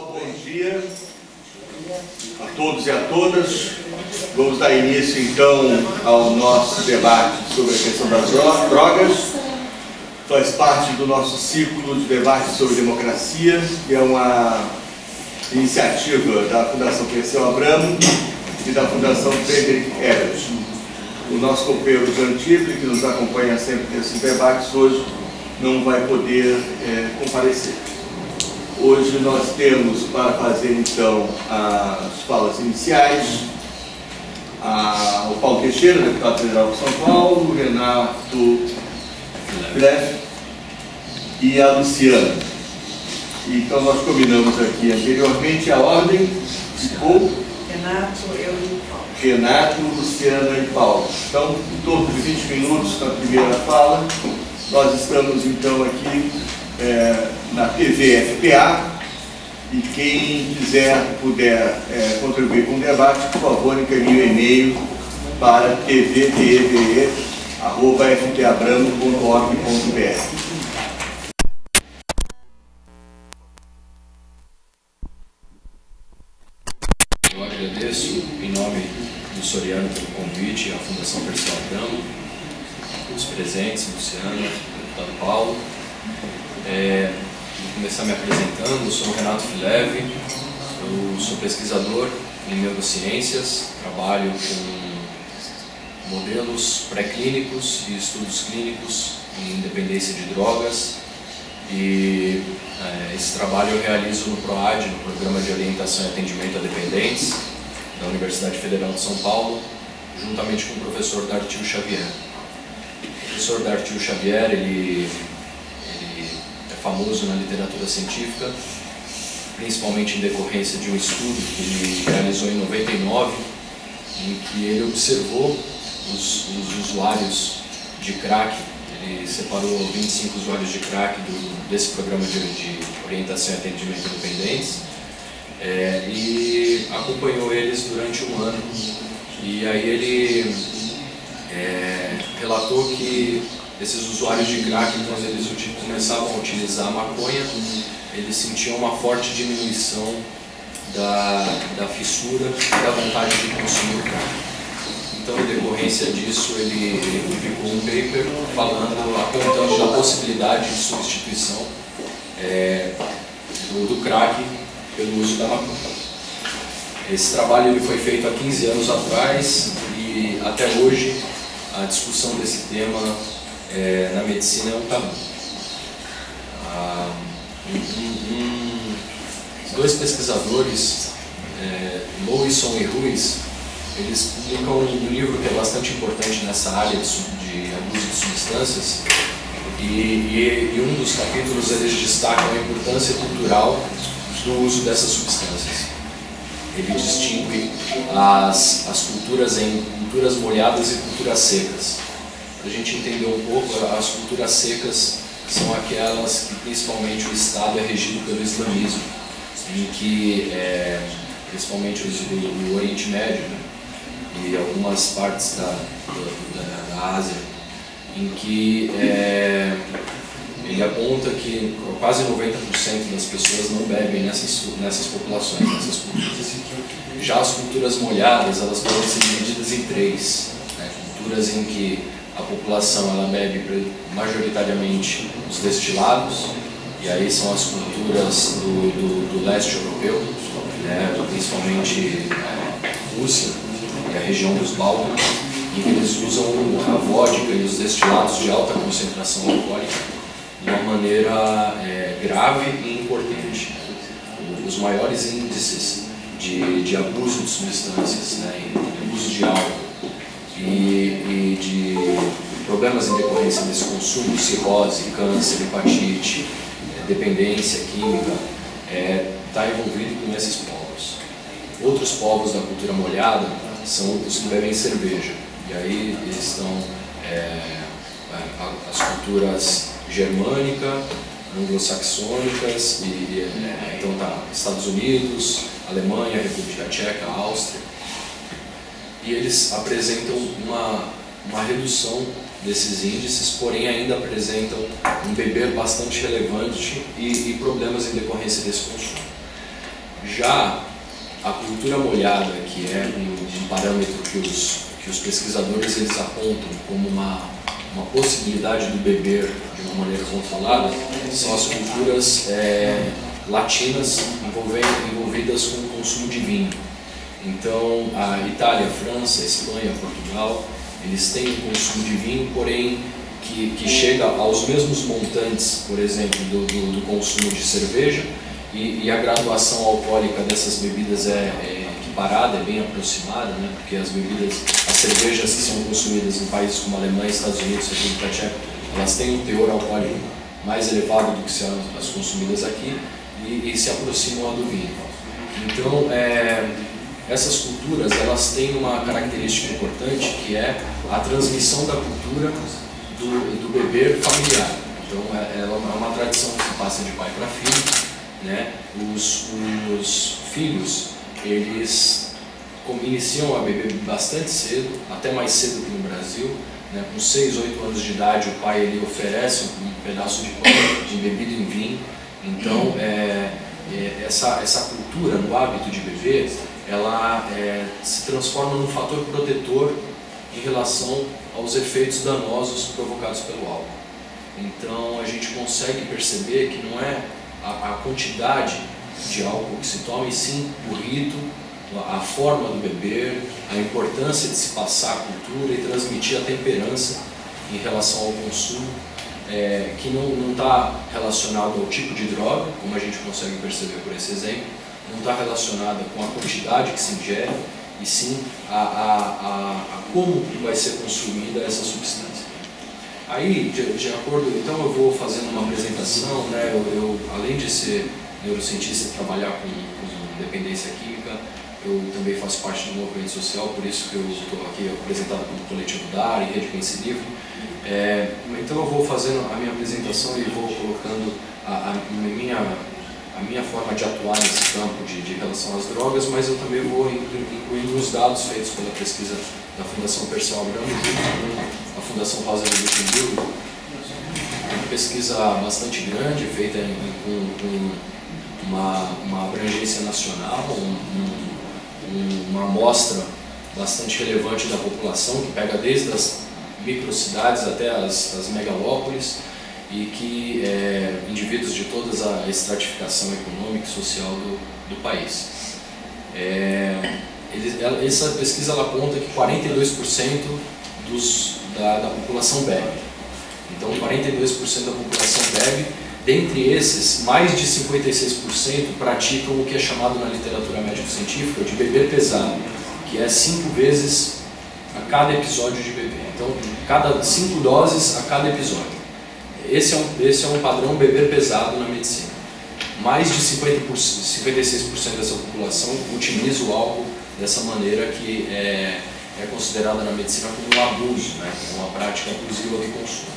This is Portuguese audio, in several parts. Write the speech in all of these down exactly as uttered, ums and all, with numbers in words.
Bom dia a todos e a todas. Vamos dar início então ao nosso debate sobre a questão das drogas. Faz parte do nosso ciclo de debate sobre democracia, que é uma iniciativa da Fundação Perseu Abramo e da Fundação Frederic Ebert. O nosso companheiro Jean Tible, que nos acompanha sempre nesses debates, hoje não vai poder é, comparecer. Hoje nós temos para fazer então as falas iniciais a, o Paulo Teixeira, deputado federal de São Paulo, o Renato Fileve e a Luciana. Então nós combinamos aqui anteriormente a ordem, ficou Renato, eu e Paulo. Renato, Luciana e Paulo. Então, em torno de vinte minutos na primeira fala. Nós estamos então aqui é, na T V F P A e quem quiser, puder é, contribuir com o debate, por favor, encaminhe o e-mail para t v t e v e arroba f p abramo ponto org ponto b r. Eu agradeço em nome do Soriano pelo convite à Fundação Perseu Abramo, os presentes, Luciana, deputado Paulo. É, vou começar me apresentando. Eu sou o Renato Fileve, eu sou pesquisador em neurociências, trabalho com modelos pré-clínicos e estudos clínicos em dependência de drogas, e é, esse trabalho eu realizo no PROAD, no Programa de Orientação e Atendimento a Dependentes da Universidade Federal de São Paulo, juntamente com o professor Dartil Xavier. O professor Dartil Xavier, ele, ele é famoso na literatura científica, principalmente em decorrência de um estudo que ele realizou em noventa e nove, em que ele observou os, os usuários de crack. Ele separou vinte e cinco usuários de crack do, desse programa de, de orientação e atendimento a dependentes é, e acompanhou eles durante um ano. E aí ele é, relatou que esses usuários de crack, quando eles começavam a utilizar a maconha, eles sentiam uma forte diminuição da, da fissura e da vontade de consumir o crack. Então, em decorrência disso, ele, ele publicou um paper falando, apontando da possibilidade de substituição é, do, do crack pelo uso da maconha. Esse trabalho ele foi feito há quinze anos atrás e até hoje a discussão desse tema é, na medicina é um tabu. Ah, um, um, dois pesquisadores, é, Lowison e Ruiz, eles publicam um livro que é bastante importante nessa área de, de abuso de substâncias e, e, e um dos capítulos eles destacam a importância cultural do uso dessas substâncias. Ele distingue as, as culturas em culturas molhadas e culturas secas. Para a gente entender um pouco, as culturas secas são aquelas que principalmente o Estado é regido pelo islamismo, em que é, principalmente os do, do Oriente Médio, né, e algumas partes da, da, da Ásia, em que é, ele aponta que quase noventa por cento das pessoas não bebem nessas, nessas populações, nessas culturas. Já as culturas molhadas, elas podem ser divididas em três, né? Culturas em que a população ela bebe majoritariamente os destilados, e aí são as culturas do, do, do leste europeu, né? Principalmente é, Rússia e a região dos Bálcanos, em que eles usam a vodka e os destilados de alta concentração alcoólica de uma maneira é, grave e importante. Os maiores índices de, de abuso de substâncias, né, de abuso de álcool e, e de problemas em decorrência desse consumo, cirrose, câncer, hepatite, é, dependência química, está é, envolvido com esses povos. Outros povos da cultura molhada são os que bebem cerveja, e aí eles estão é, as culturas germânica, anglo-saxônicas, e, e então tá Estados Unidos, Alemanha, República Tcheca, Áustria, e eles apresentam uma, uma redução desses índices, porém ainda apresentam um beber bastante relevante e, e problemas em decorrência desse consumo. Já a cultura molhada, que é um, um parâmetro que os, que os pesquisadores eles apontam como uma, uma possibilidade do beber de uma maneira controlada, são as culturas é, latinas envolvidas com o consumo de vinho. Então, a Itália, a França, a Espanha, Portugal, eles têm um consumo de vinho, porém, que, que chega aos mesmos montantes, por exemplo, do, do, do consumo de cerveja, e, e a graduação alcoólica dessas bebidas é, é equiparada, é bem aproximada, né? Porque as bebidas, as cervejas que são consumidas em países como Alemanha, Estados Unidos, República Tcheca, elas têm um teor alcoólico mais elevado do que se as consumidas aqui, e, e se aproximam a do vinho. Então, é, essas culturas, elas têm uma característica importante, que é a transmissão da cultura do, do beber familiar. Então, é, é uma tradição que se passa de pai para filho, né? Os, os filhos, eles iniciam a beber bastante cedo, até mais cedo que no Brasil, né? Com seis, oito anos de idade, o pai ele oferece um pedaço de pão embebido em vinho. Então, é, é, essa, essa cultura, no hábito de beber, ela é, se transforma num fator protetor em relação aos efeitos danosos provocados pelo álcool. Então a gente consegue perceber que não é a, a quantidade de álcool que se toma, e sim o rito, a forma do beber, a importância de se passar a cultura e transmitir a temperança em relação ao consumo, é, que não está relacionado ao tipo de droga, como a gente consegue perceber por esse exemplo, não está relacionada com a quantidade que se ingere, e sim a, a, a, a como vai ser consumida essa substância. Aí, de, de acordo, então eu vou fazendo uma apresentação, né, eu, eu além de ser neurocientista e trabalhar com, com dependência química, eu também faço parte do movimento social, por isso que eu estou aqui apresentado como Coletivo Dar e Rede Pense Livre. É, então eu vou fazendo a minha apresentação e vou colocando a, a minha... a minha forma de atuar nesse campo de, de relação às drogas, mas eu também vou incluindo os dados feitos pela pesquisa da Fundação Perseu Abramo, junto com a Fundação Rosa de Luxemburgo, uma pesquisa bastante grande, feita em, com, com uma, uma abrangência nacional, um, um, uma amostra bastante relevante da população, que pega desde as microcidades até as, as megalópolis, e que é, indivíduos de toda a estratificação econômica e social do, do país. É, eles, ela, essa pesquisa ela aponta que quarenta e dois por cento dos, da, da população bebe. Então, quarenta e dois por cento da população bebe. Dentre esses, mais de cinquenta e seis por cento praticam o que é chamado na literatura médico-científica de beber pesado, que é cinco vezes a cada episódio de beber. Então, cada cinco doses a cada episódio. Esse é, um, esse é um padrão beber pesado na medicina. Mais de cinquenta por cento, cinquenta e seis por cento dessa população utiliza o álcool dessa maneira, que é, é considerada na medicina como um abuso, né? Uma prática abusiva do consumo.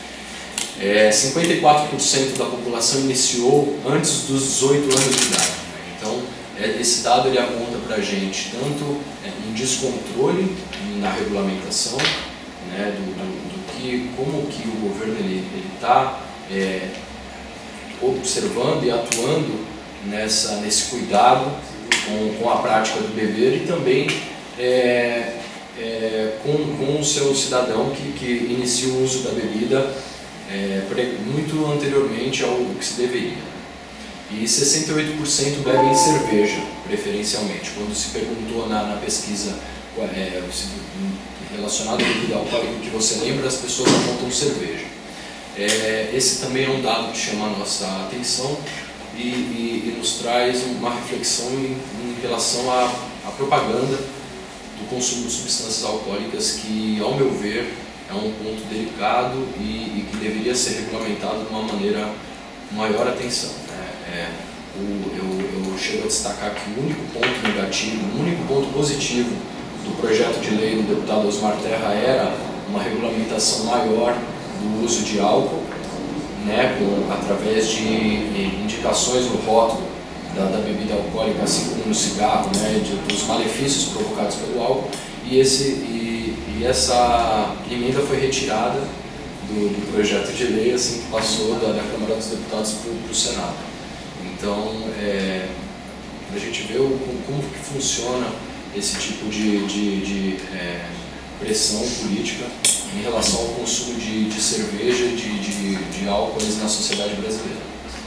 É, cinquenta e quatro por cento da população iniciou antes dos dezoito anos de idade. Né? Então, é, esse dado ele aponta para a gente tanto é, um descontrole na regulamentação, né, do, do, do que, como que o governo ele está é, observando e atuando nessa, nesse cuidado com, com a prática do beber, e também é, é, com, com o seu cidadão que, que inicia o uso da bebida é, muito anteriormente ao que se deveria. E sessenta e oito por cento bebem cerveja, preferencialmente. Quando se perguntou na, na pesquisa é, relacionado à bebida alcoólica que você lembra, as pessoas apontam cerveja. É, esse também é um dado que chama a nossa atenção e, e, e nos traz uma reflexão em, em relação à, à propaganda do consumo de substâncias alcoólicas, que, ao meu ver, é um ponto delicado e, e que deveria ser regulamentado de uma maneira com maior atenção. Né? É, o, eu, eu chego a destacar que o único ponto negativo, o único ponto positivo do projeto de lei do deputado Osmar Terra era uma regulamentação maior do uso de álcool, né, com, através de indicações no rótulo da, da bebida alcoólica, assim como no cigarro, né, de, dos malefícios provocados pelo álcool, e, esse, e, e essa emenda foi retirada do, do projeto de lei assim que passou da, da Câmara dos Deputados para o Senado. Então, é, para a gente ver o, como que funciona esse tipo de, de, de é, pressão política em relação ao consumo de, de cerveja e de, de, de álcoois na sociedade brasileira.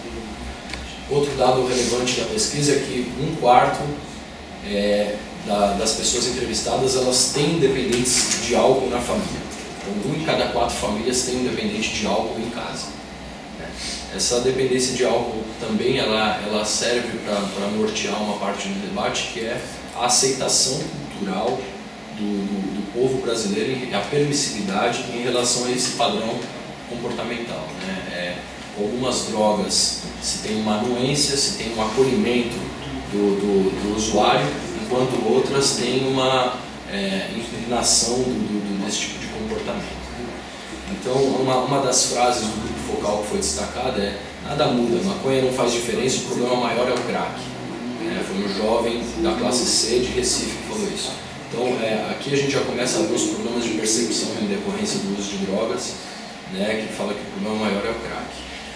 Outro dado relevante da pesquisa é que um quarto é, da, das pessoas entrevistadas, elas têm dependentes de álcool na família. Então, um em cada quatro famílias tem um dependente de álcool em casa. Essa dependência de álcool também ela, ela serve para nortear uma parte do debate, que é a aceitação cultural do, do, do povo brasileiro e a permissividade em relação a esse padrão comportamental, né? É, algumas drogas se tem uma anuência, se tem um acolhimento do, do, do usuário, enquanto outras têm uma é, inclinação do, do, desse tipo de comportamento. Então, uma, uma das frases do grupo focal que foi destacada é: nada muda, maconha não faz diferença, o problema maior é o crack. É, foi um jovem da classe C de Recife que falou isso. Então, é, aqui a gente já começa a ver os problemas de percepção em decorrência do uso de drogas, né, que fala que o problema maior é o crack.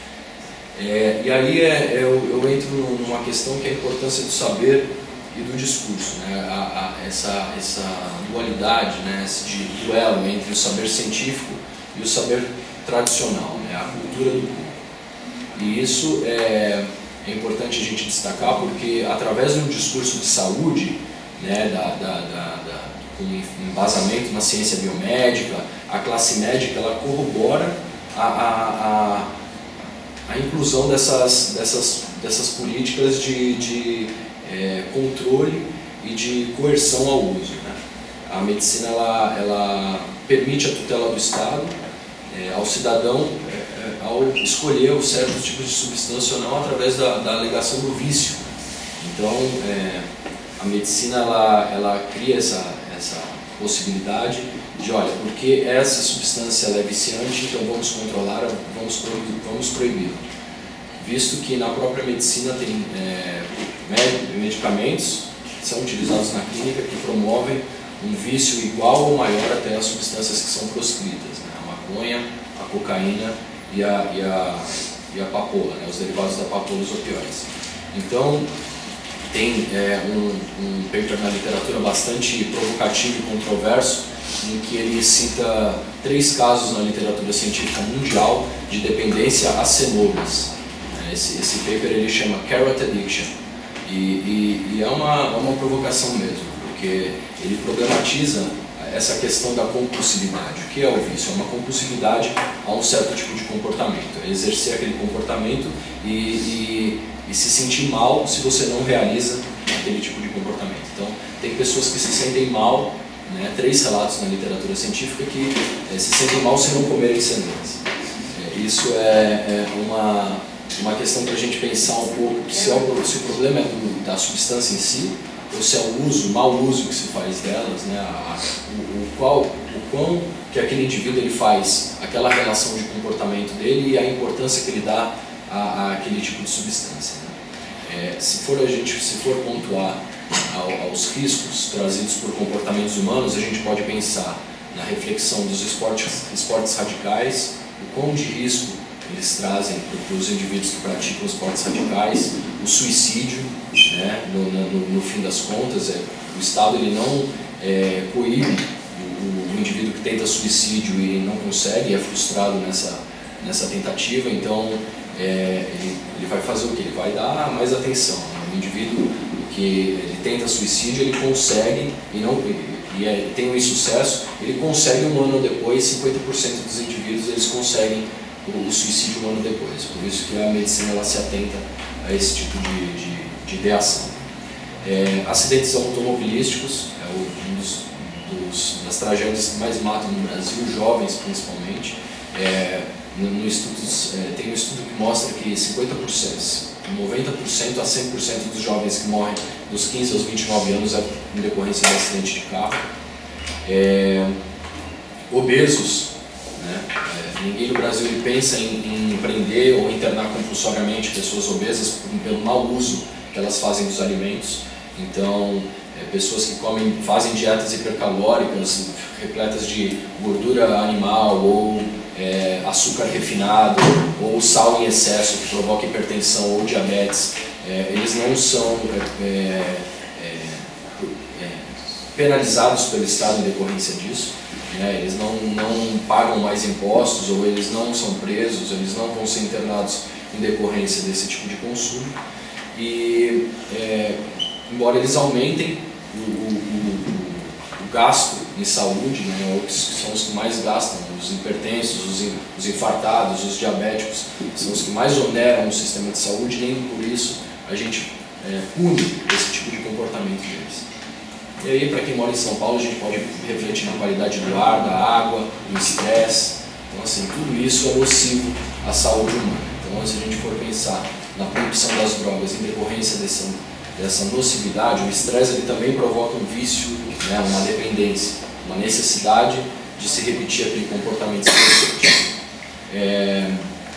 É, e aí é, eu, eu entro numa questão que é a importância do saber e do discurso, né, a, a, essa, essa dualidade, né, esse duelo entre o saber científico e o saber tradicional, né, a cultura do povo. E isso é, é importante a gente destacar porque, através de um discurso de saúde, né, da, da, da, da, com embasamento na ciência biomédica, a classe médica ela corrobora a, a, a, a inclusão dessas, dessas, dessas políticas de, de é, controle e de coerção ao uso, né. A medicina ela, ela permite a tutela do Estado é, ao cidadão é, ao escolher os certos tipos de substância ou não através da, da alegação do vício. Então, é, a medicina ela, ela cria essa, essa possibilidade de, olha, porque essa substância ela é viciante, então vamos controlar, vamos proibir, vamos proibir. Visto que na própria medicina tem é, medicamentos que são utilizados na clínica que promovem um vício igual ou maior até as substâncias que são proscritas, né? A maconha, a cocaína e a, e a, e a papoula, né? Os derivados da papoula, os opioides. Então, tem é, um, um paper na literatura bastante provocativo e controverso, em que ele cita três casos na literatura científica mundial de dependência a cenouras. Esse, esse paper ele chama Carrot Addiction, e, e, e é uma, é uma provocação mesmo, porque ele problematiza essa questão da compulsividade. O que é o vício? É uma compulsividade a um certo tipo de comportamento, é exercer aquele comportamento e, e, e se sentir mal se você não realiza aquele tipo de comportamento. Então, tem pessoas que se sentem mal, né, três relatos na literatura científica que é, se sentem mal se não comerem cenouras. É, isso é, é uma, uma questão para a gente pensar um pouco se, é o, se o problema é do, da substância em si, ou se é o uso, o mau uso que se faz delas, né, a, o, o, qual, o quão que aquele indivíduo ele faz aquela relação de comportamento dele e a importância que ele dá a, a aquele tipo de substância. Né. É, se for a gente, se for pontuar ao, aos riscos trazidos por comportamentos humanos, a gente pode pensar na reflexão dos esportes, esportes radicais, o quão de risco eles trazem para os indivíduos que praticam esportes radicais, o suicídio, né, no, no, no fim das contas, é, o Estado ele não é, coíbe o, o indivíduo que tenta suicídio e não consegue, é frustrado nessa, nessa tentativa, então é, ele, ele vai fazer o que? Ele vai dar mais atenção. O indivíduo que ele tenta suicídio, ele consegue, e, não, e é, tem um insucesso, ele consegue um ano depois, cinquenta por cento dos indivíduos eles conseguem o, o suicídio um ano depois. Por isso que a medicina ela se atenta a esse tipo de, de, de ideação. É, acidentes automobilísticos é o, um dos, dos, das tragédias que mais matam no Brasil, jovens principalmente. É, no, no estudos, é, tem um estudo que mostra que cinquenta por cento, noventa por cento a cem por cento dos jovens que morrem dos quinze aos vinte e nove anos é em decorrência de acidente de carro. É, obesos, né? É, ninguém no Brasil ele pensa em, em prender ou internar compulsoriamente pessoas obesas pelo mau uso que elas fazem dos alimentos. Então, é, pessoas que comem, fazem dietas hipercalóricas, repletas de gordura animal ou é, açúcar refinado ou sal em excesso que provoca hipertensão ou diabetes. é, eles não são é, é, é, penalizados pelo Estado em decorrência disso, né? Eles não, não pagam mais impostos, ou eles não são presos, eles não vão ser internados em decorrência desse tipo de consumo. E, é, embora eles aumentem o, o, o, o gasto em saúde, né, que são os que mais gastam, os hipertensos, os, os infartados, os diabéticos, são os que mais oneram o sistema de saúde, nem por isso a gente é, pune esse tipo de comportamento deles. E aí, para quem mora em São Paulo, a gente pode refletir na qualidade do ar, da água, do estresse. Então, assim, tudo isso é nocivo à saúde humana. Então, se a gente for pensar na proibição das drogas em decorrência dessa, dessa nocividade, o estresse ele também provoca um vício, né, uma dependência, uma necessidade de se repetir aquele comportamento específico. É,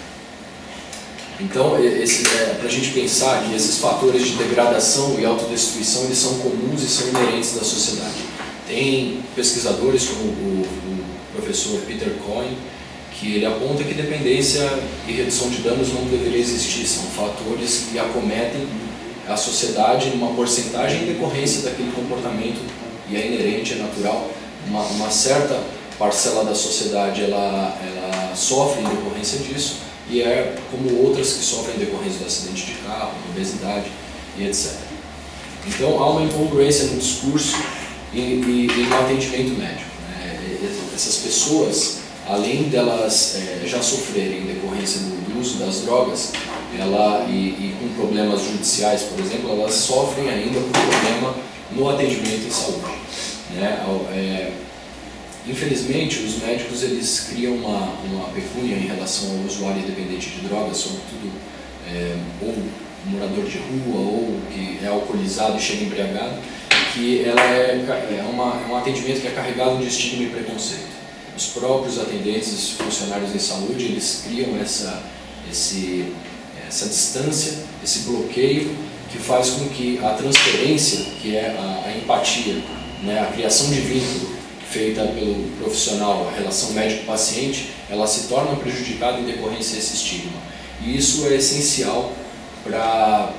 então, é, para a gente pensar que esses fatores de degradação e autodestruição eles são comuns e são inerentes da sociedade. Tem pesquisadores como o, o professor Peter Cohen, que ele aponta que dependência e redução de danos não deveria existir, são fatores que acometem a sociedade numa porcentagem em decorrência daquele comportamento, e é inerente, é natural. Uma, uma certa parcela da sociedade ela, ela sofre em decorrência disso, e é como outras que sofrem em decorrência do acidente de carro, obesidade e etcétera. Então há uma incongruência no discurso e, e, e no atendimento médico, né? Essas pessoas, além delas é, já sofrerem em decorrência do, do uso das drogas, ela, e, e com problemas judiciais, por exemplo, elas sofrem ainda com problema no atendimento em saúde, né? É, infelizmente, os médicos eles criam uma, uma pecúnia em relação ao usuário dependente de drogas, sobretudo é, ou morador de rua ou que é alcoolizado e chega embriagado, que ela é, é, uma, é um atendimento que é carregado de estigma e preconceito. Os próprios atendentes, os funcionários de saúde, eles criam essa, esse, essa distância, esse bloqueio que faz com que a transferência, que é a, a empatia, né, a criação de vínculo feita pelo profissional, a relação médico-paciente, ela se torna prejudicada em decorrência desse estigma. E isso é essencial para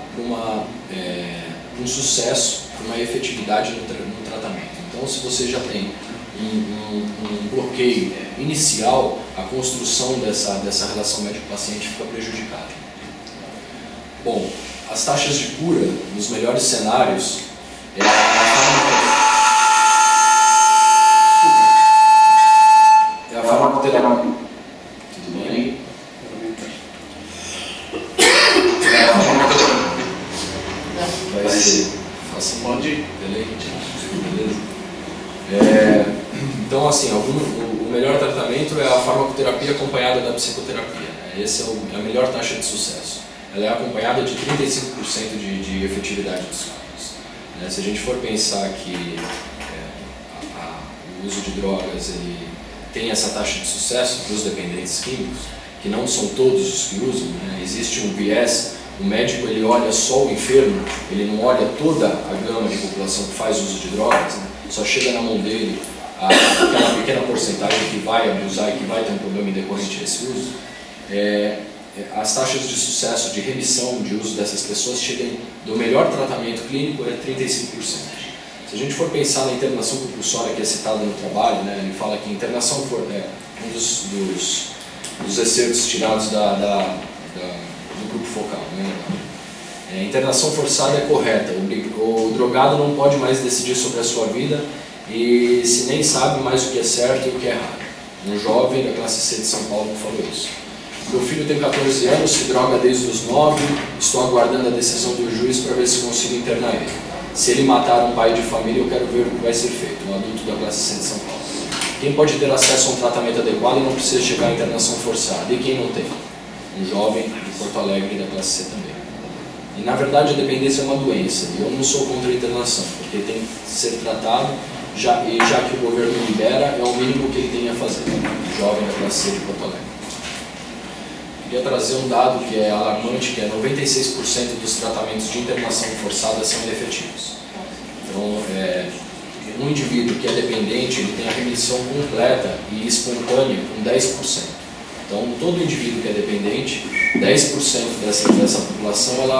é, um sucesso, para uma efetividade no, tra no tratamento. Então, se você já tem um, um, um bloqueio inicial, a construção dessa, dessa relação médico-paciente fica prejudicada. Bom, as taxas de cura, nos melhores cenários, é a É a farmacoterapia. Tudo bem? É a farmacoterapia. Vai ser. Pode ir. Beleza? É, então, assim, algum, o, o melhor tratamento é a farmacoterapia acompanhada da psicoterapia. Né? Essa é, é a melhor taxa de sucesso. Ela é acompanhada de trinta e cinco por cento de, de efetividade dos casos. Né? Se a gente for pensar que é, a, a, o uso de drogas ele tem essa taxa de sucesso para os dependentes químicos, que não são todos os que usam, né? Existe um viés, o médico ele olha só o enfermo, ele não olha toda a gama de população que faz uso de drogas, né? Só chega na mão dele a, aquela pequena porcentagem que vai abusar e que vai ter um problema em decorrente desse uso. É, as taxas de sucesso de remissão de uso dessas pessoas chegam do melhor tratamento clínico é trinta e cinco por cento. Se a gente for pensar na internação compulsória que é citada no trabalho, né, ele fala que internação for, é um dos, dos, dos excertos tirados da, da, da, do grupo focal. Né? É, internação forçada é correta, o, o drogado não pode mais decidir sobre a sua vida e se nem sabe mais o que é certo e o que é errado. Um jovem da classe C de São Paulo que falou isso. Meu filho tem quatorze anos, se droga desde os nove, estou aguardando a decisão do juiz para ver se consigo internar ele. Se ele matar um pai de família, eu quero ver o que vai ser feito, um adulto da classe C de São Paulo. Quem pode ter acesso a um tratamento adequado e não precisa chegar à internação forçada? E quem não tem? Um jovem de Porto Alegre da classe C também. E na verdade a dependência é uma doença, e eu não sou contra a internação, porque tem que ser tratado, já, e já que o governo libera, é o mínimo que ele tem a fazer, um jovem da classe C de Porto Alegre. Queria trazer um dado que é alarmante, que é noventa e seis por cento dos tratamentos de internação forçada são inefetivos. Então, é, um indivíduo que é dependente, ele tem a remissão completa e espontânea com dez por cento. Então, todo indivíduo que é dependente, dez por cento dessa, dessa população, ela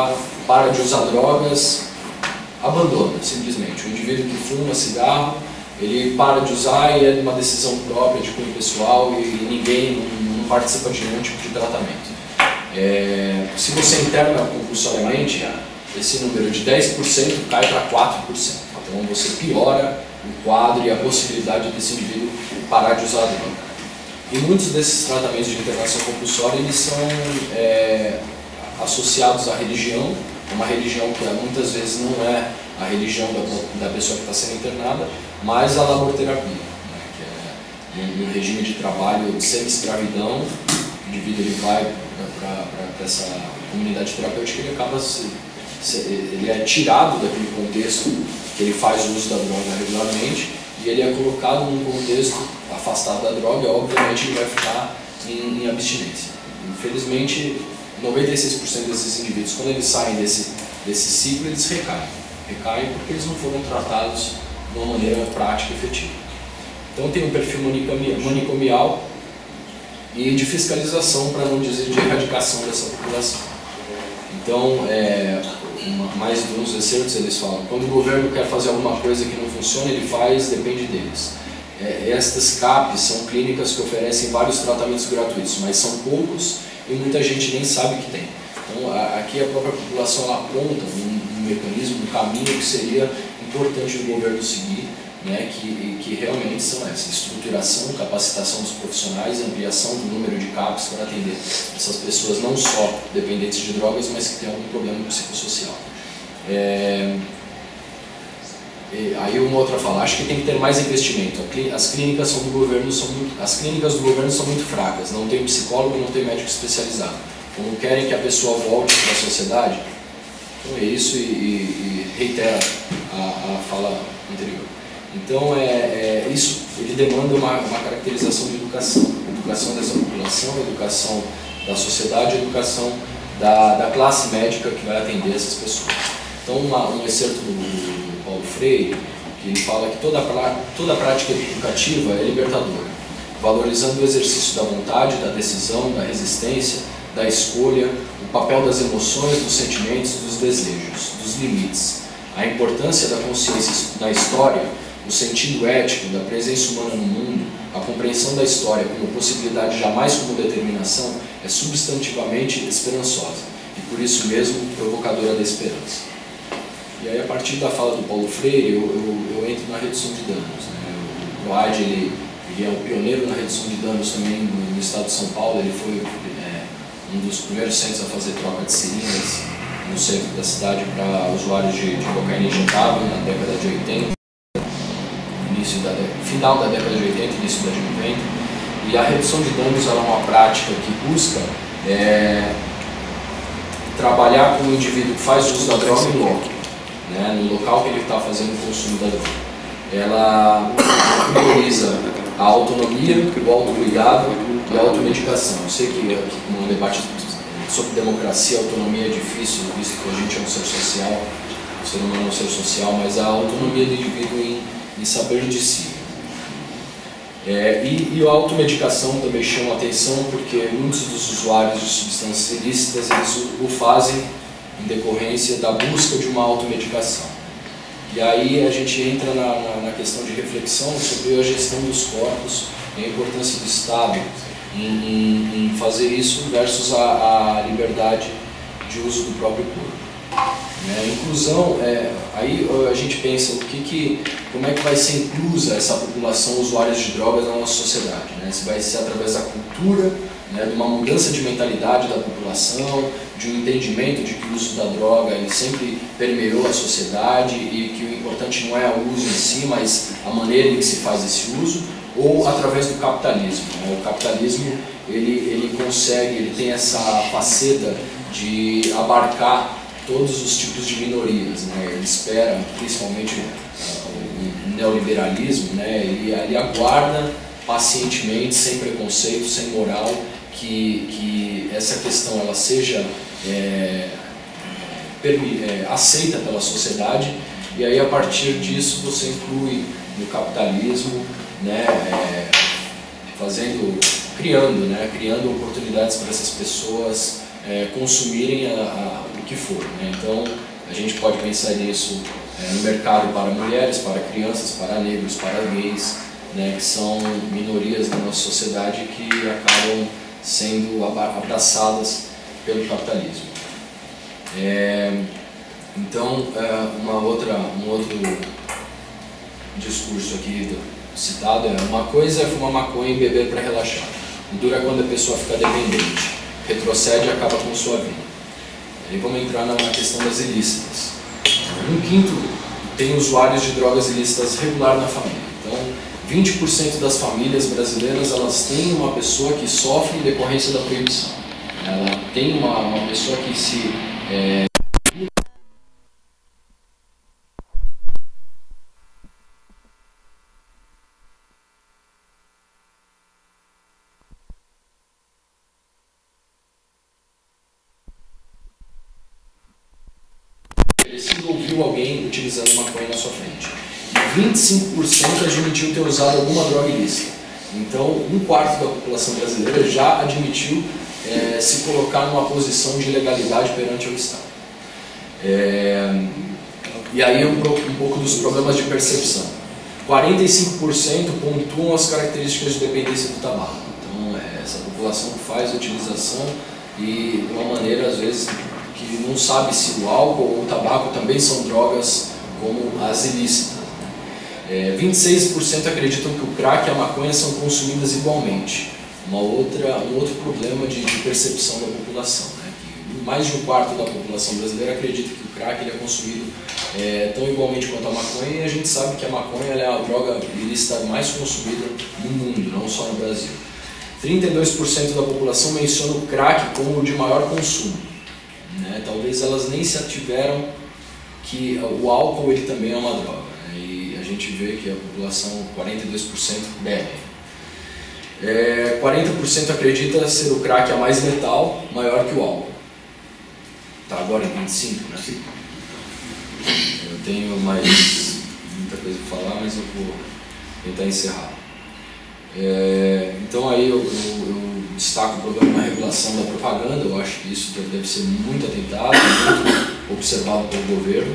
para de usar drogas, abandona, simplesmente. O indivíduo que fuma cigarro, ele para de usar e é uma decisão própria, de cunho pessoal, e ninguém não, não participa de nenhum tipo de tratamento. É, se você interna compulsoriamente, esse número de dez por cento cai para quatro por cento. Então você piora o quadro e a possibilidade desse indivíduo parar de usar a droga. E muitos desses tratamentos de internação compulsória, eles são é, associados à religião, uma religião que muitas vezes não é a religião da, da pessoa que está sendo internada, mas a laborterapia, né, que é um, um regime de trabalho de semi-escravidão. O indivíduo ele vai para essa comunidade terapêutica, ele acaba se, se, ele é tirado daquele contexto que ele faz o uso da droga regularmente e ele é colocado num contexto afastado da droga, e obviamente ele vai ficar em, em abstinência. Infelizmente, noventa e seis por cento desses indivíduos, quando eles saem desse, desse ciclo, eles recaem. Recaem porque eles não foram tratados de uma maneira prática e efetiva. Então tem um perfil manicomial e de fiscalização, para não dizer de erradicação dessa população. Então, é, uma, mais de uns excertos eles falam, quando o governo quer fazer alguma coisa que não funciona, ele faz, depende deles. É, estas C A Ps são clínicas que oferecem vários tratamentos gratuitos, mas são poucos e muita gente nem sabe que tem. Então, a, aqui a própria população ela aponta um, um mecanismo, um caminho que seria importante o governo seguir, né, que, que realmente são essa estruturação, capacitação dos profissionais, ampliação do número de C A Ps para atender essas pessoas não só dependentes de drogas, mas que têm algum problema psicossocial. É, aí uma outra fala, acho que tem que ter mais investimento. As clínicas são do governo, são muito, as clínicas do governo são muito fracas, não tem psicólogo, não tem médico especializado. Como querem que a pessoa volte para a sociedade, então é isso e, e, e reitera a, a fala anterior. Então, é, é, isso ele demanda uma, uma caracterização de educação. Educação dessa população, educação da sociedade, educação da, da classe médica que vai atender essas pessoas. Então, uma, um excerto do, do Paulo Freire, que ele fala que toda, toda prática educativa é libertadora, valorizando o exercício da vontade, da decisão, da resistência, da escolha, o papel das emoções, dos sentimentos, dos desejos, dos limites, a importância da consciência na história, o sentido ético da presença humana no mundo, a compreensão da história como possibilidade jamais como determinação é substantivamente esperançosa e por isso mesmo provocadora da esperança. E aí a partir da fala do Paulo Freire eu, eu, eu entro na redução de danos, né? O PROAD ele, ele é o pioneiro na redução de danos também no, no estado de São Paulo, ele foi é, um dos primeiros centros a fazer troca de seringas no centro da cidade para usuários de, de cocaína injetável na década de oitenta. Início da, final da década de oitenta, início da de noventa, e a redução de danos ela é uma prática que busca é, trabalhar com o indivíduo que faz uso da droga em loco, né, no local que ele está fazendo o consumo da droga. Ela prioriza a autonomia, o autocuidado e a automedicação. Eu sei que aqui no debate sobre democracia, a autonomia é difícil, visto que a gente é um ser social, o ser humano é um ser social, mas a autonomia do indivíduo em em saber de si. É, e, e a automedicação também chama a atenção porque muitos dos usuários de substâncias ilícitas eles o, o fazem em decorrência da busca de uma automedicação. E aí a gente entra na, na, na questão de reflexão sobre a gestão dos corpos e a importância do Estado em, em, em fazer isso versus a, a liberdade de uso do próprio corpo. É, inclusão, é, aí a gente pensa o que que, como é que vai ser inclusa essa população usuária de drogas na nossa sociedade, né? Se vai ser através da cultura, né, de uma mudança de mentalidade da população, de um entendimento de que o uso da droga ele sempre permeou a sociedade e que o importante não é o uso em si, mas a maneira em que se faz esse uso, ou através do capitalismo, né? O capitalismo ele, ele consegue, ele tem essa faceta de abarcar todos os tipos de minorias, né? Ele espera, principalmente uh, o neoliberalismo, né? ele, ele aguarda pacientemente, sem preconceito, sem moral, que, que essa questão ela seja é, permi, é, aceita pela sociedade, e aí a partir disso você inclui no capitalismo, né? é, fazendo, criando, né? criando oportunidades para essas pessoas é, consumirem a, a, o que for, né? Então, a gente pode pensar nisso é, no mercado para mulheres, para crianças, para negros, para gays, né, que são minorias na nossa sociedade que acabam sendo abraçadas pelo capitalismo. É, então, é, uma outra, um outro discurso aqui citado é: uma coisa é fumar maconha e beber para relaxar, o duro é quando a pessoa fica dependente, retrocede e acaba com sua vida. Aí vamos entrar na questão das ilícitas. Um quinto tem usuários de drogas ilícitas regular na família. Então, vinte por cento das famílias brasileiras, elas têm uma pessoa que sofre em decorrência da proibição. Ela tem uma, uma pessoa que se... É, ouviu alguém utilizando maconha na sua frente. E vinte e cinco por cento admitiu ter usado alguma droga ilícita. Então, um quarto da população brasileira já admitiu é, se colocar numa posição de ilegalidade perante o Estado. É, e aí um, um pouco dos problemas de percepção. quarenta e cinco por cento pontuam as características de dependência do tabaco. Então, é essa população que faz a utilização e de uma maneira, às vezes, que não sabe se o álcool ou o tabaco também são drogas como as ilícitas. É, vinte e seis por cento acreditam que o crack e a maconha são consumidas igualmente. Uma outra, um outro problema de, de percepção da população, né? Que mais de um quarto da população brasileira acredita que o crack ele é consumido é, tão igualmente quanto a maconha, e a gente sabe que a maconha ela é a droga ilícita mais consumida no mundo, não só no Brasil. trinta e dois por cento da população menciona o crack como o de maior consumo. Né? Talvez elas nem se ativeram que o álcool ele também é uma droga, né? E a gente vê que a população, quarenta e dois por cento bebe. É, quarenta por cento acredita ser o crack a mais letal, maior que o álcool. Tá agora em vinte e cinco por cento, né? Eu tenho mais muita coisa para falar, mas eu vou tentar encerrar. É, então aí eu, eu, eu destaco o problema na regulação da propaganda. Eu acho que isso deve ser muito atentado, muito observado pelo governo.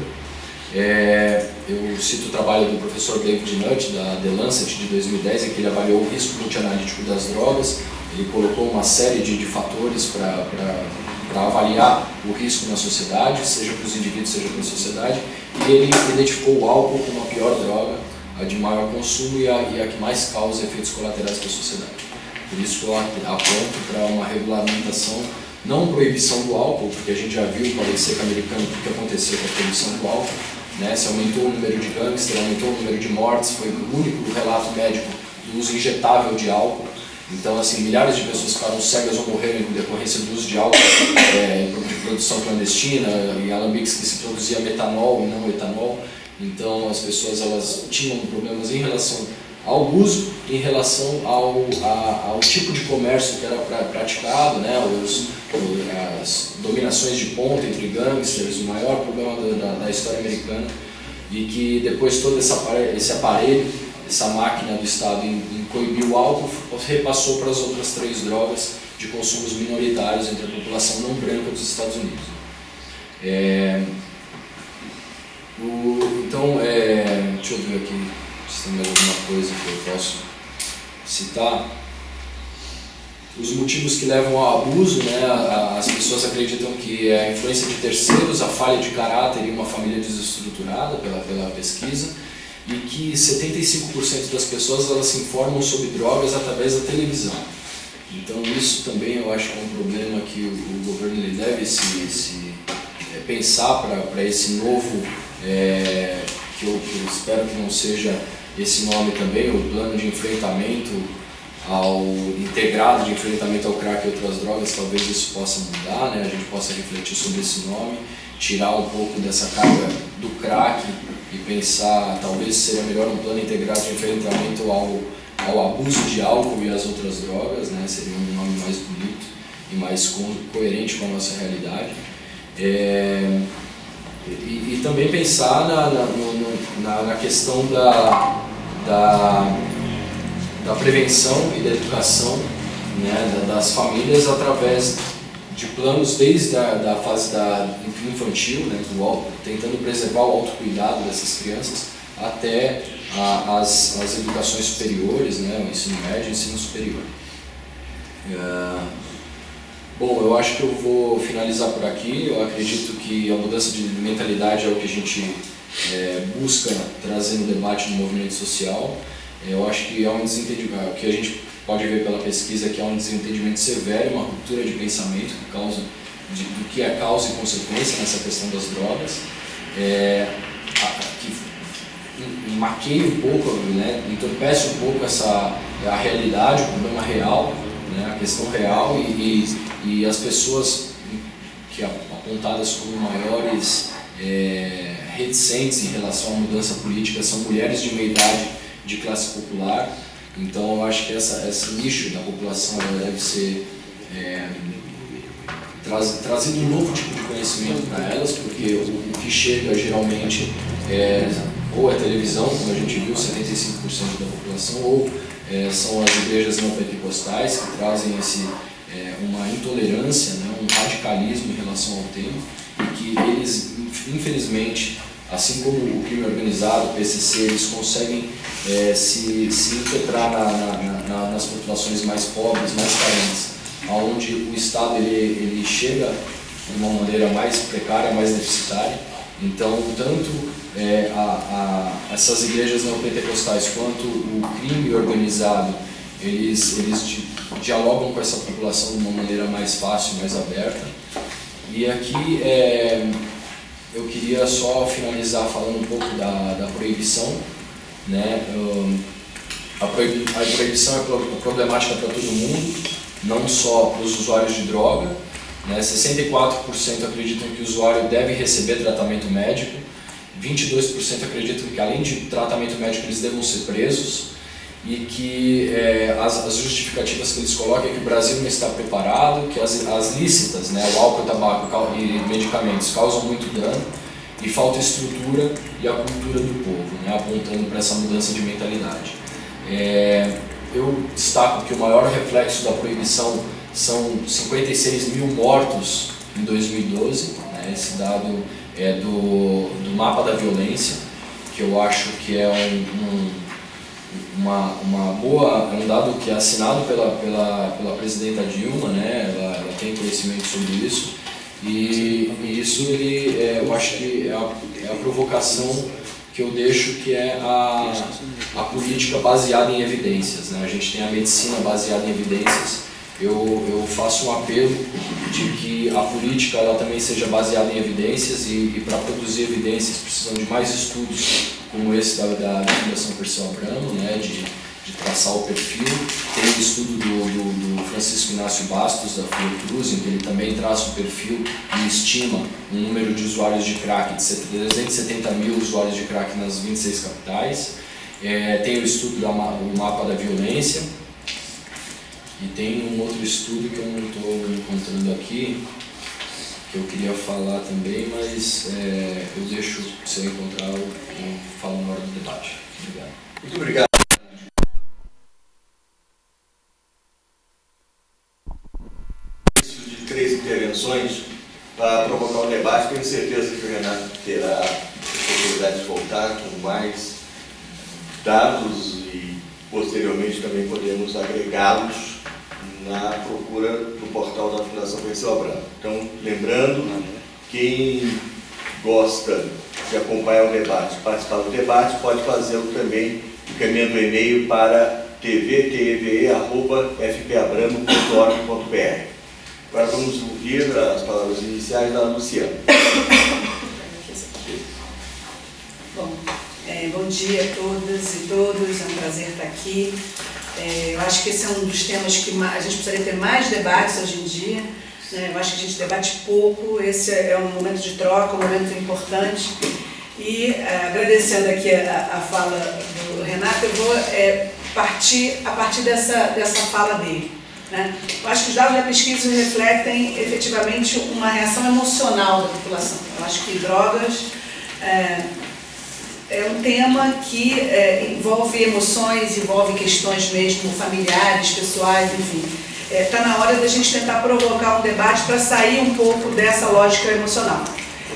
É, eu cito o trabalho do professor David Nutt, da The Lancet, de dois mil e dez, em que ele avaliou o risco multianalítico das drogas. Ele colocou uma série de, de fatores para avaliar o risco na sociedade, seja para os indivíduos, seja para a sociedade, e ele identificou o álcool como a pior droga, a de maior consumo e a, e a que mais causa efeitos colaterais para a sociedade. Por isso que eu aponto para uma regulamentação, não proibição do álcool, porque a gente já viu com a lei seca americana o que aconteceu com a proibição do álcool, né? Se aumentou o número de gangsters, aumentou o número de mortes, foi o único relato médico do uso injetável de álcool. Então, assim, milhares de pessoas ficaram cegas ou morreram em decorrência do uso de álcool é, de produção clandestina, em alambiques que se produzia metanol e não etanol. Então, as pessoas elas tinham problemas em relação ao uso, em relação ao, a, ao tipo de comércio que era pra, praticado, né? Os, as dominações de ponta entre gangsters, o maior problema da, da, da história americana, e que depois todo esse aparelho, esse aparelho essa máquina do Estado em, em coibir o álcool repassou para as outras três drogas de consumos minoritários entre a população não branca dos Estados Unidos. É, o, então, é, deixa eu ver aqui se tem mais alguma coisa que eu posso citar. Os motivos que levam ao abuso, né, as pessoas acreditam que é a influência de terceiros, a falha de caráter e uma família desestruturada pela, pela pesquisa, e que setenta e cinco por cento das pessoas elas se informam sobre drogas através da televisão. Então isso também eu acho que é um problema que o, o governo ele deve se, se é, pensar para esse novo, é, que, eu, que eu espero que não seja esse nome também, o plano de enfrentamento ao integrado de enfrentamento ao crack e outras drogas. Talvez isso possa mudar, né? A gente possa refletir sobre esse nome, tirar um pouco dessa carga do crack e pensar, talvez seria melhor um plano integrado de enfrentamento ao, ao abuso de álcool e as outras drogas, né? Seria um nome mais bonito e mais co coerente com a nossa realidade. É, e, e também pensar na, na, no, na, na questão da, da, da prevenção e da educação, né, das famílias através de planos desde a da fase da infantil, né, do, tentando preservar o autocuidado dessas crianças, até a, as, as educações superiores, né, o ensino médio e o ensino superior. Uh, bom, eu acho que eu vou finalizar por aqui. Eu acredito que a mudança de mentalidade é o que a gente é, busca trazer no debate do movimento social. Eu acho que é um desentendimento, o que a gente pode ver pela pesquisa, que há um desentendimento severo, uma ruptura de pensamento que causa, de, do que é causa e consequência nessa questão das drogas, é, a, que maqueia um pouco, né, entorpece um pouco essa, a realidade, o problema real, né, a questão real, e, e, e as pessoas que apontadas como maiores é, reticentes em relação à mudança política são mulheres de meia idade de classe popular. Então eu acho que essa, esse nicho da população deve ser é, traz, trazido um novo tipo de conhecimento para elas, porque o, o que chega geralmente é, ou é televisão, como a gente viu, setenta e cinco por cento da população, ou é, são as igrejas não pentecostais que trazem esse, é, uma intolerância, né, um radicalismo em relação ao tema, e que eles, infelizmente, assim como o crime organizado, o P C C, eles conseguem é, se, se integrar na, na, na, nas populações mais pobres, mais carentes, onde o Estado ele, ele chega de uma maneira mais precária, mais deficitária. Então, tanto é, a, a, essas igrejas neopentecostais quanto o crime organizado, eles, eles di, dialogam com essa população de uma maneira mais fácil, mais aberta. E aqui é, eu queria só finalizar falando um pouco da, da proibição, né? A, proibi, a proibição é problemática para todo mundo, não só para os usuários de droga, né? sessenta e quatro por cento acreditam que o usuário deve receber tratamento médico, vinte e dois por cento acreditam que além de tratamento médico eles devam ser presos, e que é, as, as justificativas que eles colocam é que o Brasil não está preparado, que as, as lícitas, né, o álcool, o tabaco e medicamentos causam muito dano, e falta estrutura e a cultura do povo, né, apontando para essa mudança de mentalidade. É, eu destaco que o maior reflexo da proibição são cinquenta e seis mil mortos em dois mil e doze, né, esse dado é do, do mapa da violência, que eu acho que é um, um Uma, uma boa, é um dado que é assinado pela, pela, pela presidenta Dilma, né? ela, ela tem conhecimento sobre isso, e, e isso ele, é, eu acho que é a, é a provocação que eu deixo, que é a, a política baseada em evidências, né? A gente tem a medicina baseada em evidências, eu, eu faço um apelo de que a política ela também seja baseada em evidências, e, e para produzir evidências precisam de mais estudos como esse da, da, da Fundação Perseu Abramo, né, de, de traçar o perfil. Tem o estudo do, do, do Francisco Inácio Bastos, da Fiocruz, em que ele também traça o perfil e estima um número de usuários de crack de trezentos e setenta mil usuários de crack nas vinte e seis capitais. É, tem o estudo do mapa da violência, e tem um outro estudo que eu não estou encontrando aqui, que eu queria falar também, mas é, eu deixo, se eu encontrar, eu, eu falo na hora do debate. Obrigado. Muito obrigado. De três intervenções para provocar o debate, tenho certeza que o Renato terá a oportunidade de voltar com mais dados e posteriormente também podemos agregá-los na procura do portal da Fundação Perseu Abramo. Então, lembrando, quem gosta de acompanhar o debate, participar do debate, pode fazê-lo também encaminhando o e-mail para t v t v e arroba f p abramo ponto org ponto b r. Agora vamos ouvir as palavras iniciais da Luciana. Bom, é, bom dia a todas e todos, é um prazer estar aqui. É, eu acho que esse é um dos temas que mais, a gente precisaria ter mais debates hoje em dia, né? Eu acho que a gente debate pouco, esse é um momento de troca, um momento importante. E é, agradecendo aqui a, a fala do Renato, eu vou é, partir a partir dessa, dessa fala dele, né? Eu acho que os dados da pesquisa refletem efetivamente uma reação emocional da população. Eu acho que drogas é, é um tema que é, envolve emoções, envolve questões mesmo familiares, pessoais, enfim. Está é, na hora da gente tentar provocar um debate para sair um pouco dessa lógica emocional.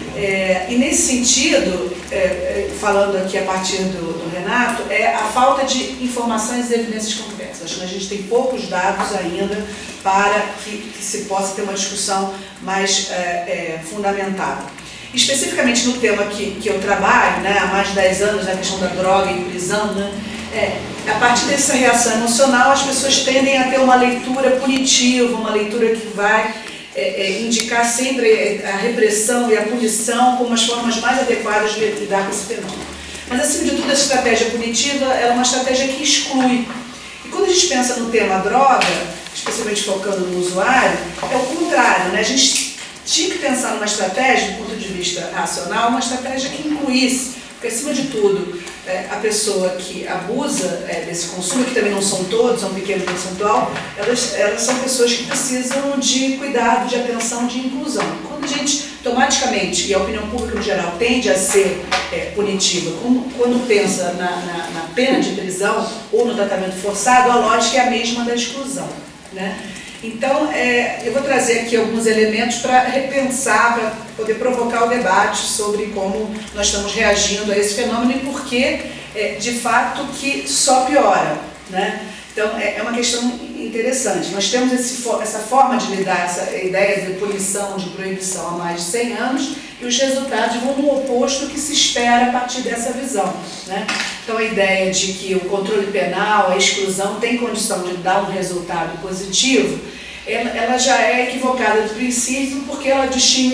É, e nesse sentido, é, falando aqui a partir do, do Renato, é a falta de informações e evidências concretas. Acho que a gente tem poucos dados ainda para que, que se possa ter uma discussão mais é, é, fundamentada. Especificamente no tema que, que eu trabalho, né, há mais de dez anos, na questão da droga e prisão, né, é, a partir dessa reação emocional, as pessoas tendem a ter uma leitura punitiva, uma leitura que vai é, é, indicar sempre a repressão e a punição como as formas mais adequadas de lidar com esse fenômeno. Mas, acima de tudo, essa estratégia punitiva é uma estratégia que exclui. E quando a gente pensa no tema droga, especialmente focando no usuário, é o contrário, né? A gente tinha que pensar numa estratégia, do ponto de vista racional, uma estratégia que incluísse, porque, acima de tudo, é, a pessoa que abusa é, desse consumo, que também não são todos, é um pequeno percentual, elas, elas são pessoas que precisam de cuidado, de atenção, de inclusão. Quando a gente, automaticamente, e a opinião pública no geral tende a ser é, punitiva, quando, quando pensa na, na, na pena de prisão ou no tratamento forçado, a lógica é a mesma da exclusão, né? Então, é, eu vou trazer aqui alguns elementos para repensar, para poder provocar o debate sobre como nós estamos reagindo a esse fenômeno e por que, é, de fato, que só piora, né? Então, é, é uma questão interessante. Nós temos esse, essa forma de lidar, essa ideia de punição, de proibição há mais de cem anos, e os resultados vão no oposto do que se espera a partir dessa visão, né? Então, a ideia de que o controle penal, a exclusão, tem condição de dar um resultado positivo, ela já é equivocada do princípio, porque ela distingue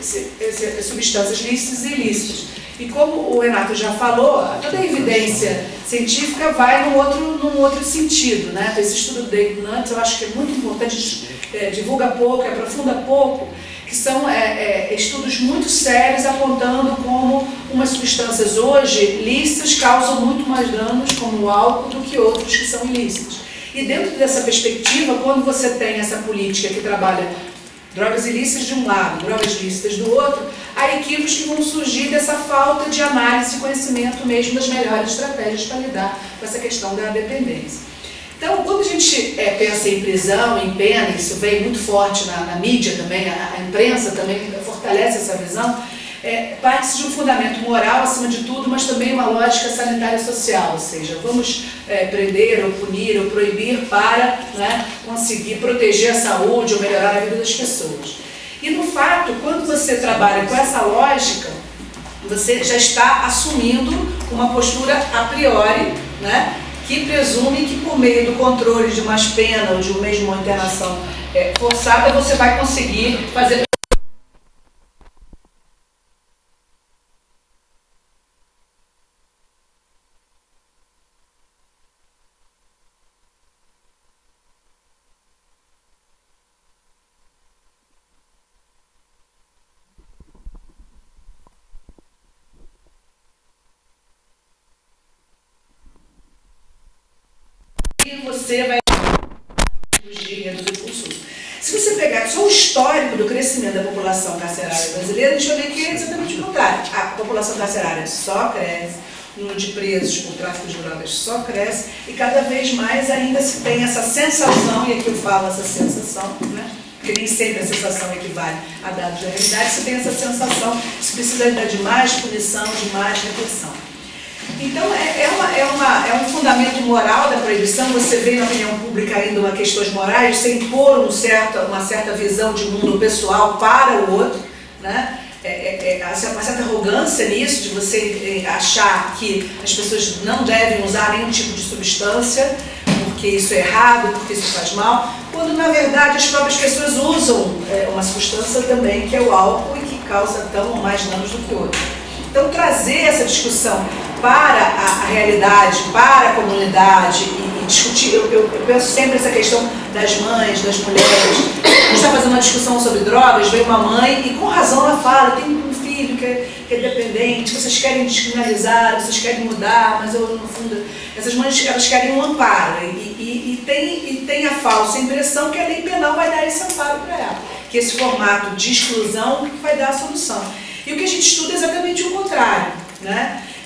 entre substâncias lícitas e ilícitas. E como o Renato já falou, toda a evidência científica vai num outro, num outro sentido, né? Esse estudo do David Nutt, eu acho que é muito importante, é, divulga pouco, aprofunda pouco, que são é, é, estudos muito sérios apontando como umas substâncias hoje lícitas causam muito mais danos, como o álcool, do que outros que são ilícitos. E dentro dessa perspectiva, quando você tem essa política que trabalha drogas ilícitas de um lado, drogas lícitas do outro, há equívocos que vão surgir dessa falta de análise e conhecimento mesmo das melhores estratégias para lidar com essa questão da dependência. Então, quando a gente é, pensa em prisão, em pena, isso vem muito forte na, na mídia também, a, a imprensa também fortalece essa visão, é, parte-se de um fundamento moral, acima de tudo, mas também uma lógica sanitária e social, ou seja, vamos é, prender ou punir ou proibir para, né, conseguir proteger a saúde ou melhorar a vida das pessoas. E, no fato, quando você trabalha com essa lógica, você já está assumindo uma postura a priori, né, que presume que por meio do controle de mais pena ou de uma mesma internação é, forçada, você vai conseguir fazer... você vai reduzir o consumo. Se você pegar só o histórico do crescimento da população carcerária brasileira, a gente vai ver que é exatamente o contrário. A população carcerária só cresce, o número de presos por tráfico de drogas só cresce, e cada vez mais ainda se tem essa sensação, e aqui eu falo essa sensação, né? Porque nem sempre a sensação equivale a dados da realidade, você tem essa sensação que se precisa de mais punição, de mais repressão. Então, é, é, uma, é, uma, é um fundamento moral da proibição. Você vê na opinião pública ainda uma questões morais, sem impor um certo, uma certa visão de mundo pessoal para o outro, né? É, é, é, uma certa arrogância nisso, de você achar que as pessoas não devem usar nenhum tipo de substância, porque isso é errado, porque isso faz mal, quando na verdade as próprias pessoas usam é, uma substância também, que é o álcool, e que causa tão ou mais danos do que outro. Então, trazer essa discussão para a, a realidade, para a comunidade e, e discutir, eu, eu, eu penso sempre nessa questão das mães, das mulheres. A gente está fazendo uma discussão sobre drogas, vem uma mãe e com razão ela fala, tem um filho que é, que é dependente, vocês querem descriminalizar, vocês querem mudar, mas eu, no fundo, essas mães, elas querem um amparo e, e, e, tem, e tem a falsa impressão que a lei penal vai dar esse amparo para ela, que esse formato de exclusão vai dar a solução. E o que a gente estuda é exatamente o contrário, né?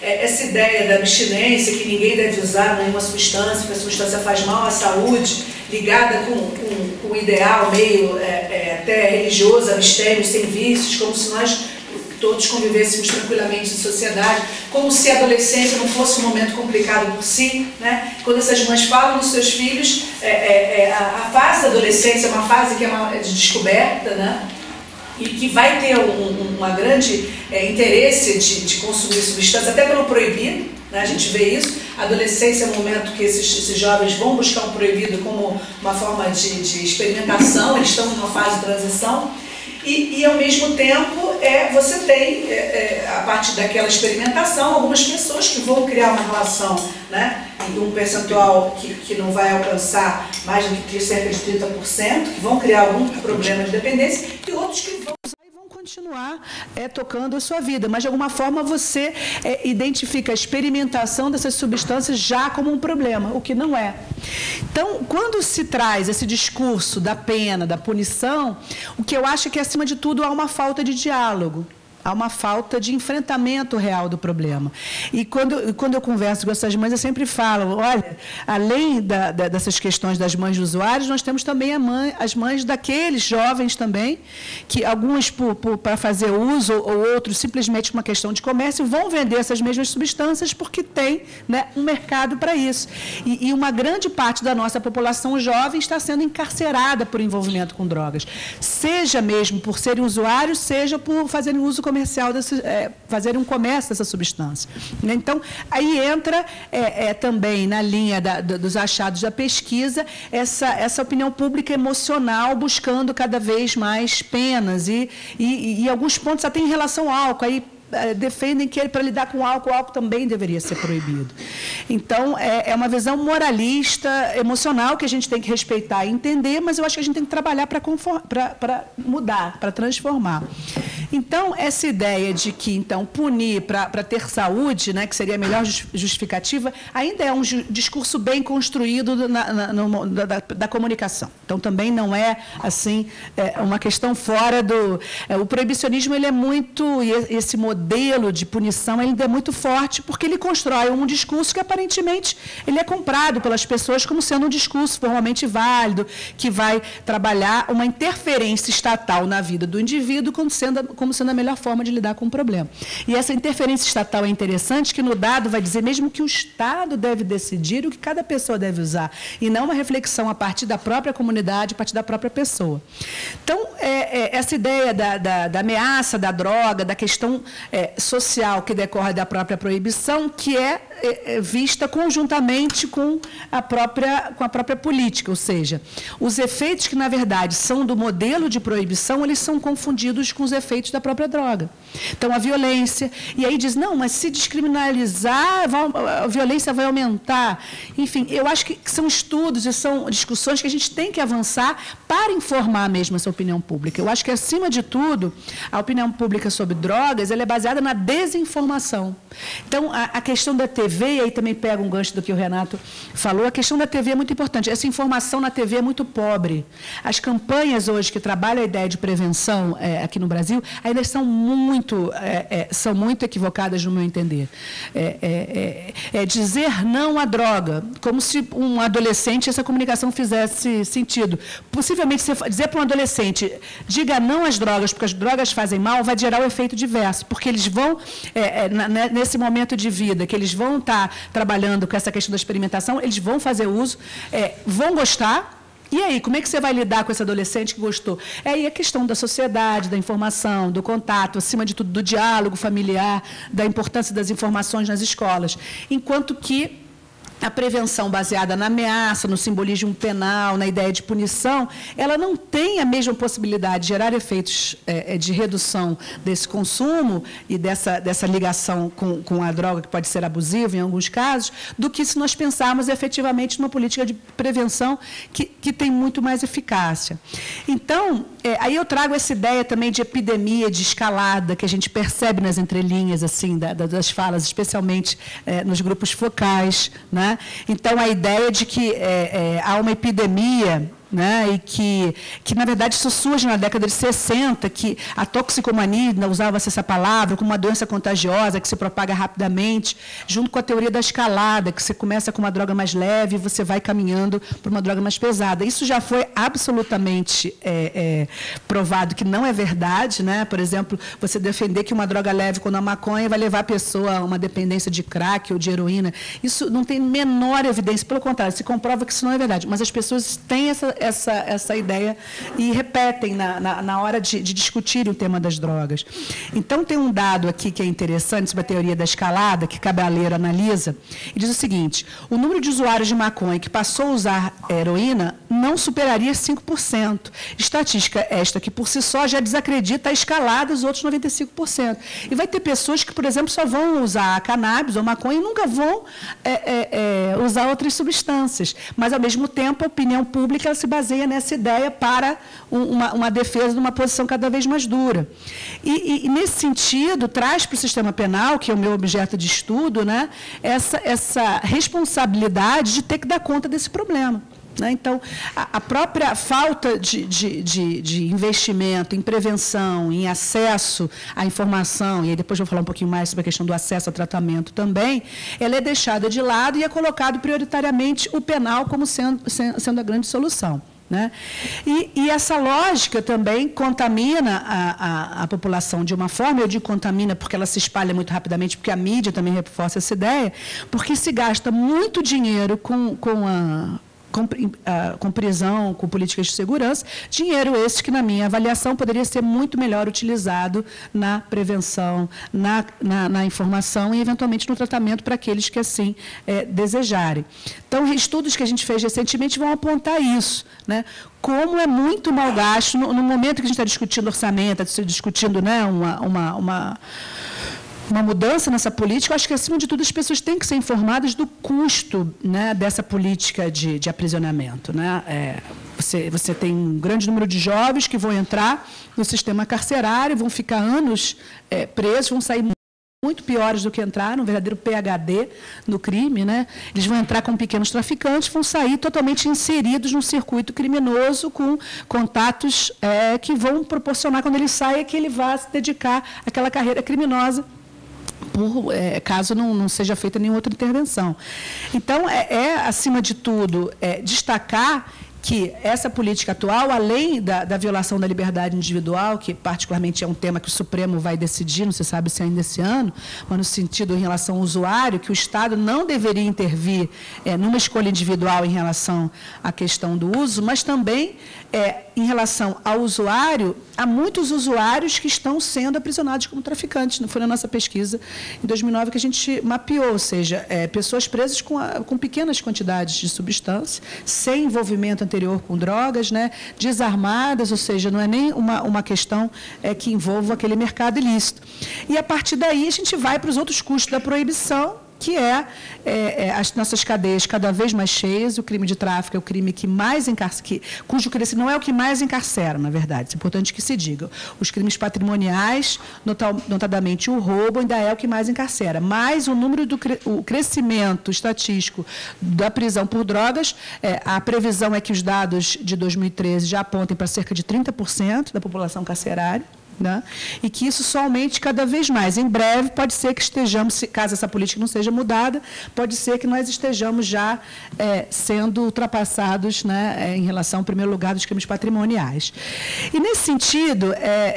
é, essa ideia da abstinência, que ninguém deve usar nenhuma substância, que a substância faz mal à saúde, ligada com, com, com o ideal meio é, é, até religioso, abstêmio, sem vícios, como se nós todos convivêssemos tranquilamente em sociedade, como se a adolescência não fosse um momento complicado por si, né? Quando essas mães falam dos seus filhos, é, é, é, a, a fase da adolescência é uma fase que é uma, de descoberta, né? E que vai ter um, um uma grande é, interesse de, de consumir substâncias, até pelo proibido, né? A gente vê isso. A adolescência é um momento que esses, esses jovens vão buscar um proibido como uma forma de, de experimentação, eles estão numa fase de transição. E, e, ao mesmo tempo, é, você tem, é, é, a partir daquela experimentação, algumas pessoas que vão criar uma relação, né, de um percentual que, que não vai alcançar mais do que cerca de trinta por cento, que vão criar algum problema de dependência, e outros que vão continuar é, tocando a sua vida, mas de alguma forma você é, identifica a experimentação dessas substâncias já como um problema, o que não é. Então, quando se traz esse discurso da pena, da punição, o que eu acho é que, acima de tudo, há uma falta de diálogo. Há uma falta de enfrentamento real do problema. E quando, quando eu converso com essas mães, eu sempre falo, olha, além da, da, dessas questões das mães de usuários, nós temos também a mãe, as mães daqueles jovens também, que alguns por, por, para fazer uso, ou outros simplesmente uma questão de comércio, vão vender essas mesmas substâncias porque tem, né, um mercado para isso. E, e uma grande parte da nossa população jovem está sendo encarcerada por envolvimento com drogas, seja mesmo por serem usuários, seja por fazerem uso comercial. comercial desse, é, fazer um comércio dessa substância. Então, aí entra é, é, também na linha da, dos achados da pesquisa essa, essa opinião pública emocional buscando cada vez mais penas e, e, e alguns pontos até em relação ao álcool. Aí, defendem que para lidar com álcool, o álcool também deveria ser proibido. Então, é, é uma visão moralista, emocional, que a gente tem que respeitar e entender, mas eu acho que a gente tem que trabalhar para mudar, para transformar. Então, essa ideia de que, então, punir para ter saúde, né, que seria a melhor justificativa, ainda é um discurso bem construído na, na, no, da, da comunicação. Então, também não é, assim, é uma questão fora do... É, o proibicionismo, ele é muito... Esse modelo modelo de punição ainda é muito forte, porque ele constrói um discurso que, aparentemente, ele é comprado pelas pessoas como sendo um discurso formalmente válido, que vai trabalhar uma interferência estatal na vida do indivíduo como sendo, como sendo a melhor forma de lidar com o problema. E essa interferência estatal é interessante, que no dado vai dizer mesmo que o Estado deve decidir o que cada pessoa deve usar, e não uma reflexão a partir da própria comunidade, a partir da própria pessoa. Então, é, é, essa ideia da, da, da ameaça da droga, da questão É, social que decorre da própria proibição, que é, é vista conjuntamente com a, própria, com a própria política, ou seja, os efeitos que, na verdade, são do modelo de proibição, eles são confundidos com os efeitos da própria droga. Então, a violência, e aí diz, não, mas se descriminalizar, a violência vai aumentar. Enfim, eu acho que são estudos e são discussões que a gente tem que avançar para informar mesmo essa opinião pública. Eu acho que, acima de tudo, a opinião pública sobre drogas, ela é baseada na desinformação. Então, a, a questão da T V, e aí também pega um gancho do que o Renato falou, a questão da T V é muito importante. Essa informação na T V é muito pobre. As campanhas hoje que trabalham a ideia de prevenção é, aqui no Brasil, ainda são muito, é, é, são muito equivocadas, no meu entender. É, é, é, é dizer não à droga, como se um adolescente, essa comunicação fizesse sentido. Possivelmente, você dizer para um adolescente, diga não às drogas, porque as drogas fazem mal, vai gerar o efeito diverso, porque eles vão, é, é, na, nesse momento de vida, que eles vão estar trabalhando com essa questão da experimentação, eles vão fazer uso, é, vão gostar. E aí, como é que você vai lidar com esse adolescente que gostou? É aí a questão da sociedade, da informação, do contato, acima de tudo, do diálogo familiar, da importância das informações nas escolas. Enquanto que a prevenção baseada na ameaça, no simbolismo penal, na ideia de punição, ela não tem a mesma possibilidade de gerar efeitos é, de redução desse consumo e dessa, dessa ligação com, com a droga, que pode ser abusiva em alguns casos, do que se nós pensarmos efetivamente numa política de prevenção que, que tem muito mais eficácia. Então, é, aí eu trago essa ideia também de epidemia, de escalada, que a gente percebe nas entrelinhas assim, da, das falas, especialmente é, nos grupos focais, né? Então, a ideia de que é, é, há uma epidemia né? E que, que, na verdade, isso surge na década de sessenta, que a toxicomania, usava-se essa palavra, como uma doença contagiosa que se propaga rapidamente, junto com a teoria da escalada, que você começa com uma droga mais leve e você vai caminhando para uma droga mais pesada. Isso já foi absolutamente é, é, provado que não é verdade, né? Por exemplo, você defender que uma droga leve, quando a maconha, vai levar a pessoa a uma dependência de crack ou de heroína. Isso não tem menor evidência, pelo contrário, se comprova que isso não é verdade. Mas as pessoas têm essa, essa, essa ideia e repetem na, na, na hora de, de discutir o tema das drogas. Então, tem um dado aqui que é interessante sobre a teoria da escalada, que Cabaleiro analisa, e diz o seguinte: o número de usuários de maconha que passou a usar heroína não superaria cinco por cento. Estatística esta que, por si só, já desacredita a escalada dos outros noventa e cinco por cento. E vai ter pessoas que, por exemplo, só vão usar cannabis ou maconha e nunca vão é, é, é, usar outras substâncias. Mas, ao mesmo tempo, a opinião pública ela se baseia nessa ideia para um, uma, uma defesa de uma posição cada vez mais dura. E, e, nesse sentido, traz para o sistema penal, que é o meu objeto de estudo, né, essa, essa responsabilidade de ter que dar conta desse problema. Então, a própria falta de, de, de, de investimento em prevenção, em acesso à informação, e aí depois eu vou falar um pouquinho mais sobre a questão do acesso ao tratamento também, ela é deixada de lado e é colocado prioritariamente o penal como sendo, sendo a grande solução. Né? E, e essa lógica também contamina a, a, a população de uma forma, eu digo contamina porque ela se espalha muito rapidamente, porque a mídia também reforça essa ideia, porque se gasta muito dinheiro com, com a... Com, com prisão, com políticas de segurança, dinheiro esse que, na minha avaliação, poderia ser muito melhor utilizado na prevenção, na, na, na informação e, eventualmente, no tratamento para aqueles que assim é, desejarem. Então, estudos que a gente fez recentemente vão apontar isso, né? Como é muito mal gasto, no, no momento que a gente está discutindo orçamento, está discutindo, né, uma... uma, uma uma mudança nessa política, eu acho que, acima de tudo, as pessoas têm que ser informadas do custo, né, dessa política de, de aprisionamento. Né? É, você, você tem um grande número de jovens que vão entrar no sistema carcerário, vão ficar anos é, presos, vão sair muito piores do que entraram, um verdadeiro P H D no crime. Né? Eles vão entrar como pequenos traficantes, vão sair totalmente inseridos num circuito criminoso, com contatos é, que vão proporcionar, quando ele saia, que ele vá se dedicar àquela carreira criminosa, por, é, caso não, não seja feita nenhuma outra intervenção. Então, é, é acima de tudo, é, destacar que essa política atual, além da, da violação da liberdade individual, que particularmente é um tema que o Supremo vai decidir, não se sabe se ainda esse ano, mas no sentido em relação ao usuário, que o Estado não deveria intervir é, numa escolha individual em relação à questão do uso, mas também é, em relação ao usuário, há muitos usuários que estão sendo aprisionados como traficantes. Foi na nossa pesquisa em dois mil e nove que a gente mapeou, ou seja, é, pessoas presas com, a, com pequenas quantidades de substância, sem envolvimento anterior com drogas, né, desarmadas, ou seja, não é nem uma, uma questão é, que envolva aquele mercado ilícito. E, a partir daí, a gente vai para os outros custos da proibição, que é, é, é as nossas cadeias cada vez mais cheias. O crime de tráfico é o crime que mais encarcera, cujo crescimento não é o que mais encarcera, na verdade, é importante que se diga. Os crimes patrimoniais, notadamente o roubo, ainda é o que mais encarcera. Mas o número do o crescimento estatístico da prisão por drogas, é, a previsão é que os dados de dois mil e treze já apontem para cerca de trinta por cento da população carcerária. Né? E que isso só aumente cada vez mais. Em breve, pode ser que estejamos, caso essa política não seja mudada, pode ser que nós estejamos já é, sendo ultrapassados, né, é, em relação, em primeiro lugar, dos crimes patrimoniais. E, nesse sentido,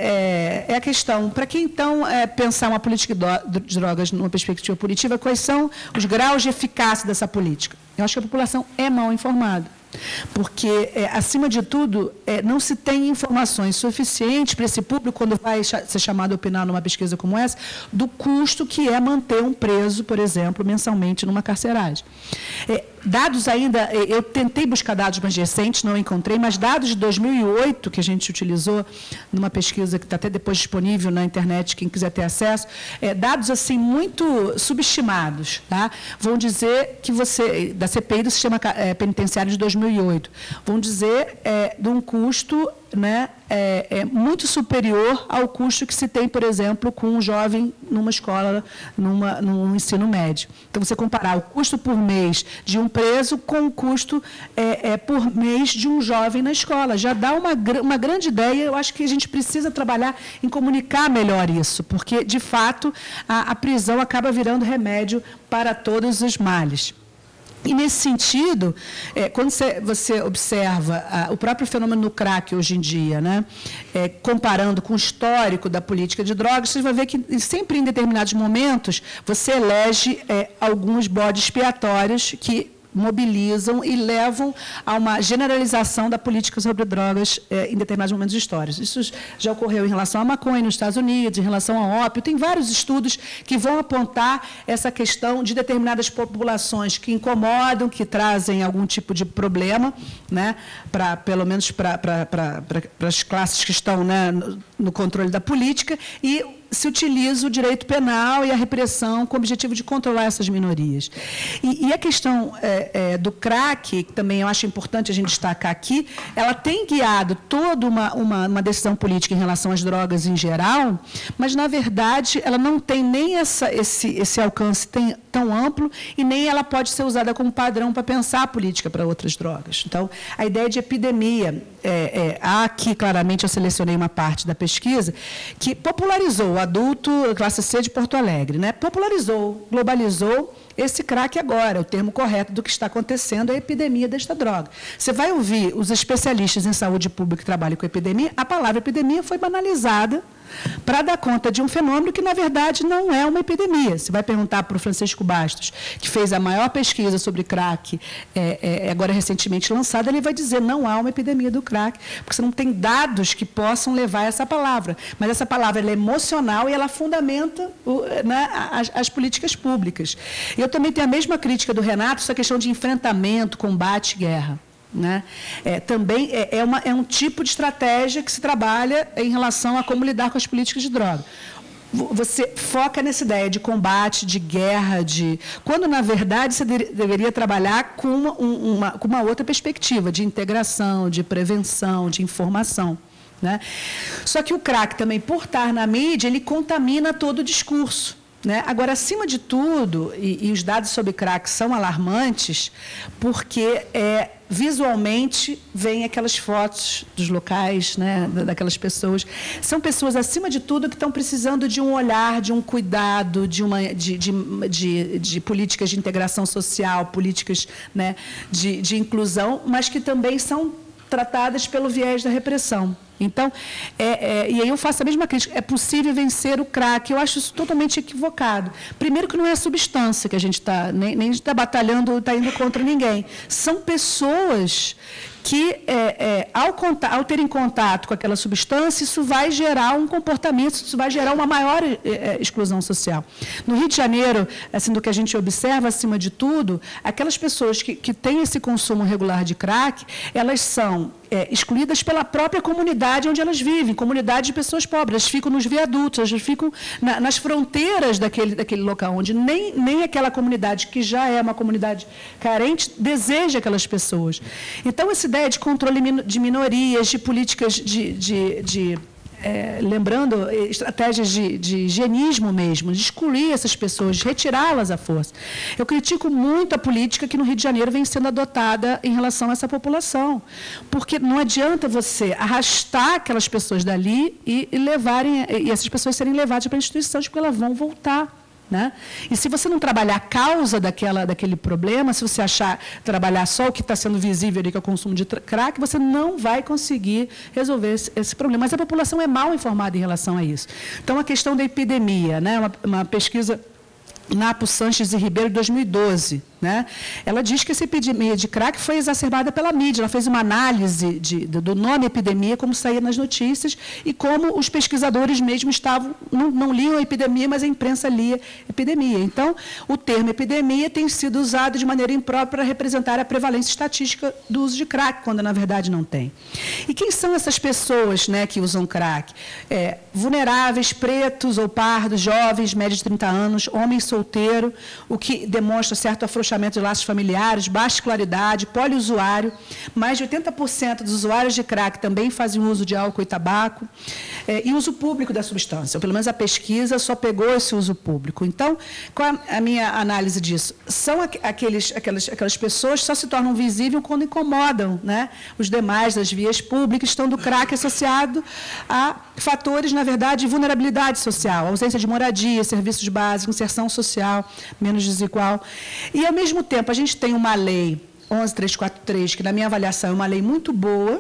é, é, é a questão, para quem, então, é, pensar uma política de drogas numa perspectiva punitiva, quais são os graus de eficácia dessa política? Eu acho que a população é mal informada. Porque, é, acima de tudo, é, não se tem informações suficientes para esse público, quando vai ser chamado a opinar numa pesquisa como essa, do custo que é manter um preso, por exemplo, mensalmente numa carceragem. É, dados ainda, eu tentei buscar dados mais recentes, não encontrei, mas dados de dois mil e oito, que a gente utilizou numa pesquisa que está até depois disponível na internet, quem quiser ter acesso, é, dados assim muito subestimados, tá? Vão dizer que você, da C P I do Sistema Penitenciário de dois mil e oito, vão dizer é, de um custo, né, é, é muito superior ao custo que se tem, por exemplo, com um jovem numa escola, numa, num ensino médio. Então, você comparar o custo por mês de um preso com o custo é, é, por mês de um jovem na escola. Já dá uma, uma grande ideia. Eu acho que a gente precisa trabalhar em comunicar melhor isso, porque, de fato, a, a prisão acaba virando remédio para todos os males. E, nesse sentido, é, quando você, você observa a, o próprio fenômeno do crack hoje em dia, né, é, comparando com o histórico da política de drogas, você vai ver que, sempre em determinados momentos, você elege é, alguns bodes expiatórios que mobilizam e levam a uma generalização da política sobre drogas eh, em determinados momentos históricos. Isso já ocorreu em relação à maconha nos Estados Unidos, em relação ao ópio. Tem vários estudos que vão apontar essa questão de determinadas populações que incomodam, que trazem algum tipo de problema, né, pra, pelo menos para as classes que estão, né, no, no controle da política, e se utiliza o direito penal e a repressão com o objetivo de controlar essas minorias. E, e a questão é, é, do crack, que também eu acho importante a gente destacar aqui, ela tem guiado toda uma, uma, uma decisão política em relação às drogas em geral, mas, na verdade, ela não tem nem essa, esse, esse alcance tem, tão amplo e nem ela pode ser usada como padrão para pensar a política para outras drogas. Então, a ideia de epidemia, é, é, aqui, claramente, eu selecionei uma parte da pesquisa que popularizou o adulto classe C de Porto Alegre, né? Popularizou, globalizou esse crack agora, o termo correto do que está acontecendo é a epidemia desta droga. Você vai ouvir os especialistas em saúde pública que trabalham com epidemia, a palavra epidemia foi banalizada para dar conta de um fenômeno que, na verdade, não é uma epidemia. Você vai perguntar para o Francisco Bastos, que fez a maior pesquisa sobre crack, é, é, agora recentemente lançada, ele vai dizer não há uma epidemia do crack, porque você não tem dados que possam levar essa palavra. Mas essa palavra ela é emocional e ela fundamenta o, né, as, as políticas públicas. Eu também tenho a mesma crítica do Renato, essa questão de enfrentamento, combate, guerra. Né? É, também é, é, uma, é um tipo de estratégia que se trabalha em relação a como lidar com as políticas de droga. Você foca nessa ideia de combate, de guerra, de quando, na verdade, você de, deveria trabalhar com uma, uma, com uma outra perspectiva, de integração, de prevenção, de informação. Né? Só que o crack também, por estar na mídia, ele contamina todo o discurso. Né? Agora, acima de tudo, e, e os dados sobre crack são alarmantes, porque é, visualmente vêm aquelas fotos dos locais, né, daquelas pessoas. São pessoas, acima de tudo, que estão precisando de um olhar, de um cuidado, de, uma, de, de, de, de políticas de integração social, políticas, né, de, de inclusão, mas que também são tratadas pelo viés da repressão. Então, é, é, e aí eu faço a mesma crítica, é possível vencer o crack. Eu acho isso totalmente equivocado. Primeiro que não é a substância que a gente está, nem, nem está batalhando, está indo contra ninguém. São pessoas que, é, é, ao, ao terem contato com aquela substância, isso vai gerar um comportamento, isso vai gerar uma maior é, exclusão social. No Rio de Janeiro, assim, do que a gente observa, acima de tudo, aquelas pessoas que, que têm esse consumo regular de crack, elas são é, excluídas pela própria comunidade onde elas vivem, comunidade de pessoas pobres. Elas ficam nos viadutos, elas ficam na, nas fronteiras daquele, daquele local, onde nem, nem aquela comunidade, que já é uma comunidade carente, deseja aquelas pessoas. Então, essa ideia de controle de minorias, de políticas de... de, de É, lembrando, estratégias de, de higienismo mesmo, de excluir essas pessoas, de retirá-las à força. Eu critico muito a política que no Rio de Janeiro vem sendo adotada em relação a essa população, porque não adianta você arrastar aquelas pessoas dali e, e, levarem, e essas pessoas serem levadas para instituições, porque elas vão voltar. Né? E se você não trabalhar a causa daquela, daquele problema, se você achar trabalhar só o que está sendo visível ali, que é o consumo de crack, você não vai conseguir resolver esse, esse problema. Mas a população é mal informada em relação a isso. Então, a questão da epidemia, né? uma, uma pesquisa Napo, Sanches e Ribeiro, de dois mil e doze. Né? Ela diz que essa epidemia de crack foi exacerbada pela mídia. Ela fez uma análise de, do nome epidemia, como saía nas notícias, e como os pesquisadores mesmo estavam, não, não liam a epidemia, mas a imprensa lia epidemia. Então, o termo epidemia tem sido usado de maneira imprópria para representar a prevalência estatística do uso de crack, quando, na verdade, não tem. E quem são essas pessoas, né, que usam crack? É, vulneráveis, pretos ou pardos, jovens, médios de trinta anos, homens solteiros, o que demonstra certo afrouxamento desmanchelamento de laços familiares, baixa escolaridade, poliusuário. Mais de oitenta por cento dos usuários de crack também fazem uso de álcool e tabaco. É, e uso público da substância, ou pelo menos a pesquisa só pegou esse uso público. Então, qual a minha análise disso? São aqueles, aquelas, aquelas pessoas que só se tornam visíveis quando incomodam, né, os demais das vias públicas, estando o crack associado a fatores, na verdade, de vulnerabilidade social, ausência de moradia, serviços básicos, inserção social menos desigual. E, ao mesmo tempo, a gente tem uma lei onze mil trezentos e quarenta e três, que, na minha avaliação, é uma lei muito boa,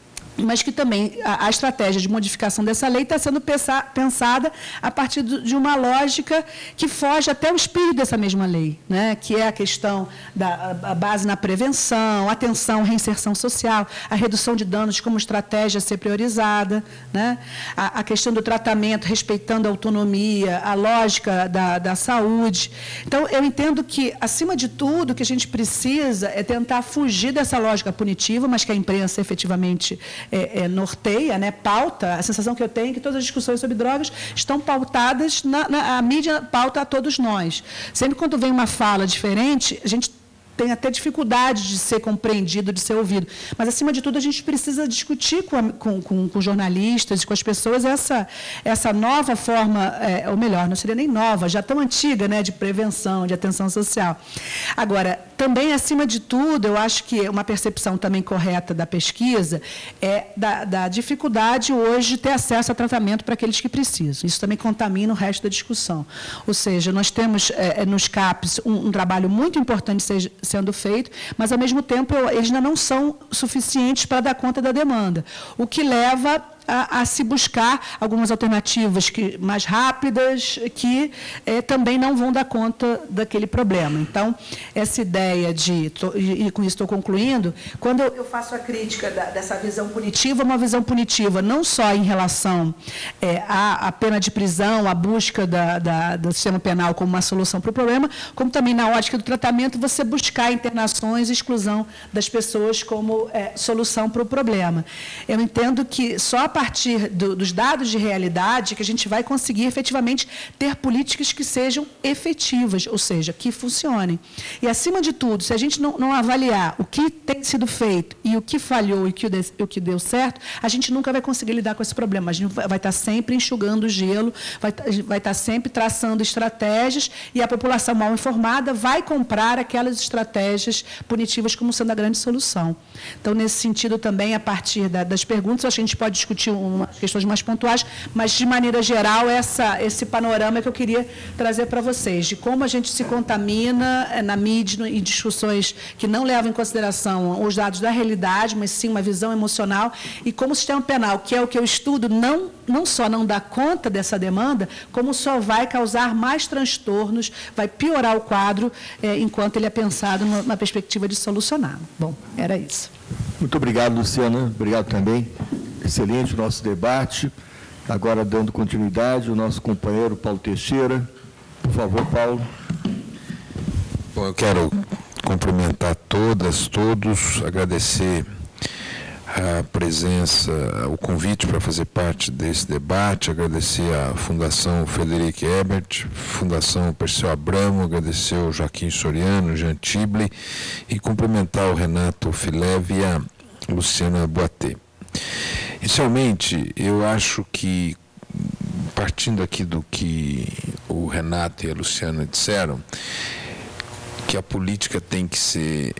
mas que também a, a estratégia de modificação dessa lei está sendo pensa, pensada a partir do, de uma lógica que foge até o espírito dessa mesma lei, né? Que é a questão da a base na prevenção, atenção, reinserção social, a redução de danos como estratégia a ser priorizada, né? a, a questão do tratamento respeitando a autonomia, a lógica da, da saúde. Então, eu entendo que, acima de tudo, o que a gente precisa é tentar fugir dessa lógica punitiva, mas que a imprensa efetivamente É, é, norteia, né, pauta. A sensação que eu tenho é que todas as discussões sobre drogas estão pautadas, na, na, a mídia pauta a todos nós. Sempre quando vem uma fala diferente, a gente tem até dificuldade de ser compreendido, de ser ouvido. Mas, acima de tudo, a gente precisa discutir com, a, com, com, com jornalistas e com as pessoas essa, essa nova forma, é, ou melhor, não seria nem nova, já tão antiga, né, de prevenção, de atenção social. Agora, também, acima de tudo, eu acho que uma percepção também correta da pesquisa é da, da dificuldade hoje de ter acesso a tratamento para aqueles que precisam. Isso também contamina o resto da discussão. Ou seja, nós temos é, nos CAPs um, um trabalho muito importante seja, sendo feito, mas, ao mesmo tempo, eles ainda não são suficientes para dar conta da demanda, o que leva A, a se buscar algumas alternativas que, mais rápidas, que eh, também não vão dar conta daquele problema. Então, essa ideia de, tô, e, e com isso estou concluindo, quando eu, eu faço a crítica da, dessa visão punitiva, uma visão punitiva não só em relação eh, à, à pena de prisão, à busca da, da, do sistema penal como uma solução para o problema, como também na ótica do tratamento, você buscar internações e exclusão das pessoas como eh, solução para o problema. Eu entendo que só a partir do, dos dados de realidade que a gente vai conseguir efetivamente ter políticas que sejam efetivas, ou seja, que funcionem. E, acima de tudo, se a gente não, não avaliar o que tem sido feito e o que falhou e o que, o que deu certo, a gente nunca vai conseguir lidar com esse problema. A gente vai estar sempre enxugando o gelo, vai, vai estar sempre traçando estratégias e a população mal informada vai comprar aquelas estratégias punitivas como sendo a grande solução. Então, nesse sentido, também, a partir da, das perguntas, acho que a gente pode discutir umas questões mais pontuais, mas, de maneira geral, essa, esse panorama que eu queria trazer para vocês, de como a gente se contamina na mídia e discussões que não levam em consideração os dados da realidade, mas sim uma visão emocional, e como o sistema penal, que é o que eu estudo, não, não só não dá conta dessa demanda, como só vai causar mais transtornos, vai piorar o quadro, é, enquanto ele é pensado na perspectiva de solucionar. Bom, era isso. Muito obrigado, Luciana. Obrigado também. Excelente o nosso debate. Agora, dando continuidade, o nosso companheiro Paulo Teixeira. Por favor, Paulo. Bom, eu quero cumprimentar todas, todos, agradecer a presença, o convite para fazer parte desse debate, agradecer à Fundação Frederic Ebert, Fundação Perseu Abramo, agradecer ao Joaquim Soriano, Jean Tible, e cumprimentar o Renato Filev e a Luciana Boatê. Inicialmente, eu acho que, partindo aqui do que o Renato e a Luciana disseram, que a política tem que ser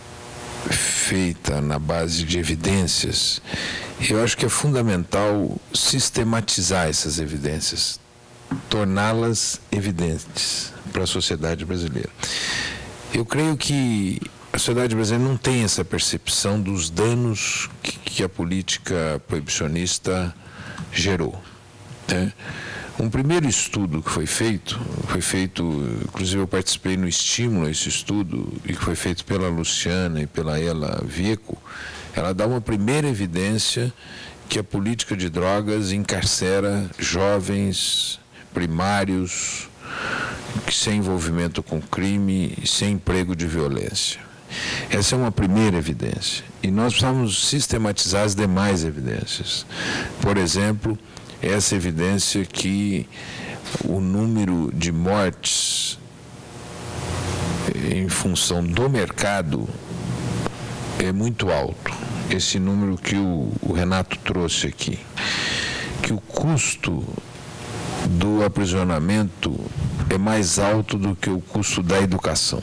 feita na base de evidências, eu acho que é fundamental sistematizar essas evidências, torná-las evidentes para a sociedade brasileira. Eu creio que a sociedade brasileira não tem essa percepção dos danos que, que a política proibicionista gerou, né? Um primeiro estudo que foi feito, foi feito, inclusive eu participei no estímulo a esse estudo, e que foi feito pela Luciana e pela Ela Vieco, ela dá uma primeira evidência que a política de drogas encarcera jovens primários, sem envolvimento com crime e sem emprego de violência. Essa é uma primeira evidência. E nós precisamos sistematizar as demais evidências. Por exemplo, essa evidência que o número de mortes em em função do mercado é muito alto. Esse número que o, o Renato trouxe aqui, que o custo do aprisionamento é mais alto do que o custo da educação.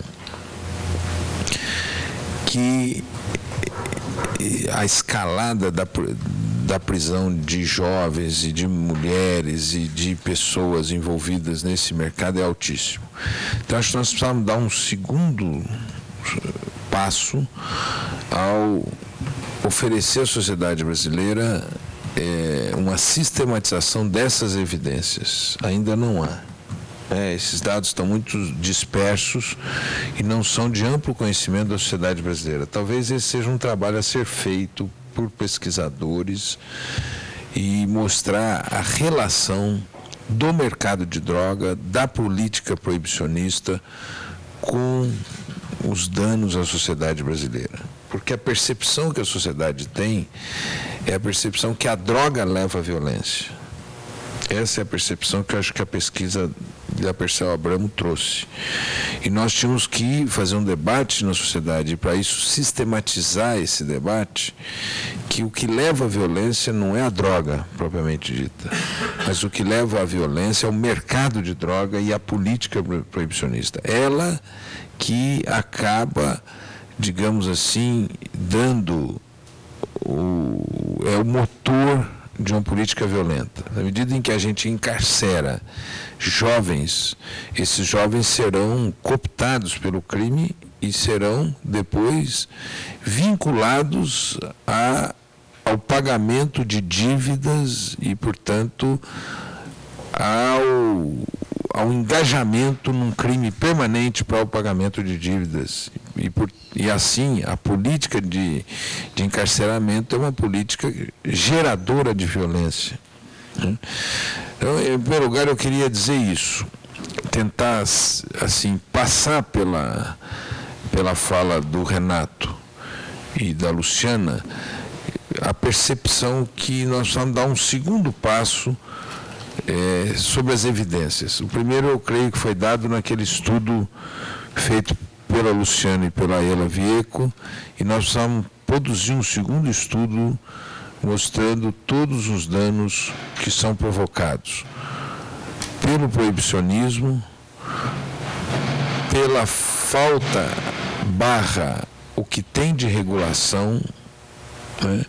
Que a escalada da, da prisão de jovens e de mulheres e de pessoas envolvidas nesse mercado é altíssimo. Então, acho que nós precisamos dar um segundo passo ao oferecer à sociedade brasileira é, uma sistematização dessas evidências. Ainda não há. É, esses dados estão muito dispersos e não são de amplo conhecimento da sociedade brasileira. Talvez esse seja um trabalho a ser feito por pesquisadores e mostrar a relação do mercado de droga, da política proibicionista com os danos à sociedade brasileira. Porque a percepção que a sociedade tem é a percepção que a droga leva à violência. Essa é a percepção que eu acho que a pesquisa da Persel Abramo trouxe. E nós tínhamos que fazer um debate na sociedade, e para isso sistematizar esse debate, que o que leva à violência não é a droga propriamente dita, mas o que leva à violência é o mercado de droga e a política proibicionista. Ela que acaba, digamos assim, dando o, é o motor de uma política violenta. Na medida em que a gente encarcera jovens, esses jovens serão cooptados pelo crime e serão depois vinculados a, ao pagamento de dívidas e, portanto, ao, ao engajamento num crime permanente para o pagamento de dívidas. E, por, e assim, a política de, de encarceramento é uma política geradora de violência. Né? Então, em primeiro lugar, eu queria dizer isso, tentar, assim, passar pela, pela fala do Renato e da Luciana a percepção que nós precisamos dar um segundo passo é, sobre as evidências. O primeiro, eu creio que foi dado naquele estudo feito pela Luciana e pela Ela Vieco, e nós precisamos produzir um segundo estudo mostrando todos os danos que são provocados pelo proibicionismo, pela falta barra o que tem de regulação, né?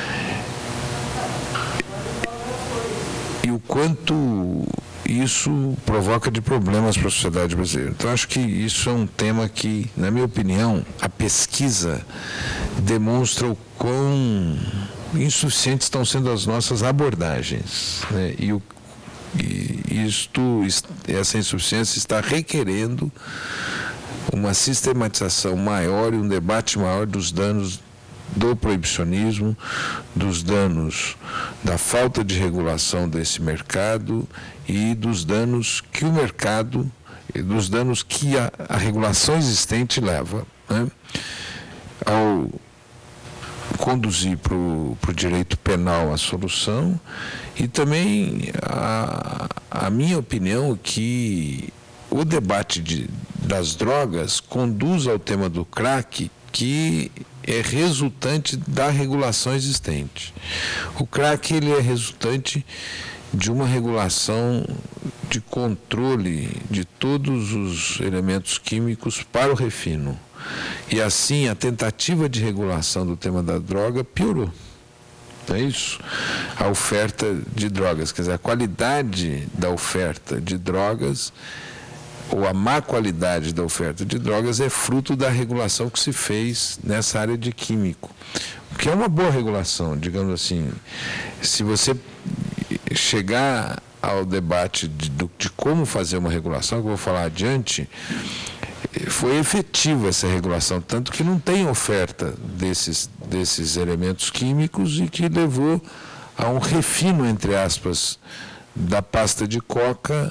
E o quanto isso provoca de problemas para a sociedade brasileira. Então, acho que isso é um tema que, na minha opinião, a pesquisa demonstra o quão insuficientes estão sendo as nossas abordagens, né? E, o, e isto, essa insuficiência está requerendo uma sistematização maior e um debate maior dos danos do proibicionismo, dos danos da falta de regulação desse mercado e dos danos que o mercado, dos danos que a, a regulação existente leva, né? Ao conduzir para o direito penal a solução, e também a, a minha opinião é que o debate de, das drogas conduz ao tema do crack, que é resultante da regulação existente. O crack ele é resultante de uma regulação de controle de todos os elementos químicos para o refino. E assim a tentativa de regulação do tema da droga piorou. É isso? A oferta de drogas, quer dizer, a qualidade da oferta de drogas ou a má qualidade da oferta de drogas é fruto da regulação que se fez nessa área de químico. O que é uma boa regulação, digamos assim. Se você chegar ao debate de, de como fazer uma regulação, que eu vou falar adiante, foi efetiva essa regulação, tanto que não tem oferta desses, desses elementos químicos e que levou a um refino, entre aspas, da pasta de coca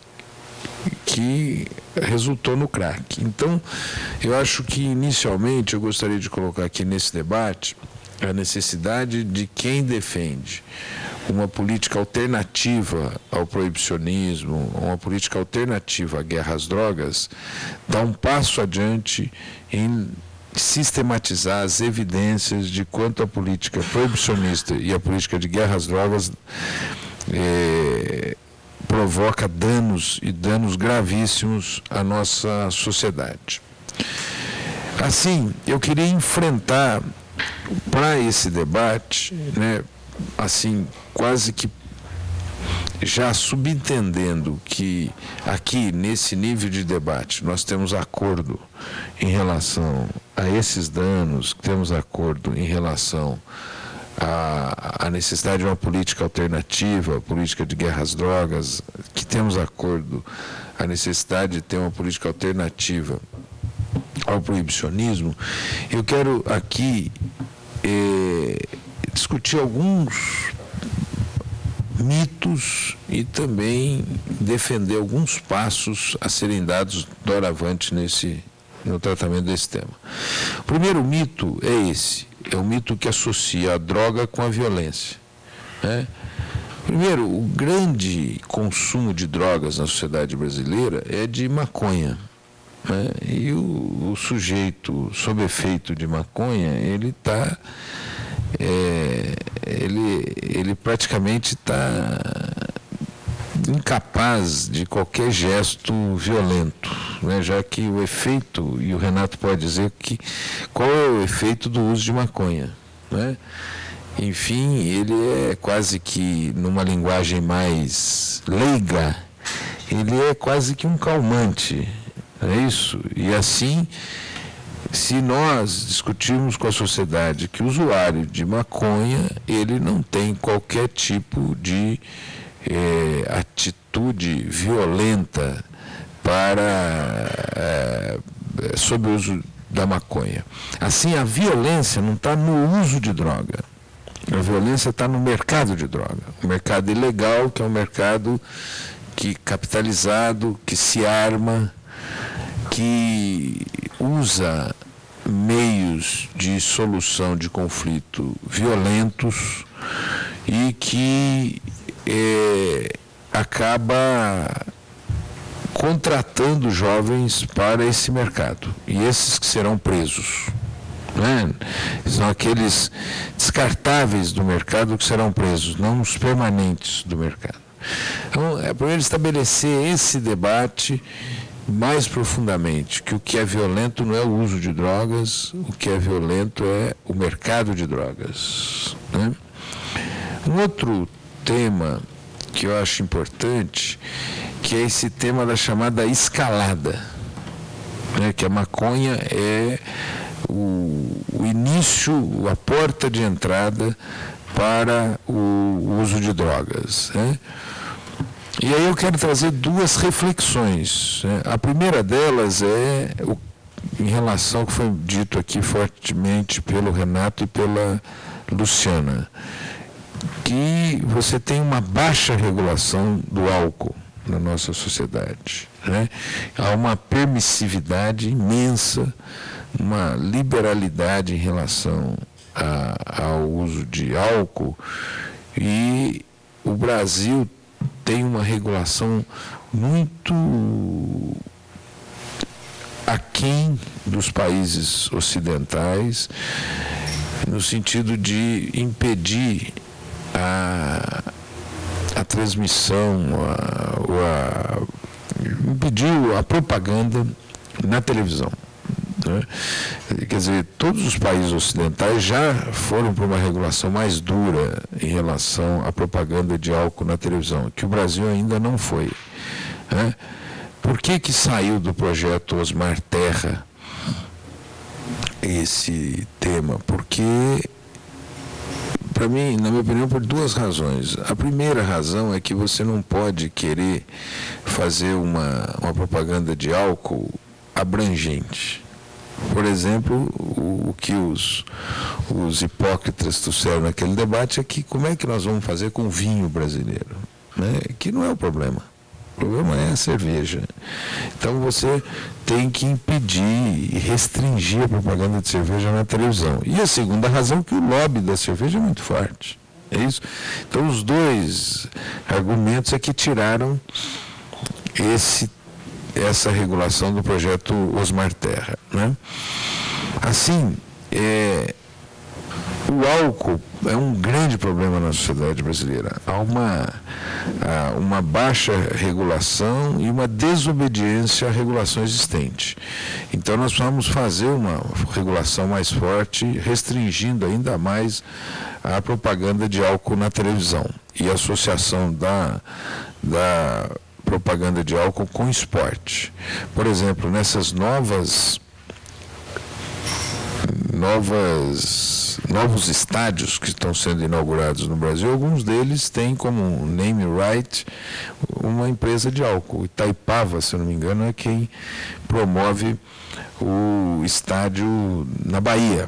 que resultou no crack. Então, eu acho que inicialmente eu gostaria de colocar aqui nesse debate a necessidade de quem defende uma política alternativa ao proibicionismo, uma política alternativa à guerra às drogas, dá um passo adiante em sistematizar as evidências de quanto a política proibicionista e a política de guerra às drogas é, provoca danos e danos gravíssimos à nossa sociedade. Assim, eu queria enfrentar para esse debate, né, assim, quase que já subentendendo que aqui, nesse nível de debate, nós temos acordo em relação a esses danos, temos acordo em relação à, à necessidade de uma política alternativa, política de guerra às drogas, que temos acordo a necessidade de ter uma política alternativa ao proibicionismo. Eu quero aqui eh, discutir alguns mitos e também defender alguns passos a serem dados doravante nesse, no tratamento desse tema. O primeiro mito é esse, é o mito que associa a droga com a violência, né? Primeiro, o grande consumo de drogas na sociedade brasileira é de maconha, né? E o, o sujeito sob efeito de maconha, ele está... É, ele, ele praticamente está incapaz de qualquer gesto violento, né? Já que o efeito, e o Renato pode dizer que, qual é o efeito do uso de maconha, né? Enfim, ele é quase que, numa linguagem mais leiga, ele é quase que um calmante, não é isso? E assim, se nós discutirmos com a sociedade que o usuário de maconha, ele não tem qualquer tipo de eh, atitude violenta para, eh, sob o uso da maconha. Assim, a violência não está no uso de droga. A violência está no mercado de droga. O mercado ilegal, que é um mercado que, capitalizado, que se arma, que usa meios de solução de conflito violentos e que é, acaba contratando jovens para esse mercado. E esses que serão presos, né? São aqueles descartáveis do mercado que serão presos, não os permanentes do mercado. Então, é primeiro estabelecer esse debate mais profundamente, que o que é violento não é o uso de drogas, o que é violento é o mercado de drogas, né? Um outro tema que eu acho importante, que é esse tema da chamada escalada, né? Que a maconha é o, o início, a porta de entrada para o uso de drogas, né? E aí eu quero trazer duas reflexões, né? A primeira delas é o, em relação ao que foi dito aqui fortemente pelo Renato e pela Luciana, que você tem uma baixa regulação do álcool na nossa sociedade, né? Há uma permissividade imensa, uma liberalidade em relação a, ao uso de álcool, e o Brasil tem uma regulação muito aquém dos países ocidentais, no sentido de impedir a, a transmissão, a, a, impedir a propaganda na televisão, né? Quer dizer, todos os países ocidentais já foram para uma regulação mais dura em relação à propaganda de álcool na televisão, que o Brasil ainda não foi, né? Por que que saiu do projeto Osmar Terra esse tema? Porque, para mim, na minha opinião, por duas razões. A primeira razão é que você não pode querer fazer uma, uma propaganda de álcool abrangente. Por exemplo, o, o que os, os hipócritas trouxeram naquele debate é que como é que nós vamos fazer com o vinho brasileiro, né? Que não é o problema. O problema é a cerveja. Então você tem que impedir e restringir a propaganda de cerveja na televisão. E a segunda razão é que o lobby da cerveja é muito forte, É isso? Então, os dois argumentos é que tiraram esse, essa regulação do projeto Osmar Terra, né? Assim, é, o álcool é um grande problema na sociedade brasileira. Há uma, há uma baixa regulação e uma desobediência à regulação existente. Então, nós precisamos fazer uma regulação mais forte, restringindo ainda mais a propaganda de álcool na televisão e a associação da, da propaganda de álcool com esporte. Por exemplo, nessas novas... novas, novos estádios que estão sendo inaugurados no Brasil, alguns deles têm como name right uma empresa de álcool. Itaipava, se eu não me engano, é quem promove o estádio na Bahia.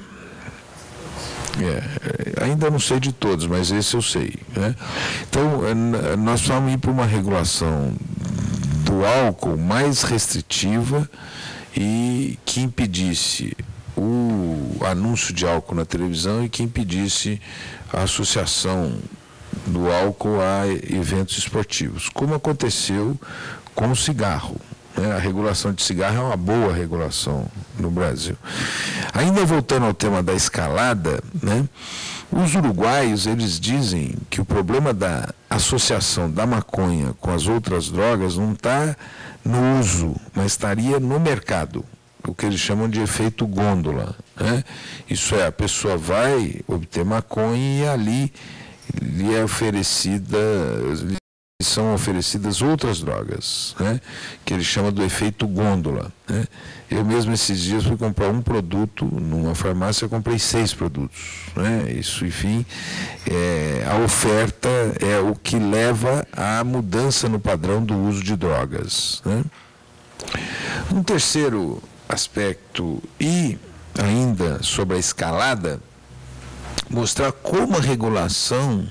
É, ainda não sei de todos, mas esse eu sei, né? Então, nós precisamos ir para uma regulação do álcool mais restritiva e que impedisse o anúncio de álcool na televisão e que impedisse a associação do álcool a eventos esportivos, como aconteceu com o cigarro. Né? A regulação de cigarro é uma boa regulação no Brasil. Ainda voltando ao tema da escalada, né? Os uruguaios, eles dizem que o problema da associação da maconha com as outras drogas não está no uso, mas estaria no mercado, o que eles chamam de efeito gôndola, né? Isso é, a pessoa vai obter maconha e ali lhe é oferecida, lhe são oferecidas outras drogas, né? Que eles chamam do efeito gôndola, né? Eu mesmo esses dias fui comprar um produto numa farmácia, eu comprei seis produtos, né? Isso, enfim, é, a oferta é o que leva à mudança no padrão do uso de drogas, né? Um terceiro aspecto, e ainda sobre a escalada, mostrar como a regulação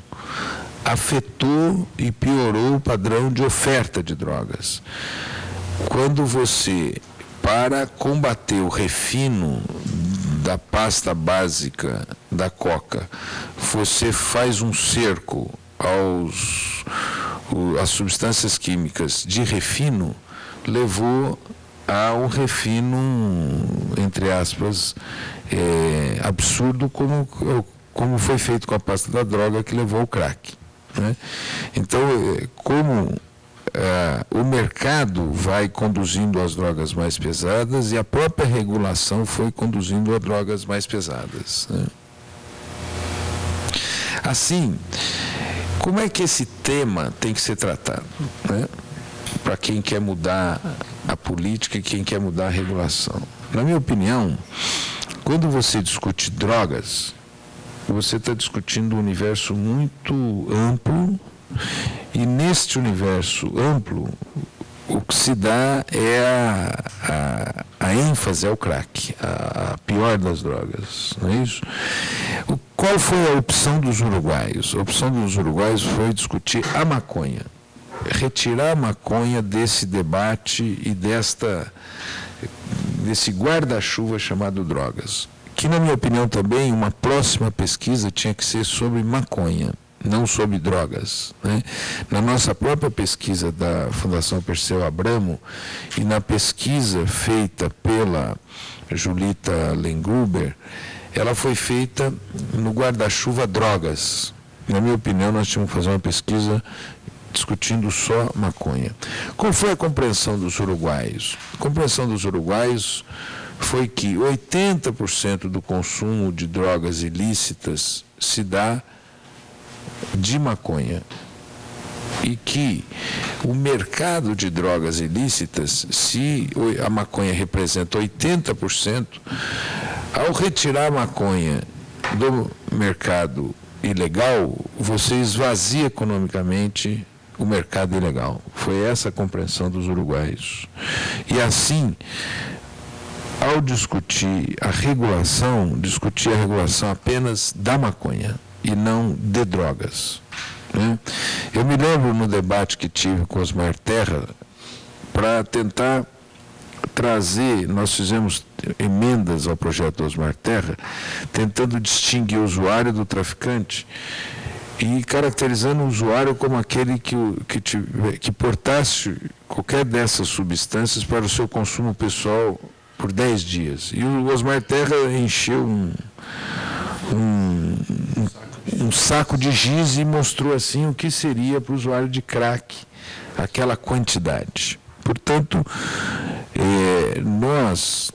afetou e piorou o padrão de oferta de drogas. Quando você, para combater o refino da pasta básica da coca, você faz um cerco aos às substâncias químicas de refino, levou a um refino, entre aspas, é, absurdo, como, como foi feito com a pasta da droga que levou ao crack, né? Então, como é, o mercado vai conduzindo as drogas mais pesadas e a própria regulação foi conduzindo a drogas mais pesadas, né? Assim, como é que esse tema tem que ser tratado, né? Para quem quer mudar a política e quem quer mudar a regulação. Na minha opinião, quando você discute drogas, você está discutindo um universo muito amplo, e neste universo amplo, o que se dá é a, a, a ênfase ao crack, a, a pior das drogas, não é isso? O, qual foi a opção dos uruguaios? A opção dos uruguaios foi discutir a maconha. Retirar a maconha desse debate e desta, desse guarda-chuva chamado drogas. Que, na minha opinião, também, uma próxima pesquisa tinha que ser sobre maconha, não sobre drogas, né? Na nossa própria pesquisa da Fundação Perseu Abramo e na pesquisa feita pela Julita Lengruber, ela foi feita no guarda-chuva drogas. Na minha opinião, nós tínhamos que fazer uma pesquisa discutindo só maconha. Qual foi a compreensão dos uruguaios? A compreensão dos uruguaios foi que oitenta por cento do consumo de drogas ilícitas se dá de maconha e que o mercado de drogas ilícitas, se a maconha representa oitenta por cento, ao retirar a maconha do mercado ilegal, você esvazia economicamente o mercado ilegal. Foi essa a compreensão dos uruguaios. E assim, ao discutir a regulação, discutir a regulação apenas da maconha e não de drogas, né? Eu me lembro no debate que tive com Osmar Terra, para tentar trazer, nós fizemos emendas ao projeto Osmar Terra, tentando distinguir o usuário do traficante, e caracterizando o usuário como aquele que, que, tiver, que portasse qualquer dessas substâncias para o seu consumo pessoal por dez dias. E o Osmar Terra encheu um, um, um, um saco de giz e mostrou assim o que seria para o usuário de crack aquela quantidade. Portanto, é, nós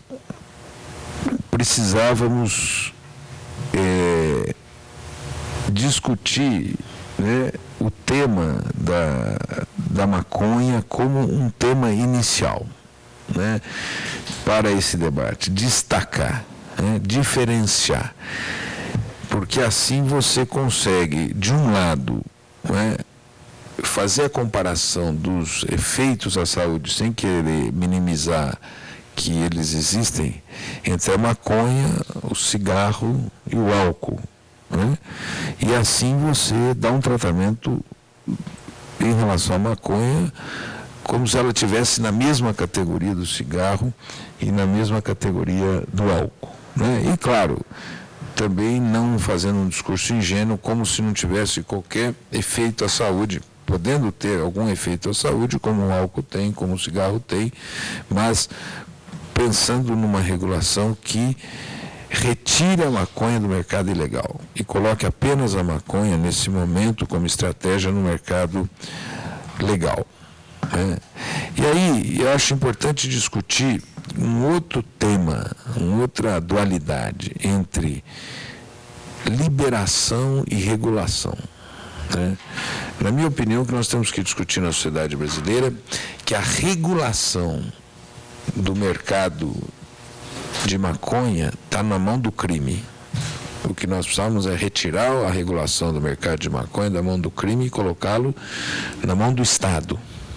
precisávamos é, discutir, né, o tema da, da maconha como um tema inicial, né, para esse debate, destacar, né, diferenciar, porque assim você consegue, de um lado, né, fazer a comparação dos efeitos à saúde sem querer minimizar que eles existem entre a maconha, o cigarro e o álcool, né? E assim você dá um tratamento em relação à maconha como se ela estivesse na mesma categoria do cigarro e na mesma categoria do álcool, né? E claro, também não fazendo um discurso ingênuo como se não tivesse qualquer efeito à saúde, podendo ter algum efeito à saúde, como o álcool tem, como o cigarro tem, mas pensando numa regulação que retire a maconha do mercado ilegal e coloque apenas a maconha, nesse momento, como estratégia no mercado legal, né? E aí, eu acho importante discutir um outro tema, uma outra dualidade entre liberação e regulação, né? Na minha opinião, o que nós temos que discutir na sociedade brasileira que a regulação do mercado de maconha está na mão do crime. O que nós precisamos é retirar a regulação do mercado de maconha da mão do crime e colocá-lo na mão do Estado.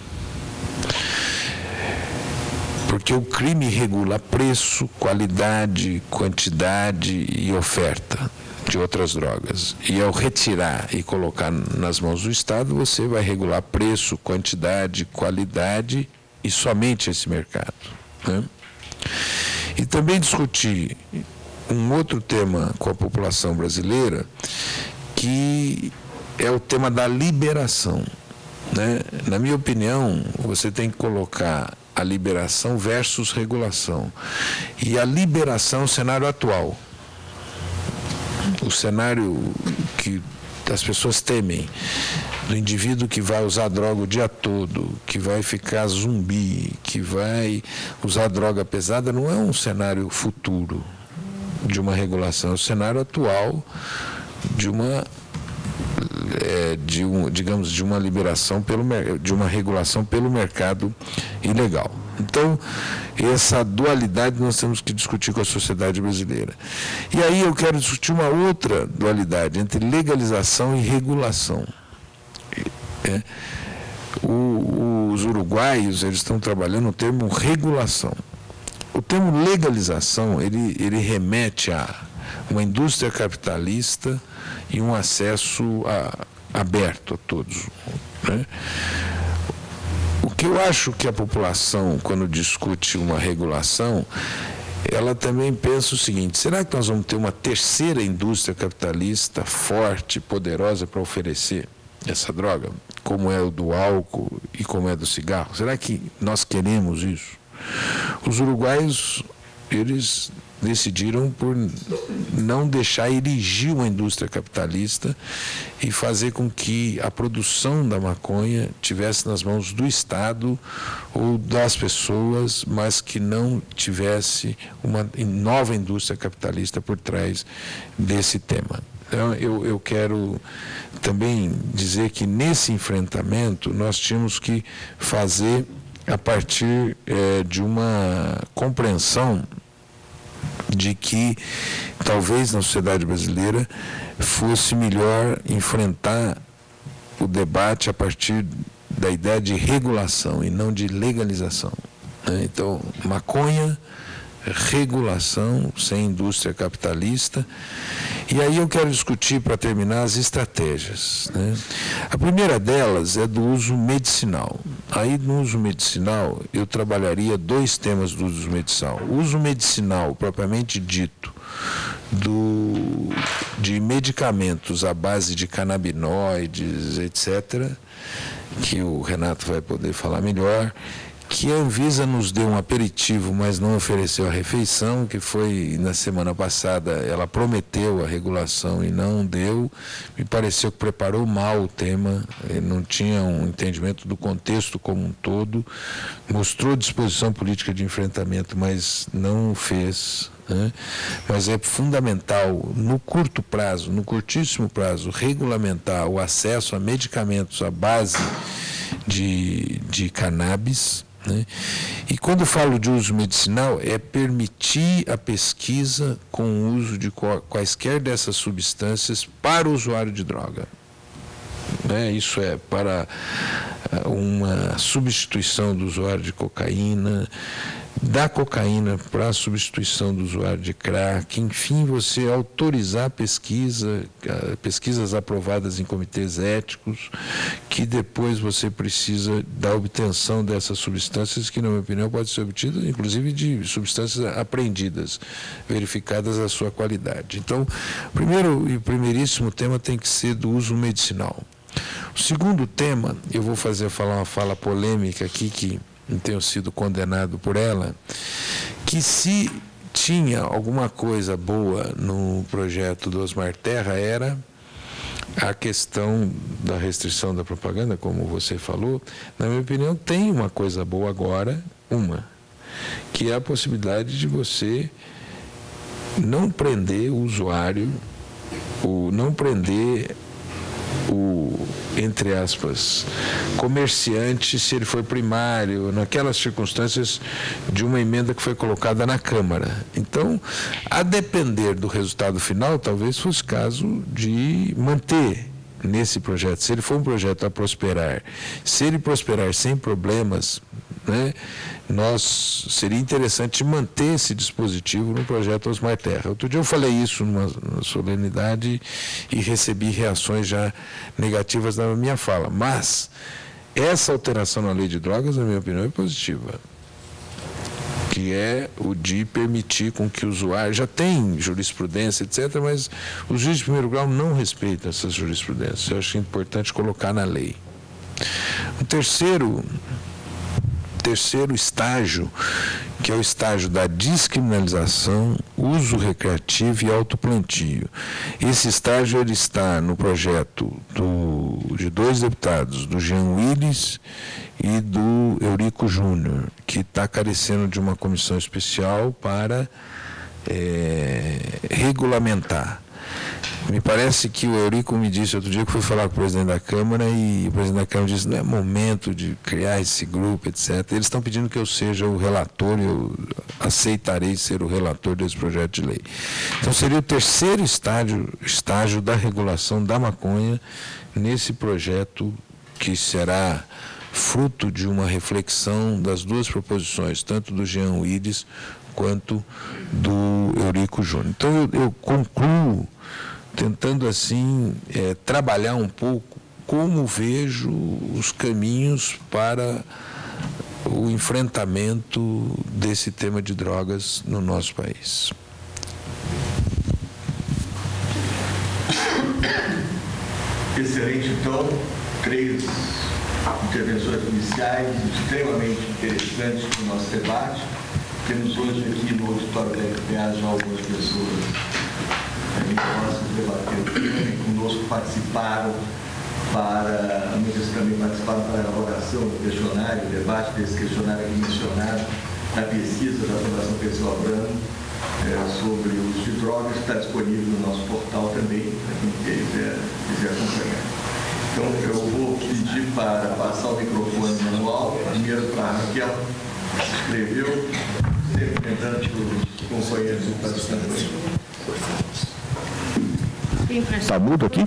Porque o crime regula preço, qualidade, quantidade e oferta de outras drogas. E ao retirar e colocar nas mãos do Estado, você vai regular preço, quantidade, qualidade e somente esse mercado, né? E também discutir um outro tema com a população brasileira, que é o tema da liberação, né? Na minha opinião, você tem que colocar a liberação versus regulação. E a liberação é o cenário atual. O cenário que as pessoas temem, do indivíduo que vai usar droga o dia todo, que vai ficar zumbi, que vai usar droga pesada, não é um cenário futuro de uma regulação, é o cenário atual de uma, é, de um, digamos, de uma liberação, pelo, de uma regulação pelo mercado ilegal. Então, essa dualidade nós temos que discutir com a sociedade brasileira. E aí eu quero discutir uma outra dualidade entre legalização e regulação. É, o, os uruguaios, eles estão trabalhando o termo regulação. O termo legalização, ele, ele remete a uma indústria capitalista e um acesso a, aberto a todos, né? O que eu acho que a população, quando discute uma regulação, ela também pensa o seguinte: será que nós vamos ter uma terceira indústria capitalista forte, poderosa para oferecer essa droga, como é o do álcool e como é do cigarro? Será que nós queremos isso? Os uruguaios, eles decidiram por não deixar erigir uma indústria capitalista e fazer com que a produção da maconha tivesse nas mãos do Estado ou das pessoas, mas que não tivesse uma nova indústria capitalista por trás desse tema. Então, eu, eu quero também dizer que nesse enfrentamento nós tínhamos que fazer a partir é, de uma compreensão de que talvez na sociedade brasileira fosse melhor enfrentar o debate a partir da ideia de regulação e não de legalização, né? Então, maconha, regulação, sem indústria capitalista. E aí eu quero discutir, para terminar, as estratégias, né? A primeira delas é do uso medicinal. Aí, no uso medicinal, eu trabalharia dois temas do uso medicinal. O uso medicinal, propriamente dito, do, de medicamentos à base de canabinoides, etcétera, que o Renato vai poder falar melhor, que a Anvisa nos deu um aperitivo, mas não ofereceu a refeição, que foi, na semana passada, ela prometeu a regulação e não deu. Me pareceu que preparou mal o tema, não tinha um entendimento do contexto como um todo, mostrou disposição política de enfrentamento, mas não o fez. Né? Mas é fundamental, no curto prazo, no curtíssimo prazo, regulamentar o acesso a medicamentos à base de, de cannabis. Né? E quando eu falo de uso medicinal, é permitir a pesquisa com o uso de quaisquer dessas substâncias para o usuário de droga. Né? Isso é para uma substituição do usuário de cocaína, da cocaína para a substituição do usuário de crack, enfim, você autorizar pesquisa, pesquisas aprovadas em comitês éticos, que depois você precisa da obtenção dessas substâncias, que, na minha opinião, pode ser obtida, inclusive, de substâncias apreendidas, verificadas a sua qualidade. Então, o primeiro e primeiríssimo tema tem que ser do uso medicinal. O segundo tema, eu vou fazer falar uma fala polêmica aqui, que não tenho sido condenado por ela, que se tinha alguma coisa boa no projeto do Osmar Terra era a questão da restrição da propaganda, como você falou. Na minha opinião, tem uma coisa boa agora, uma, que é a possibilidade de você não prender o usuário, o, não prender o, entre aspas, comerciante, se ele for primário, naquelas circunstâncias de uma emenda que foi colocada na Câmara. Então, a depender do resultado final, talvez fosse caso de manter nesse projeto. Se ele for um projeto a prosperar, se ele prosperar sem problemas, né, nós, seria interessante manter esse dispositivo no projeto Osmar Terra. Outro dia eu falei isso numa, numa solenidade e recebi reações já negativas na minha fala, mas essa alteração na lei de drogas, na minha opinião, é positiva, que é o de permitir com que o usuário, já tem jurisprudência, etcétera, mas os juízes de primeiro grau não respeitam essas jurisprudências. Eu acho importante colocar na lei. O terceiro terceiro estágio, que é o estágio da descriminalização, uso recreativo e autoplantio. Esse estágio ele está no projeto do, de dois deputados, do Jean Willis e do Eurico Júnior, que está carecendo de uma comissão especial para é, regulamentar. Me parece que o Eurico me disse outro dia que foi falar com o presidente da Câmara e o presidente da Câmara disse: não é momento de criar esse grupo, etcétera. Eles estão pedindo que eu seja o relator, eu aceitarei ser o relator desse projeto de lei. Então, seria o terceiro estágio, estágio da regulação da maconha nesse projeto, que será fruto de uma reflexão das duas proposições, tanto do Jean Willis quanto do Eurico Júnior. Então, eu, eu concluo tentando, assim, é, trabalhar um pouco como vejo os caminhos para o enfrentamento desse tema de drogas no nosso país. Excelente, então, três intervenções iniciais extremamente interessantes para o nosso debate. Temos hoje aqui no auditório da F P A já algumas pessoas que possam debater o tema, e conosco participaram para, muitas também participaram para a elaboração do questionário, o debate desse questionário aqui mencionado, na pesquisa da Fundação Perseu Abramo é, sobre o uso de drogas, que está disponível no nosso portal também, para quem quiser, quiser acompanhar. Então, eu vou pedir para passar o microfone manual, primeiro para a Raquel, que se inscreveu, representando os companheiros e participantes. Está mudo aqui?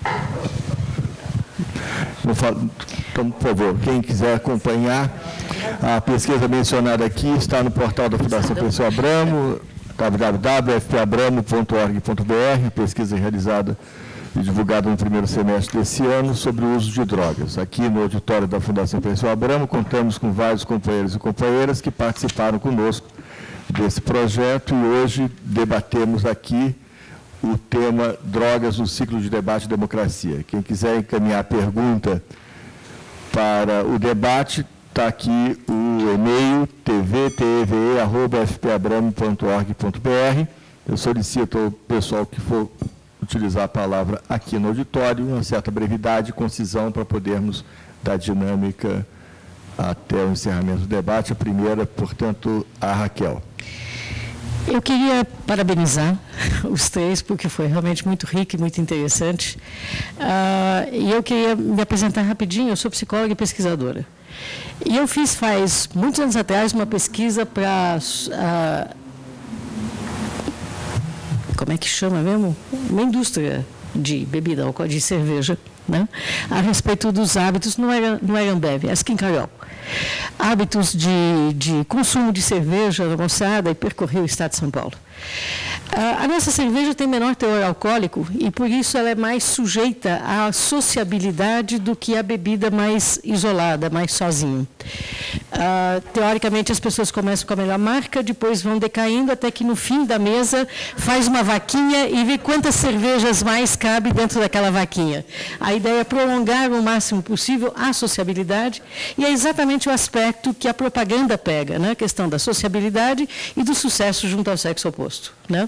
Então, por favor, quem quiser acompanhar a pesquisa mencionada aqui está no portal da Fundação Perseu Abramo, w w w ponto f p abramo ponto org ponto b r, pesquisa realizada e divulgada no primeiro semestre desse ano sobre o uso de drogas. Aqui no auditório da Fundação Perseu Abramo, contamos com vários companheiros e companheiras que participaram conosco desse projeto e hoje debatemos aqui o tema drogas no ciclo de debate e democracia. Quem quiser encaminhar pergunta para o debate, está aqui o e-mail t v t e v e arroba f p abramo ponto org ponto b r. Eu solicito ao pessoal que for utilizar a palavra aqui no auditório uma certa brevidade e concisão para podermos dar dinâmica até o encerramento do debate. A primeira, portanto, a Raquel. Eu queria parabenizar os três, porque foi realmente muito rico e muito interessante. Uh, e eu queria me apresentar rapidinho. Eu sou psicóloga e pesquisadora. E eu fiz, faz muitos anos atrás, uma pesquisa para... Uh, como é que chama mesmo? Uma indústria de bebida alcoólica, de cerveja, né? A respeito dos hábitos, não era, não era Ambev, é Skin Carol. Hábitos de, de consumo de cerveja na moçada, e percorreu o estado de São Paulo. A nossa cerveja tem menor teor alcoólico e, por isso, ela é mais sujeita à sociabilidade do que a bebida mais isolada, mais sozinha. Uh, teoricamente, as pessoas começam com a melhor marca, depois vão decaindo, até que, no fim da mesa, faz uma vaquinha e vê quantas cervejas mais cabe dentro daquela vaquinha. A ideia é prolongar o máximo possível a sociabilidade, e é exatamente o aspecto que a propaganda pega, né? A questão da sociabilidade e do sucesso junto ao sexo oposto. Né?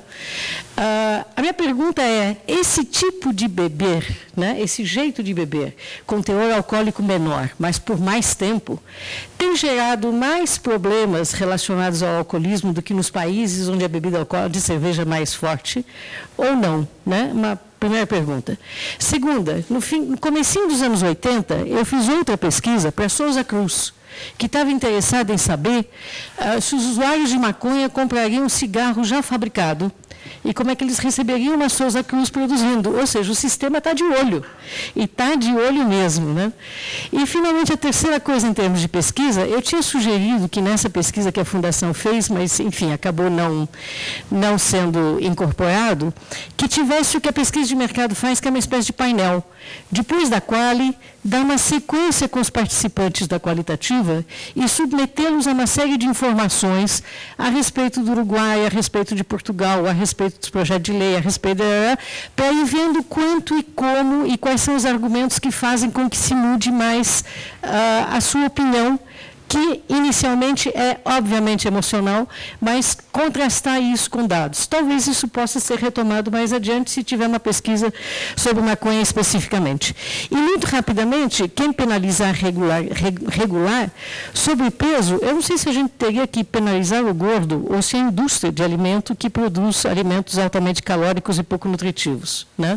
Uh, a minha pergunta é, esse tipo de beber, né, esse jeito de beber, com teor alcoólico menor, mas por mais tempo, tem gerado mais problemas relacionados ao alcoolismo do que nos países onde a bebida alcoólica de cerveja é mais forte, ou não? Né? Uma primeira pergunta. Segunda, no, fim, no comecinho dos anos oitenta, eu fiz outra pesquisa para Souza Cruz, que estava interessado em saber uh, se os usuários de maconha comprariam um cigarro já fabricado e como é que eles receberiam uma Souza Cruz produzindo. Ou seja, o sistema está de olho, e está de olho mesmo. Né? E, finalmente, a terceira coisa em termos de pesquisa, eu tinha sugerido que nessa pesquisa que a Fundação fez, mas, enfim, acabou não, não sendo incorporado, que tivesse o que a pesquisa de mercado faz, que é uma espécie de painel, depois da quali dá uma sequência com os participantes da qualitativa e submetê-los a uma série de informações a respeito do Uruguai, a respeito de Portugal, a respeito dos projetos de lei, a respeito da... para ir vendo quanto e como e quais são os argumentos que fazem com que se mude mais uh, a sua opinião, que inicialmente é obviamente emocional, mas contrastar isso com dados. Talvez isso possa ser retomado mais adiante se tiver uma pesquisa sobre maconha especificamente. E muito rapidamente, quem penalizar regular, regular sobre o peso, eu não sei se a gente teria que penalizar o gordo ou se a indústria de alimento que produz alimentos altamente calóricos e pouco nutritivos. Né?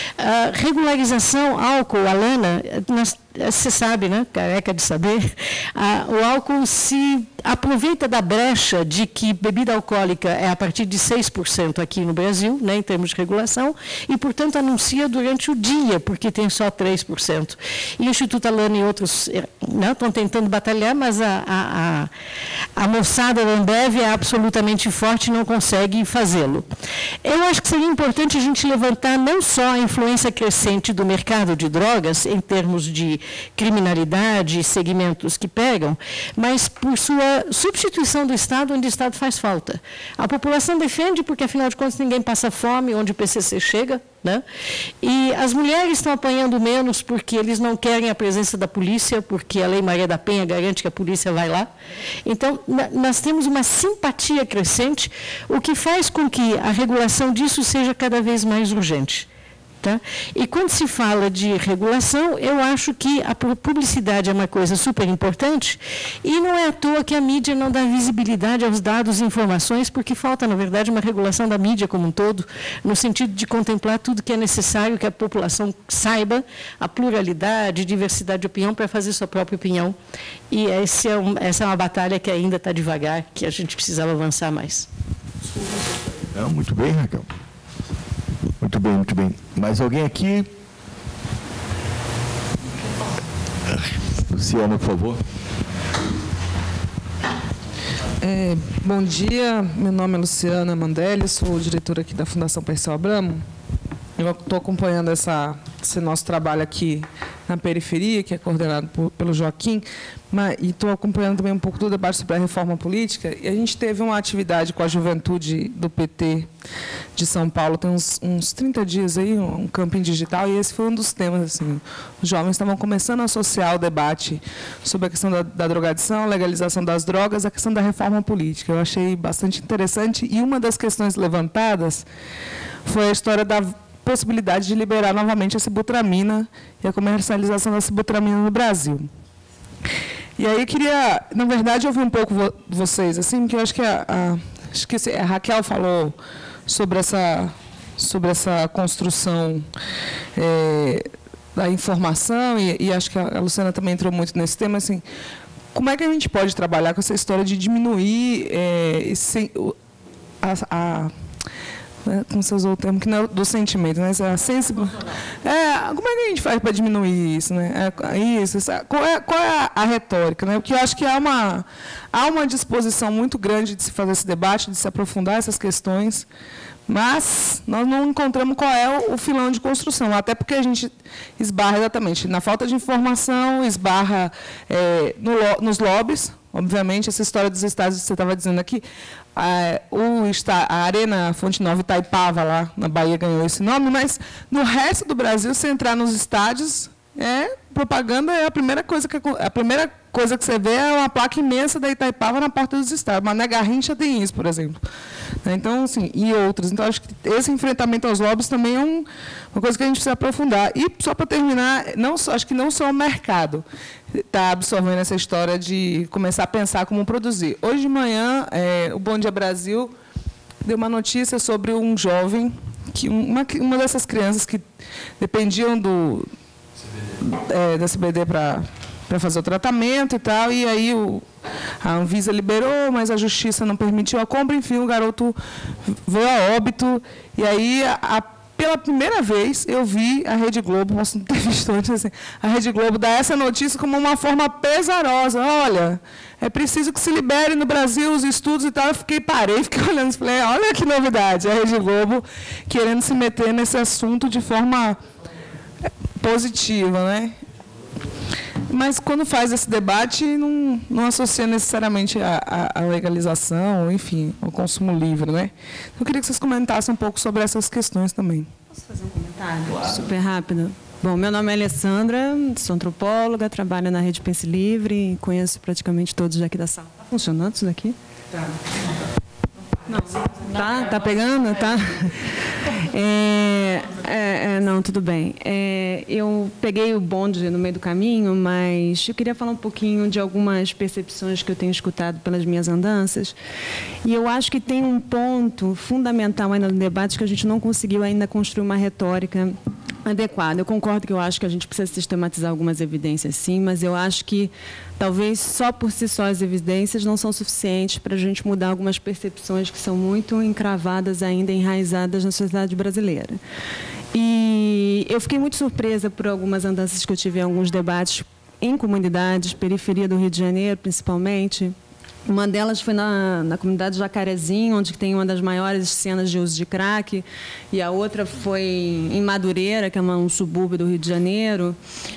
A regularização, álcool, Alana, nós você sabe, né? Careca de saber, ah, o álcool se aproveita da brecha de que bebida alcoólica é a partir de seis por cento aqui no Brasil, né, em termos de regulação, e, portanto, anuncia durante o dia, porque tem só três por cento. E o Instituto Alana e outros, né, estão tentando batalhar, mas a, a, a, a moçada da Ambev é absolutamente forte e não consegue fazê-lo. Eu acho que seria importante a gente levantar não só a influência crescente do mercado de drogas, em termos de criminalidade, segmentos que pegam, mas por sua substituição do Estado, onde o Estado faz falta. A população defende porque, afinal de contas, ninguém passa fome onde o P C C chega, né? E as mulheres estão apanhando menos porque eles não querem a presença da polícia, porque a Lei Maria da Penha garante que a polícia vai lá. Então, nós temos uma simpatia crescente, o que faz com que a regulação disso seja cada vez mais urgente. Tá? E quando se fala de regulação, eu acho que a publicidade é uma coisa super importante e não é à toa que a mídia não dá visibilidade aos dados e informações, porque falta, na verdade, uma regulação da mídia como um todo, no sentido de contemplar tudo que é necessário que a população saiba, a pluralidade, diversidade de opinião para fazer sua própria opinião. E esse é um, essa é uma batalha que ainda está devagar, que a gente precisava avançar mais. É, muito bem, Raquel. Muito bem, muito bem. Mais alguém aqui? Luciana, por favor. É, bom dia, meu nome é Luciana Mandelli, sou diretora aqui da Fundação Perseu Abramo. Eu estou acompanhando essa, esse nosso trabalho aqui na periferia, que é coordenado por, pelo Joaquim, mas, e estou acompanhando também um pouco do debate sobre a reforma política, e a gente teve uma atividade com a juventude do P T de São Paulo, tem uns, uns trinta dias aí, um, um camping digital, e esse foi um dos temas. Assim, os jovens estavam começando a associar o debate sobre a questão da, da drogadição, legalização das drogas, a questão da reforma política. Eu achei bastante interessante, e uma das questões levantadas foi a história da possibilidade de liberar novamente a sibutramina e a comercialização da sibutramina no Brasil. E aí eu queria, na verdade, ouvir um pouco vo vocês, assim, que eu acho que a, a, acho que a Raquel falou sobre essa, sobre essa construção é, da informação, e, e acho que a Luciana também entrou muito nesse tema, assim, como é que a gente pode trabalhar com essa história de diminuir é, esse, a, a como você usou o termo, que não é do sentimento, né? A sensibil... é, como é que a gente faz para diminuir isso, né? É, isso, qual é, qual é a, a retórica, né? Porque eu acho que há uma, há uma disposição muito grande de se fazer esse debate, de se aprofundar essas questões, mas nós não encontramos qual é o, o filão de construção, até porque a gente esbarra exatamente na falta de informação, esbarra é, no, nos lobbies. Obviamente, essa história dos estádios que você estava dizendo aqui, a, o, a Arena Fonte Nova Itaipava, lá na Bahia, ganhou esse nome, mas no resto do Brasil, se entrar nos estádios, é, propaganda é a primeira coisa que, a primeira coisa que você vê é uma placa imensa da Itaipava na porta dos estádios. Mané Garrincha tem isso, por exemplo. Então, assim, e outras. Então, acho que esse enfrentamento aos lobbies também é um, uma coisa que a gente precisa aprofundar. E, só para terminar, não só, acho que não só o mercado está absorvendo essa história de começar a pensar como produzir. Hoje de manhã, é, o Bom Dia Brasil deu uma notícia sobre um jovem, que uma, uma dessas crianças que dependiam do, é, da C B D para para fazer o tratamento e tal, e aí o, a Anvisa liberou, mas a Justiça não permitiu a compra, enfim, o garoto veio a óbito, e aí, a, a, pela primeira vez, eu vi a Rede Globo, posso não ter visto antes, assim, a Rede Globo dar essa notícia como uma forma pesarosa. Olha, é preciso que se libere no Brasil os estudos e tal. Eu fiquei, parei, fiquei olhando e falei, olha que novidade, a Rede Globo querendo se meter nesse assunto de forma positiva, né? Mas, quando faz esse debate, não, não associa necessariamente a, a, a legalização, enfim, ao consumo livre, né? Eu queria que vocês comentassem um pouco sobre essas questões também. Posso fazer um comentário? Claro. Super rápido. Bom, meu nome é Alessandra, sou antropóloga, trabalho na Rede Pense Livre, conheço praticamente todos daqui da sala. Está funcionando isso daqui? Tá. Não. Tá? Tá pegando? Tá? É, é, é, não, tudo bem. É, eu peguei o bonde no meio do caminho, mas eu queria falar um pouquinho de algumas percepções que eu tenho escutado pelas minhas andanças. E eu acho que tem um ponto fundamental ainda no debate que a gente não conseguiu ainda construir uma retórica adequada. Eu concordo que eu acho que a gente precisa sistematizar algumas evidências, sim, mas eu acho que talvez só por si só as evidências não são suficientes para a gente mudar algumas percepções que são muito encravadas ainda, enraizadas na sociedade brasileira. E eu fiquei muito surpresa por algumas andanças que eu tive em alguns debates em comunidades, periferia do Rio de Janeiro, principalmente. Uma delas foi na, na comunidade Jacarezinho, onde tem uma das maiores cenas de uso de crack, e a outra foi em Madureira, que é um subúrbio do Rio de Janeiro.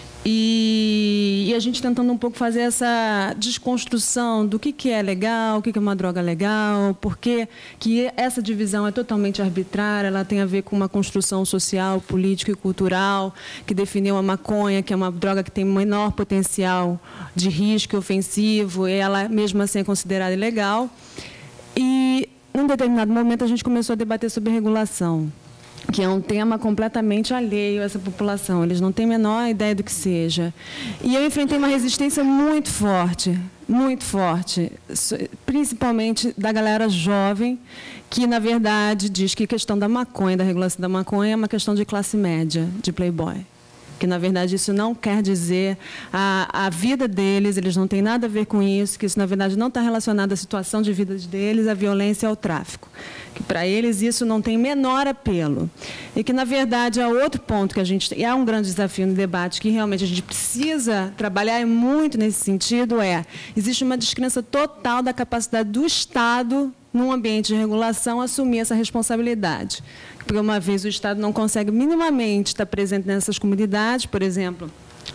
E, e a gente tentando um pouco fazer essa desconstrução do que, que é legal, o que, que é uma droga legal, porque que essa divisão é totalmente arbitrária, ela tem a ver com uma construção social, política e cultural, que definiu a maconha, que é uma droga que tem menor potencial de risco ofensivo, e ela mesmo assim é considerada ilegal. E, num determinado momento, a gente começou a debater sobre regulação, que é um tema completamente alheio a essa população. Eles não têm a menor ideia do que seja. E eu enfrentei uma resistência muito forte, muito forte, principalmente da galera jovem, que, na verdade, diz que a questão da maconha, da regulação da maconha, é uma questão de classe média, de playboy. Que, na verdade, isso não quer dizer a, a vida deles, eles não têm nada a ver com isso, que isso, na verdade, não está relacionado à situação de vida deles, à violência e ao tráfico. Que, para eles, isso não tem menor apelo. E que, na verdade, há outro ponto que a gente... E há um grande desafio no debate que, realmente, a gente precisa trabalhar muito nesse sentido, é... Existe uma descrença total da capacidade do Estado, num ambiente de regulação, assumir essa responsabilidade. Porque, uma vez, o Estado não consegue minimamente estar presente nessas comunidades, por exemplo,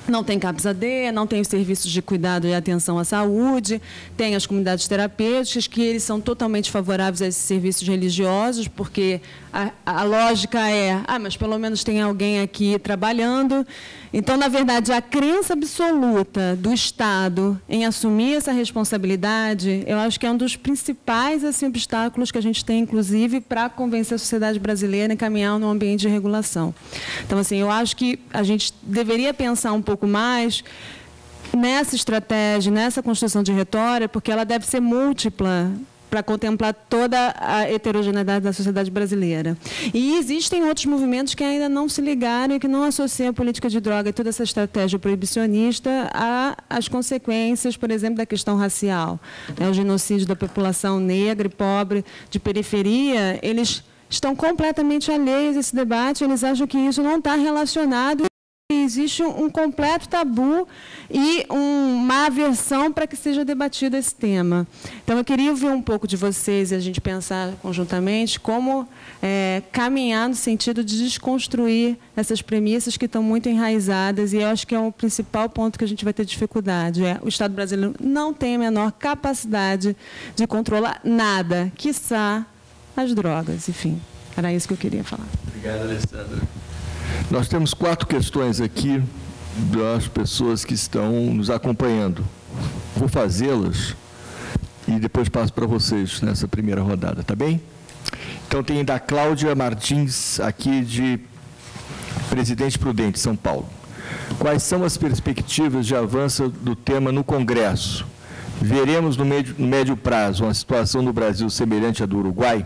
não tem CAPS A D, não tem os serviços de cuidado e atenção à saúde, tem as comunidades terapêuticas, que eles são totalmente favoráveis a esses serviços religiosos, porque a, a lógica é, ah, mas pelo menos tem alguém aqui trabalhando. Então, na verdade, a crença absoluta do Estado em assumir essa responsabilidade, eu acho que é um dos principais assim, obstáculos que a gente tem, inclusive, para convencer a sociedade brasileira a caminhar num ambiente de regulação. Então, assim, eu acho que a gente deveria pensar um pouco mais nessa estratégia, nessa construção de retórica, porque ela deve ser múltipla para contemplar toda a heterogeneidade da sociedade brasileira. E existem outros movimentos que ainda não se ligaram e que não associam a política de droga e toda essa estratégia proibicionista às consequências, por exemplo, da questão racial. O genocídio da população negra e pobre de periferia, eles estão completamente alheios a esse debate, eles acham que isso não está relacionado. Existe um completo tabu e um, uma aversão para que seja debatido esse tema. Então, eu queria ouvir um pouco de vocês e a gente pensar conjuntamente como é, caminhar no sentido de desconstruir essas premissas que estão muito enraizadas, e eu acho que é o principal ponto que a gente vai ter dificuldade. É, o Estado brasileiro não tem a menor capacidade de controlar nada, quiçá as drogas. Enfim, era isso que eu queria falar. Obrigado, Alessandra. Nós temos quatro questões aqui das pessoas que estão nos acompanhando. Vou fazê-las e depois passo para vocês nessa primeira rodada, tá bem? Então, tem da Cláudia Martins, aqui de Presidente Prudente, São Paulo. Quais são as perspectivas de avanço do tema no Congresso? Veremos no médio, no médio prazo uma situação no Brasil semelhante à do Uruguai?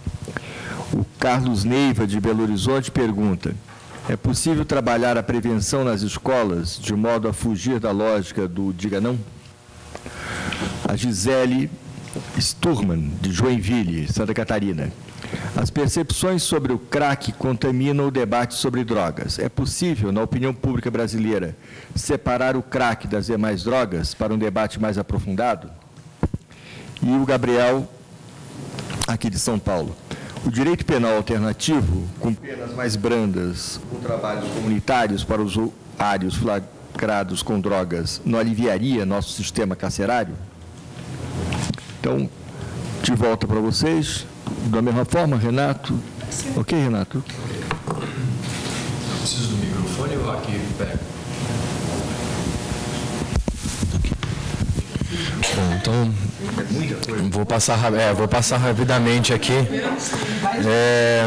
O Carlos Neiva, de Belo Horizonte, pergunta: é possível trabalhar a prevenção nas escolas de modo a fugir da lógica do diga não? A Gisele Sturman, de Joinville, Santa Catarina. As percepções sobre o crack contaminam o debate sobre drogas. É possível, na opinião pública brasileira, separar o crack das demais drogas para um debate mais aprofundado? E o Gabriel, aqui de São Paulo. O direito penal alternativo, com penas mais brandas ou trabalhos comunitários para os usuários flagrados com drogas, não aliviaria nosso sistema carcerário? Então, de volta para vocês. Da mesma forma, Renato. Sim. Ok, Renato? Eu preciso do microfone ou aqui pego? Bom, então, vou passar, é, vou passar rapidamente aqui. É,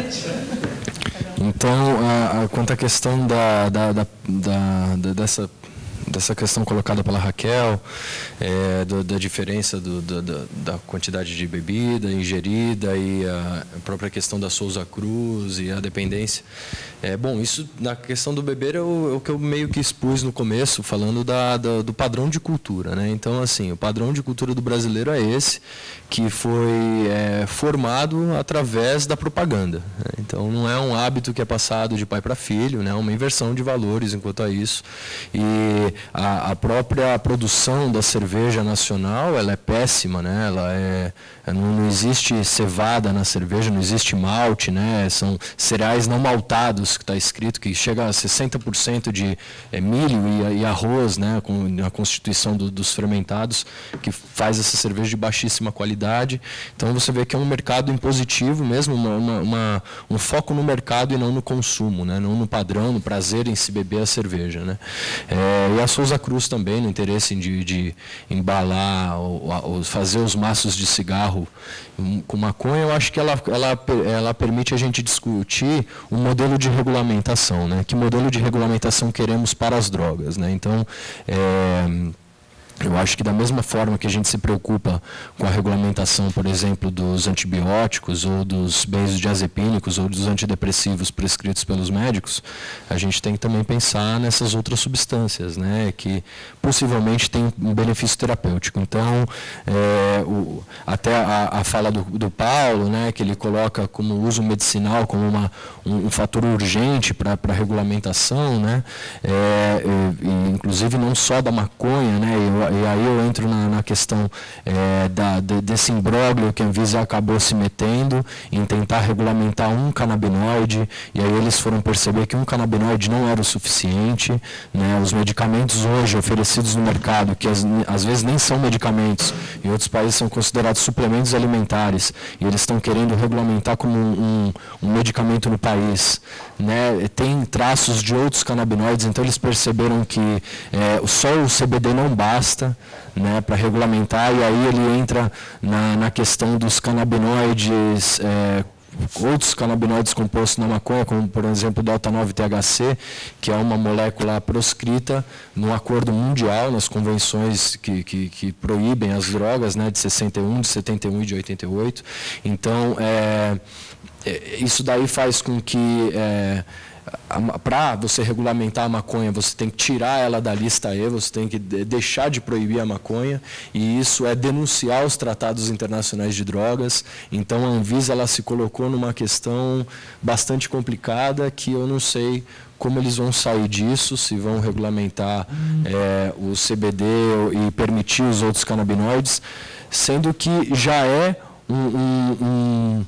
então, a, a, quanto à questão da, da, da, da, dessa, dessa questão colocada pela Raquel, é, do, da diferença do, do, da, da quantidade de bebida ingerida e a própria questão da Souza Cruz e a dependência. É, bom, isso na questão do beber é o, é o que eu meio que expus no começo, falando da, da, do padrão de cultura, né? Então, assim, o padrão de cultura do brasileiro é esse, que foi é, formado através da propaganda. Né? Então, não é um hábito que é passado de pai para filho, né? É uma inversão de valores enquanto a isso. E a, a própria produção da cerveja nacional, ela é péssima, né? Ela é, não, não existe cevada na cerveja, não existe malte, né? São cereais não maltados, que está escrito que chega a sessenta por cento de é, milho e, e arroz, né, com a constituição do, dos fermentados, que faz essa cerveja de baixíssima qualidade. Então, você vê que é um mercado impositivo mesmo, uma, uma, uma, um foco no mercado e não no consumo, né, não no padrão, no prazer em se beber a cerveja. Né. É, e a Souza Cruz também, no interesse de, de embalar, ou, ou fazer os maços de cigarro com maconha, eu acho que ela, ela, ela permite a gente discutir um modelo de regulamentação, né? Que modelo de regulamentação queremos para as drogas, né? Então, é, eu acho que da mesma forma que a gente se preocupa com a regulamentação, por exemplo, dos antibióticos ou dos benzodiazepínicos ou dos antidepressivos prescritos pelos médicos, a gente tem que também pensar nessas outras substâncias, né, que possivelmente têm um benefício terapêutico. Então, é, o, até a, a fala do, do Paulo, né, que ele coloca como uso medicinal como uma, um, um fator urgente para a regulamentação, né, é, e, inclusive não só da maconha, né, eu, e aí eu entro na, na questão é, da, de, desse imbróglio que a Anvisa acabou se metendo em tentar regulamentar um canabinoide, e aí eles foram perceber que um canabinoide não era o suficiente, né? Os medicamentos hoje oferecidos no mercado, que às, às vezes nem são medicamentos, em outros países são considerados suplementos alimentares, e eles estão querendo regulamentar como um, um, um medicamento no país, né? Tem traços de outros canabinoides, então eles perceberam que é, só o C B D não basta, né, para regulamentar, e aí ele entra na, na questão dos canabinoides, é, outros canabinoides compostos na maconha, como por exemplo o delta nove T H C, que é uma molécula proscrita no acordo mundial, nas convenções que, que, que proíbem as drogas, né, de sessenta e um, de setenta e um e de oitenta e oito. Então, é, é, isso daí faz com que... É, para você regulamentar a maconha, você tem que tirar ela da lista E, você tem que deixar de proibir a maconha, e isso é denunciar os tratados internacionais de drogas. Então a Anvisa ela se colocou numa questão bastante complicada, que eu não sei como eles vão sair disso, se vão regulamentar é, o C B D e permitir os outros canabinoides, sendo que já é um... um, um,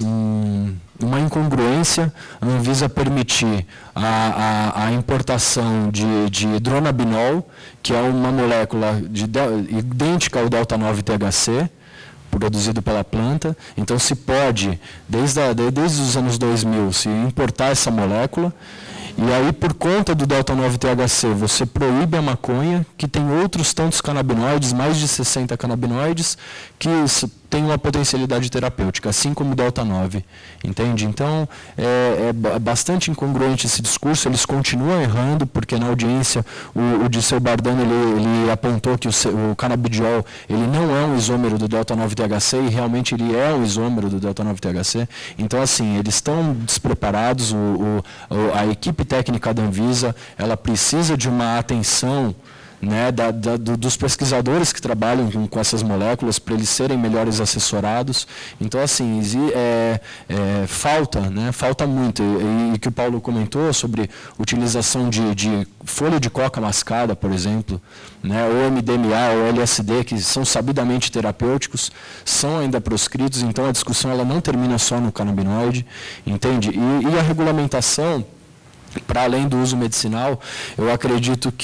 um uma incongruência a Anvisa permitir a, a, a importação de, de dronabinol, que é uma molécula de, idêntica ao delta nove T H C, produzido pela planta. Então, se pode, desde, a, desde os anos dois mil, se importar essa molécula, e aí, por conta do delta nove T H C, você proíbe a maconha, que tem outros tantos canabinoides, mais de sessenta canabinoides, que tem uma potencialidade terapêutica, assim como o delta nove, entende? Então, é, é bastante incongruente esse discurso, eles continuam errando, porque na audiência o, o Dirceu Bardano ele, ele apontou que o, o canabidiol ele não é um isômero do delta nove T H C, e realmente ele é um isômero do delta nove T H C. Então, assim, eles estão despreparados, o, o, a equipe técnica da Anvisa, ela precisa de uma atenção, né, da, da, dos pesquisadores que trabalham com, com essas moléculas, para eles serem melhores assessorados. Então, assim, é, é, falta, né, falta muito. E, e que o Paulo comentou sobre utilização de, de folha de coca mascada, por exemplo, né, ou M D M A ou L S D, que são sabidamente terapêuticos, são ainda proscritos. Então, a discussão ela não termina só no canabinoide, entende? E, e a regulamentação, para além do uso medicinal, eu acredito que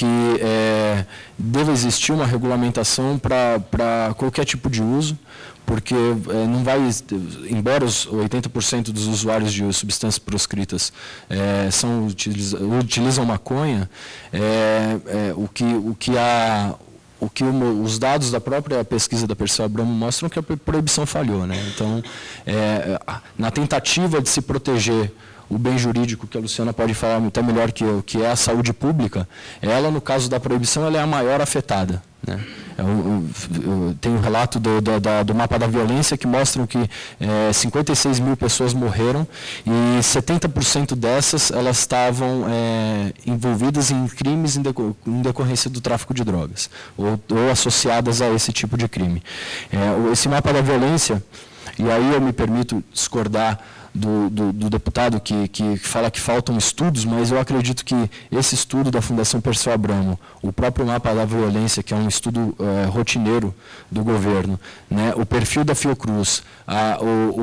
é, deve existir uma regulamentação para qualquer tipo de uso, porque é, não vai, embora os oitenta por cento dos usuários de substâncias proscritas é, são, utiliza, utilizam maconha, é, é, o que, o que a... O que o, os dados da própria pesquisa da Perseu Abramo mostram que a proibição falhou, né? Então, é, na tentativa de se proteger o bem jurídico, que a Luciana pode falar até melhor que eu, que é a saúde pública, ela, no caso da proibição, ela é a maior afetada, né? Eu, eu, eu tenho um relato do, do, da, do mapa da violência que mostram que é, cinquenta e seis mil pessoas morreram e setenta por cento dessas elas estavam é, envolvidas em crimes em, decor, em decorrência do tráfico de drogas ou, ou associadas a esse tipo de crime. É, esse mapa da violência, e aí eu me permito discordar Do, do, do deputado que, que fala que faltam estudos, mas eu acredito que esse estudo da Fundação Perseu Abramo, o próprio mapa da violência, que é um estudo é, rotineiro do governo, né, o perfil da Fiocruz, a,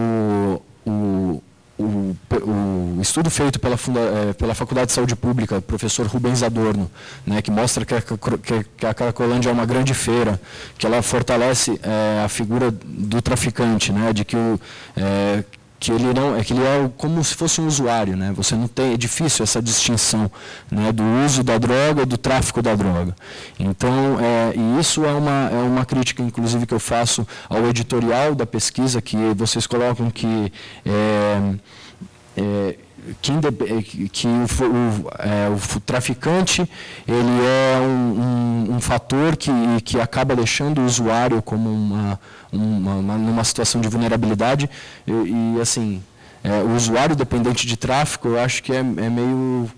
o, o, o, o, o estudo feito pela, funda, é, pela Faculdade de Saúde Pública, professor Rubens Adorno, né, que mostra que a, que a Cracolândia é uma grande feira, que ela fortalece é, a figura do traficante, né, de que o... É, que ele não é que ele é como se fosse um usuário, né? Você não tem, é difícil essa distinção, né, do uso da droga e do tráfico da droga. Então, é, e isso é uma é uma crítica, inclusive, que eu faço ao editorial da pesquisa, que vocês colocam que é, é, que, que o, o, é, o traficante ele é um, um, um fator que, que acaba deixando o usuário como uma, uma, uma numa situação de vulnerabilidade e, e assim, é, o usuário dependente de tráfico, eu acho que é, é meio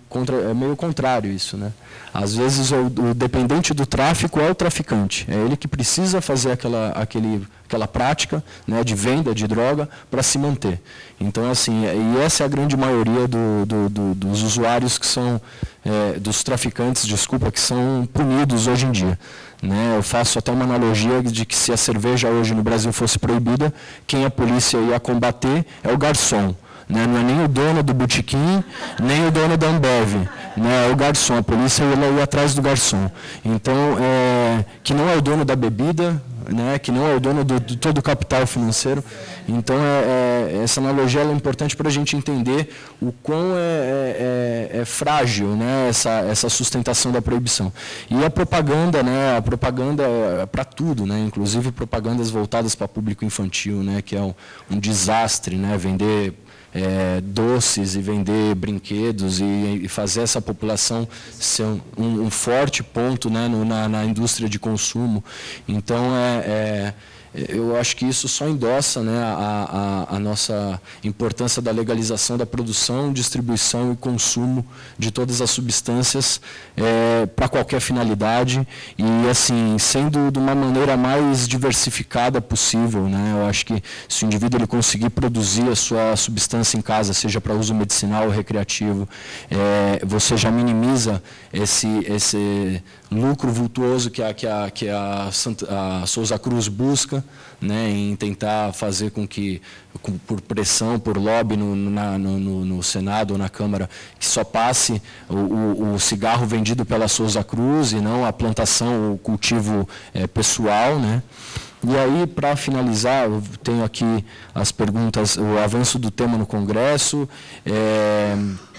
contra, é meio contrário isso, né? Às vezes o, o dependente do tráfico é o traficante, é ele que precisa fazer aquela, aquele, aquela prática, né, de venda de droga para se manter. Então, assim, e essa é a grande maioria do, do, do, dos usuários que são, é, dos traficantes, desculpa, que são punidos hoje em dia. Né? Eu faço até uma analogia de que se a cerveja hoje no Brasil fosse proibida, quem a polícia ia combater é o garçom. Né? Não é nem o dono do botequim, nem o dono da Ambev, né? É o garçom, a polícia ia, ia atrás do garçom. Então, é, que não é o dono da bebida, né? Que não é o dono do, de todo o capital financeiro. Então, é, é, essa analogia é importante para a gente entender o quão é, é, é frágil, né? essa, essa sustentação da proibição. E a propaganda, né? A propaganda é para tudo, né? Inclusive propagandas voltadas para público infantil, né? Que é um, um desastre, né? Vender É, doces e vender brinquedos e, e fazer essa população ser um, um forte ponto, né, no, na, na indústria de consumo. Então, é, é, eu acho que isso só endossa, né, a, a, a nossa importância da legalização da produção, distribuição e consumo de todas as substâncias é, para qualquer finalidade e, assim, sendo de uma maneira mais diversificada possível, né? Eu acho que se o indivíduo ele conseguir produzir a sua substância em casa, seja para uso medicinal ou recreativo, é, você já minimiza esse, esse lucro vultuoso que a, que a, que a, Santa, a Souza Cruz busca, né, em tentar fazer com que, com, por pressão, por lobby no, na, no, no Senado ou na Câmara, que só passe o, o, o cigarro vendido pela Souza Cruz e não a plantação, o cultivo é, pessoal, né? E aí, para finalizar, eu tenho aqui as perguntas, o avanço do tema no Congresso. É,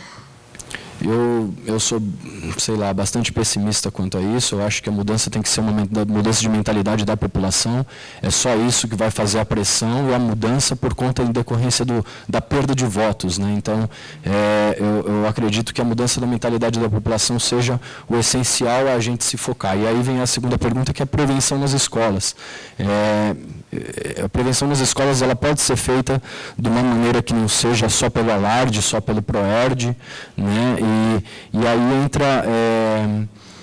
Eu, eu sou, sei lá, bastante pessimista quanto a isso. Eu acho que a mudança tem que ser uma mudança de mentalidade da população. É só isso que vai fazer a pressão e a mudança por conta em decorrência do, da perda de votos, né? Então, é, eu, eu acredito que a mudança da mentalidade da população seja o essencial a gente se focar. E aí vem a segunda pergunta, que é a prevenção nas escolas. É, a prevenção nas escolas ela pode ser feita de uma maneira que não seja só pelo alarde, só pelo PROERD, né? E, e aí entra é,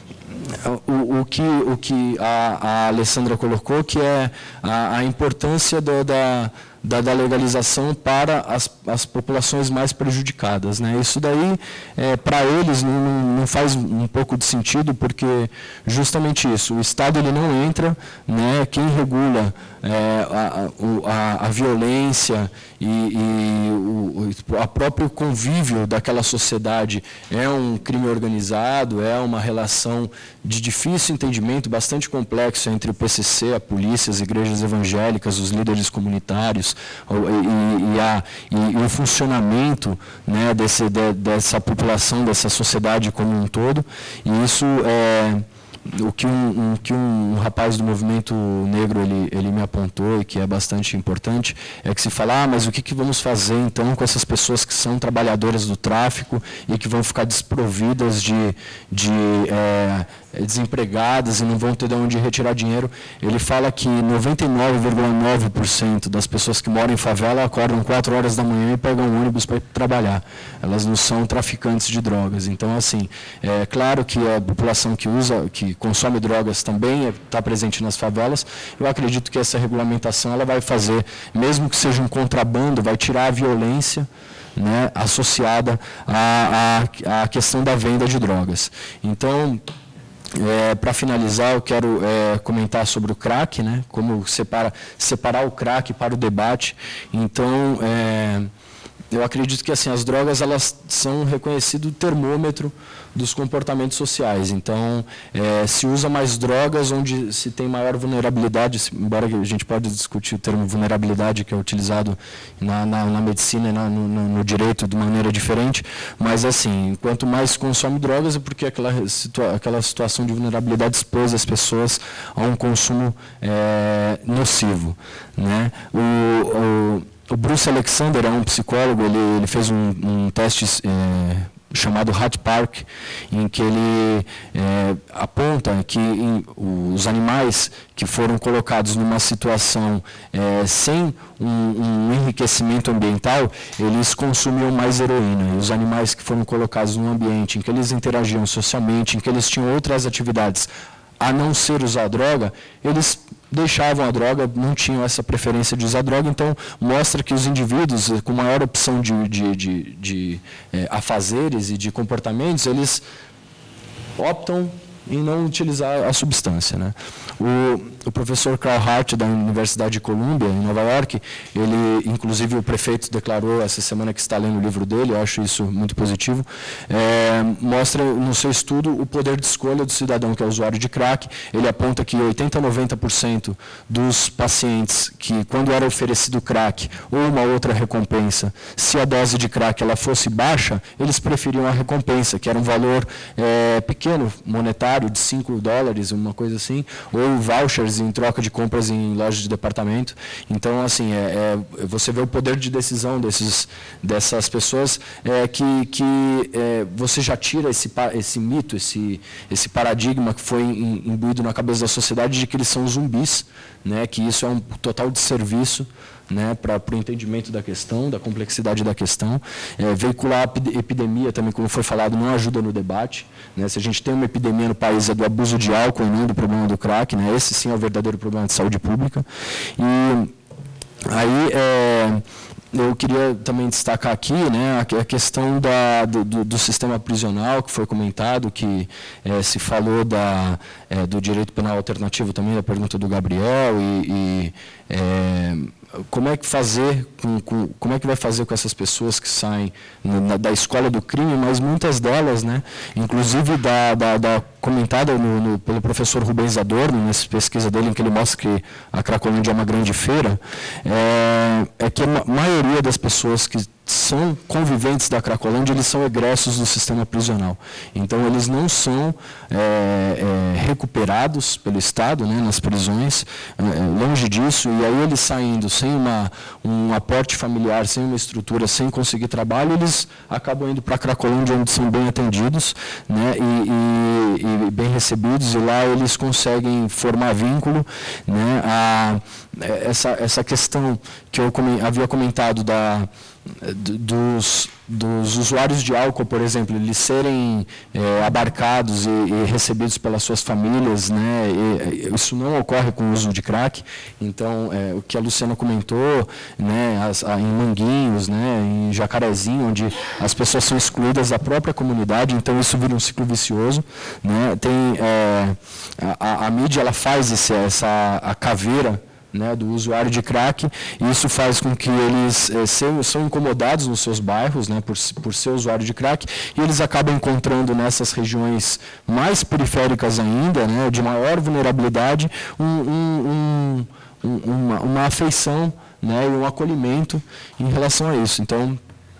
o, o que, o que a, a Alessandra colocou, que é a, a importância do, da, da, da legalização para as, as populações mais prejudicadas, né? Isso daí, é, para eles, não, não faz um pouco de sentido, porque justamente isso, o Estado ele não entra, né? Quem regula é, a, a, a violência e, e o a próprio convívio daquela sociedade é um crime organizado, é uma relação de difícil entendimento, bastante complexo entre o P C C, a polícia, as igrejas evangélicas, os líderes comunitários e, e, a, e, e o funcionamento, né, desse, de, dessa população, dessa sociedade como um todo. E isso é o que um, um, que um rapaz do movimento negro ele, ele me apontou e que é bastante importante, é que se fala, ah, mas o que, que vamos fazer então com essas pessoas que são trabalhadoras do tráfico e que vão ficar desprovidas de, de é, desempregadas e não vão ter de onde retirar dinheiro. Ele fala que noventa e nove vírgula nove por cento das pessoas que moram em favela acordam quatro horas da manhã e pegam um ônibus para ir trabalhar. Elas não são traficantes de drogas. Então, assim, é claro que a população que usa, que consome drogas também está presente nas favelas. Eu acredito que essa regulamentação ela vai fazer, mesmo que seja um contrabando, vai tirar a violência, né, associada à, à, à questão da venda de drogas. Então, É, para finalizar, eu quero é, comentar sobre o crack, né, como separa, separar o crack para o debate. Então, é, eu acredito que assim, as drogas elas são um reconhecido termômetro dos comportamentos sociais. Então, é, se usa mais drogas onde se tem maior vulnerabilidade, embora a gente pode discutir o termo vulnerabilidade, que é utilizado na, na, na medicina e na, no, no direito de maneira diferente, mas assim, quanto mais se consome drogas é porque aquela, situa aquela situação de vulnerabilidade expôs as pessoas a um consumo é, nocivo, né? O, o, o Bruce Alexander é um psicólogo, ele, ele fez um, um teste é, chamado Hat Park, em que ele é, aponta que em, os animais que foram colocados numa situação é, sem um, um enriquecimento ambiental, eles consumiam mais heroína. E os animais que foram colocados num ambiente em que eles interagiam socialmente, em que eles tinham outras atividades, a não ser usar droga, eles deixavam a droga, não tinham essa preferência de usar droga, então mostra que os indivíduos com maior opção de, de, de, de é, afazeres e de comportamentos, eles optam em não utilizar a substância, né? O, o professor Carl Hart, da Universidade de Columbia, em Nova York, ele, inclusive o prefeito declarou essa semana que está lendo o livro dele, eu acho isso muito positivo, é, mostra no seu estudo o poder de escolha do cidadão que é usuário de crack. Ele aponta que oitenta a noventa por cento dos pacientes que, quando era oferecido crack ou uma outra recompensa, se a dose de crack ela fosse baixa, eles preferiam a recompensa, que era um valor é, pequeno, monetário, de cinco dólares, uma coisa assim, ou vouchers em troca de compras em lojas de departamento. Então, assim, é, é, você vê o poder de decisão desses, dessas pessoas, é, que, que é, você já tira esse, esse mito, esse, esse paradigma que foi imbuído na cabeça da sociedade de que eles são zumbis, né, que isso é um total desserviço, né, para o entendimento da questão, da complexidade da questão. É, veicular a epidemia também, como foi falado, não ajuda no debate, né? Se a gente tem uma epidemia no país é do abuso de álcool e não do problema do crack, né? Esse sim é o verdadeiro problema de saúde pública. E aí é, eu queria também destacar aqui, né, a questão da, do, do sistema prisional, que foi comentado, que é, se falou da, é, do direito penal alternativo também, da pergunta do Gabriel, e, e é, como é que fazer, com, com, como é que vai fazer com essas pessoas que saem na, da escola do crime, mas muitas delas, né, inclusive da, da, da comentada no, no, pelo professor Rubens Adorno, nessa pesquisa dele, em que ele mostra que a Cracolândia é uma grande feira, é, é que a maioria das pessoas que são conviventes da Cracolândia, eles são egressos do sistema prisional. Então, eles não são é, é, recuperados pelo Estado, né, nas prisões, é, longe disso, e aí eles saindo sem uma, um aporte familiar, sem uma estrutura, sem conseguir trabalho, eles acabam indo para a Cracolândia, onde são bem atendidos, né, e, e, e bem recebidos, e lá eles conseguem formar vínculo, né, a, essa, essa questão que eu havia comentado da Dos, dos usuários de álcool, por exemplo, eles serem é, abarcados e, e recebidos pelas suas famílias, né, e, e isso não ocorre com o uso de crack. Então, é, o que a Luciana comentou, né, as, a, em Manguinhos, né, em Jacarezinho, onde as pessoas são excluídas da própria comunidade, então isso vira um ciclo vicioso, né. Tem, é, a, a mídia ela faz esse, essa a caveira, né, do usuário de crack, e isso faz com que eles eh, sejam, são incomodados nos seus bairros, né, por, por ser usuário de crack, e eles acabam encontrando nessas regiões mais periféricas ainda, né, de maior vulnerabilidade, um, um, um, uma, uma afeição, né, e um acolhimento em relação a isso. Então,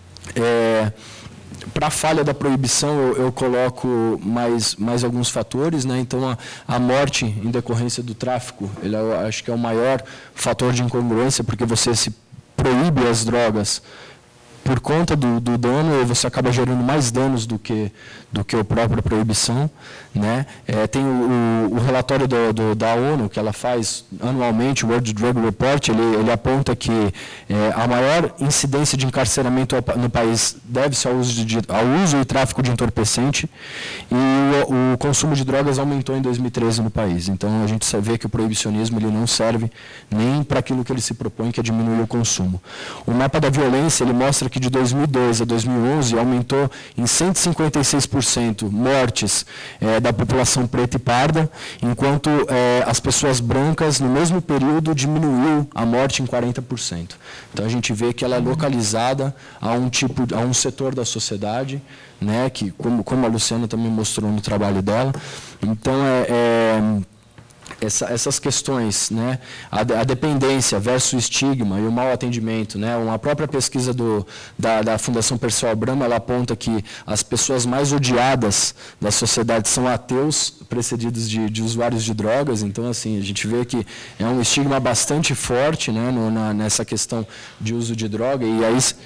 é, para a falha da proibição, eu, eu coloco mais, mais alguns fatores, né? Então, a, a morte em decorrência do tráfico, ele, eu acho que é o maior fator de incongruência, porque você se proíbe as drogas por conta do, do dano, você acaba gerando mais danos do que, do que a própria proibição, né? É, tem o, o, o relatório do, do, da ONU, que ela faz anualmente, o World Drug Report, ele, ele aponta que é, a maior incidência de encarceramento no país deve-se ao uso, de, ao uso e tráfico de entorpecente, e o, o consumo de drogas aumentou em dois mil e treze no país. Então, a gente vê que o proibicionismo ele não serve nem para aquilo que ele se propõe, que é diminuir o consumo. O mapa da violência, ele mostra que que de dois mil e dois a dois mil e onze aumentou em cento e cinquenta e seis por cento mortes é, da população preta e parda, enquanto é, as pessoas brancas, no mesmo período, diminuiu a morte em quarenta por cento. Então, a gente vê que ela é localizada a um, tipo, a um setor da sociedade, né, que, como, como a Luciana também mostrou no trabalho dela. Então, é... é Essa, essas questões, né, a, a dependência versus o estigma e o mau atendimento, né, uma própria pesquisa do, da, da Fundação Perseu Abramo, ela aponta que as pessoas mais odiadas da sociedade são ateus, precedidos de, de usuários de drogas. Então, assim, a gente vê que é um estigma bastante forte, né, no, na, nessa questão de uso de droga, e aí...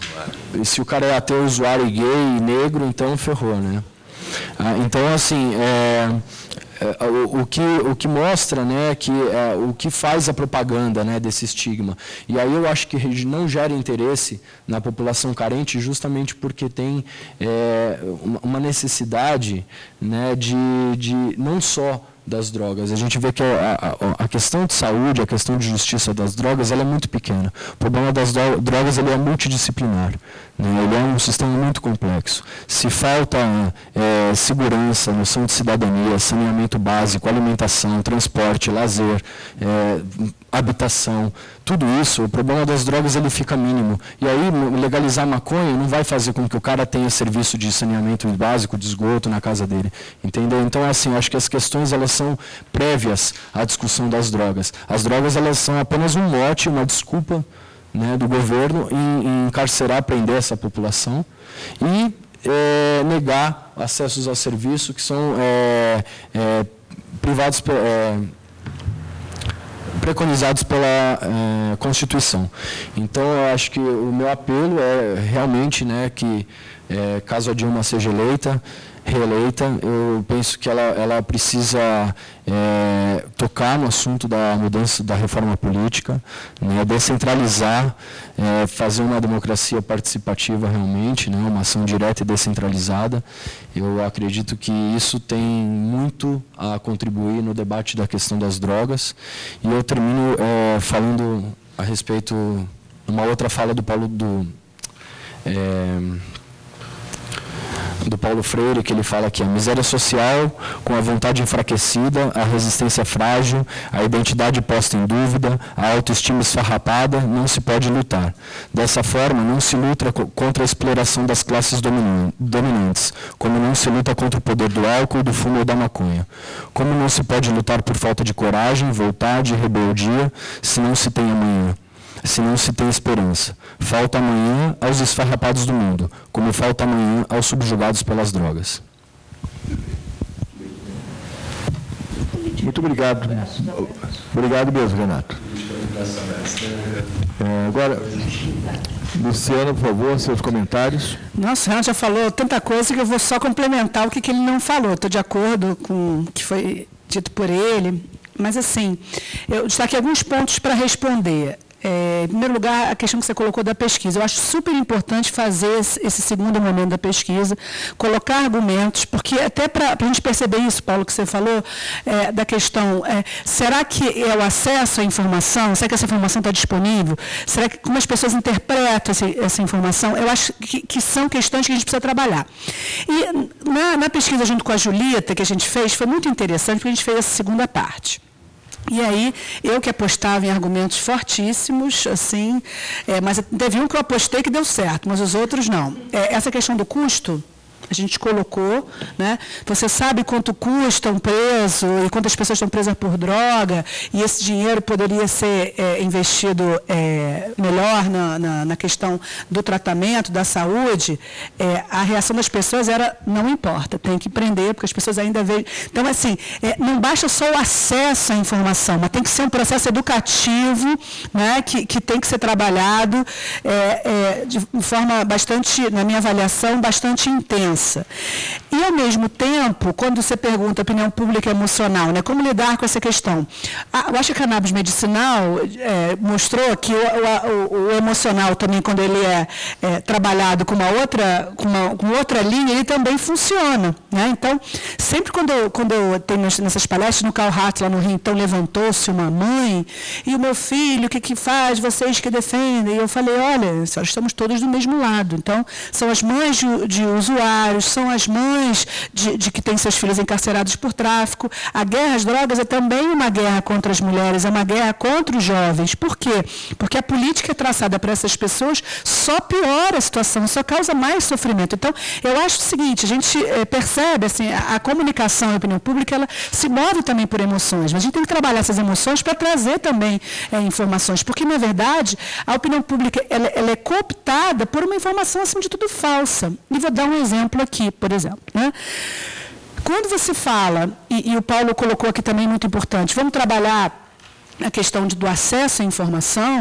E se o cara é ateu, usuário, gay e negro, então ferrou, né? Ah, então, assim, é, é, o, o, que, o que mostra, né, que, é, o que faz a propaganda, né, desse estigma. E aí eu acho que não gera interesse na população carente justamente porque tem é, uma necessidade, né, de, de não só das drogas. A gente vê que a, a, a questão de saúde, a questão de justiça das drogas, ela é muito pequena. O problema das drogas ele é multidisciplinar, né? Ele é um sistema muito complexo. Se falta é, segurança, noção de cidadania, saneamento básico, alimentação, transporte, lazer, é, habitação, tudo isso, o problema das drogas ele fica mínimo. E aí, legalizar maconha não vai fazer com que o cara tenha serviço de saneamento básico, de esgoto na casa dele. Entendeu? Então, assim, eu acho que as questões elas são prévias à discussão das drogas. As drogas elas são apenas um mote, uma desculpa, né, do governo em, em encarcerar, prender essa população e é, negar acessos ao serviço que são é, é, privados... É, preconizados pela eh, Constituição. Então, eu acho que o meu apelo é realmente, né, que eh, caso a Dilma seja eleita, reeleita, eu penso que ela, ela precisa é, tocar no assunto da mudança da reforma política, né, descentralizar, é, fazer uma democracia participativa realmente, né, uma ação direta e descentralizada. Eu acredito que isso tem muito a contribuir no debate da questão das drogas. E eu termino é, falando a respeito de uma outra fala do Paulo do é, do Paulo Freire, que ele fala que a miséria social, com a vontade enfraquecida, a resistência frágil, a identidade posta em dúvida, a autoestima esfarrapada, não se pode lutar. Dessa forma, não se luta contra a exploração das classes dominantes, como não se luta contra o poder do álcool, do fumo ou da maconha. Como não se pode lutar por falta de coragem, vontade e rebeldia, se não se tem amanhã. Se não se tem esperança. Falta amanhã aos esfarrapados do mundo, como falta amanhã aos subjugados pelas drogas. Muito obrigado. Obrigado mesmo, Renato. É, agora, Luciano, por favor, seus comentários. Nossa, o Renato já falou tanta coisa que eu vou só complementar o que, que ele não falou. Estou de acordo com o que foi dito por ele, mas, assim, eu destaquei alguns pontos para responder. É, em primeiro lugar, a questão que você colocou da pesquisa. Eu acho super importante fazer esse segundo momento da pesquisa, colocar argumentos, porque até para a gente perceber isso, Paulo, que você falou, é, da questão, é, será que é o acesso à informação? Será que essa informação está disponível? Será que como as pessoas interpretam essa, essa informação? Eu acho que, que são questões que a gente precisa trabalhar. E na, na pesquisa junto com a Julieta, que a gente fez, foi muito interessante, porque a gente fez essa segunda parte. E aí, eu que apostava em argumentos fortíssimos, assim, é, mas teve um que eu apostei que deu certo, mas os outros não. É, essa questão do custo, a gente colocou, né? Você sabe quanto custa um preso e quantas pessoas estão presas por droga, e esse dinheiro poderia ser é, investido é, melhor na, na, na questão do tratamento, da saúde. É, a reação das pessoas era, não importa, tem que prender, porque as pessoas ainda veem... Então, assim, é, não basta só o acesso à informação, mas tem que ser um processo educativo, né, que, que tem que ser trabalhado é, é, de forma bastante, na minha avaliação, bastante intensa. E, ao mesmo tempo, quando você pergunta a opinião pública emocional, né, como lidar com essa questão? A, eu acho que a cannabis medicinal é, mostrou que o, o, o emocional também, quando ele é, é trabalhado com uma, outra, com, uma, com outra linha, ele também funciona. Né? Então, sempre quando eu, quando eu tenho nessas palestras, no Calhat, lá no Rio, então levantou-se uma mãe, e o meu filho, o que, que faz? Vocês que defendem. E eu falei, olha, nós estamos todos do mesmo lado. Então, são as mães de, de usuários, são as mães de, de que têm seus filhos encarcerados por tráfico. A guerra às drogas é também uma guerra contra as mulheres, é uma guerra contra os jovens. Por quê? Porque a política traçada para essas pessoas só piora a situação, só causa mais sofrimento. Então, eu acho o seguinte, a gente é, percebe, assim, a, a comunicação e a opinião pública, ela se move também por emoções, mas a gente tem que trabalhar essas emoções para trazer também é, informações, porque, na verdade, a opinião pública ela, ela é cooptada por uma informação, acima de tudo, falsa. E vou dar um exemplo aqui, por exemplo. Né? Quando você fala, e, e o Paulo colocou aqui também muito importante, vamos trabalhar a questão de, do acesso à informação,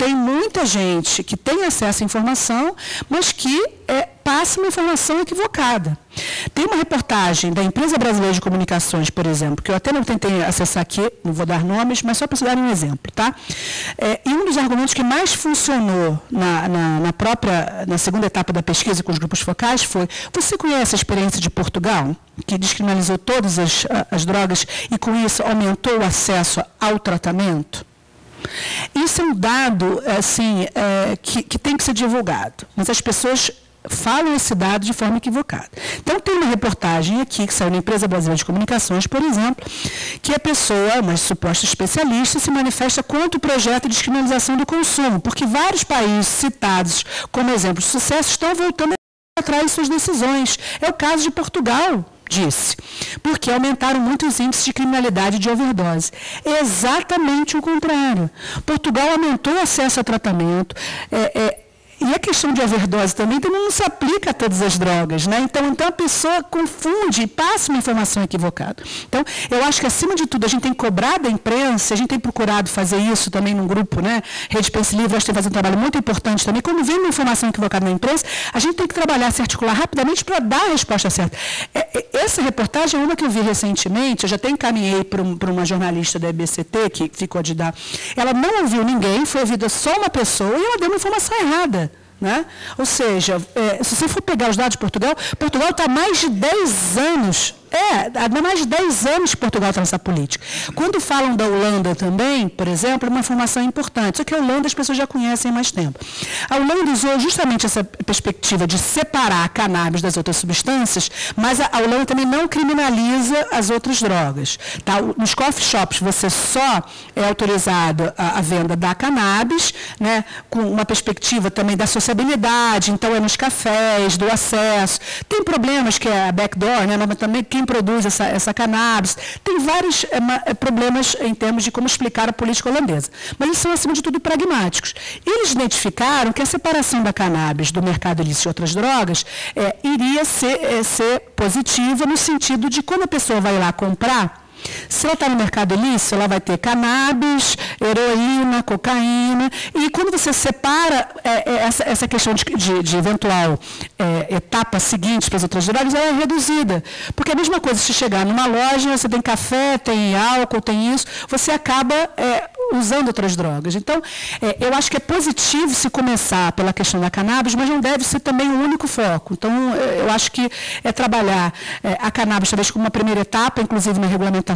tem muita gente que tem acesso à informação, mas que é, passa uma informação equivocada. Tem uma reportagem da Empresa Brasileira de Comunicações, por exemplo, que eu até não tentei acessar aqui, não vou dar nomes, mas só para dar um exemplo. Tá? É, e um dos argumentos que mais funcionou na, na, na própria, na segunda etapa da pesquisa com os grupos focais foi: você conhece a experiência de Portugal, que descriminalizou todas as, as drogas e, com isso, aumentou o acesso ao tratamento? Isso é um dado assim, é, que, que tem que ser divulgado, mas as pessoas falam esse dado de forma equivocada. Então, tem uma reportagem aqui, que saiu na Empresa Brasileira de Comunicações, por exemplo, que a pessoa, uma suposta especialista, se manifesta contra o projeto de descriminalização do consumo, porque vários países citados como exemplo de sucesso estão voltando atrás de suas decisões. É o caso de Portugal, disse, porque aumentaram muito os índices de criminalidade de overdose. É exatamente o contrário. Portugal aumentou o acesso ao tratamento, é, é, e a questão de overdose também, também não se aplica a todas as drogas, né? Então, então a pessoa confunde e passa uma informação equivocada. Então, eu acho que, acima de tudo, a gente tem que cobrar da imprensa, a gente tem procurado fazer isso também num grupo, né? Rede Pense Livre, acho que tem que fazer um trabalho muito importante também. Quando vem uma informação equivocada na imprensa, a gente tem que trabalhar, se articular rapidamente para dar a resposta certa. Essa reportagem é uma que eu vi recentemente, eu já até encaminhei para um, para uma jornalista da E B C T, que ficou de dar. Ela não ouviu ninguém, foi ouvida só uma pessoa e ela deu uma informação errada. Né? Ou seja, é, se você for pegar os dados de Portugal, Portugal está há mais de dez anos, é, há mais de dez anos que Portugal está nessa política. Quando falam da Holanda também, por exemplo, é uma informação importante, só que a Holanda as pessoas já conhecem há mais tempo. A Holanda usou justamente essa perspectiva de separar a cannabis das outras substâncias, mas a, a Holanda também não criminaliza as outras drogas. Tá? Nos coffee shops você só é autorizado a, a venda da cannabis, né, com uma perspectiva também da sociabilidade, então é nos cafés, do acesso. Tem problemas que é a backdoor, né, mas também quem produz essa, essa cannabis. Tem vários é, problemas em termos de como explicar a política holandesa. Mas eles são, acima de tudo, pragmáticos. Eles identificaram que a separação da cannabis do mercado ilícito de outras drogas é, iria ser, é, ser positiva no sentido de quando a pessoa vai lá comprar, se ela está no mercado ilícito, ela vai ter cannabis, heroína, cocaína, e quando você separa é, é, essa, essa questão de, de, de eventual é, etapa seguinte para as outras drogas, ela é reduzida. Porque a mesma coisa, se chegar numa loja, você tem café, tem álcool, tem isso, você acaba é, usando outras drogas. Então, é, eu acho que é positivo se começar pela questão da cannabis, mas não deve ser também o único foco. Então, eu acho que é trabalhar é, a cannabis talvez como uma primeira etapa, inclusive na regulamentação.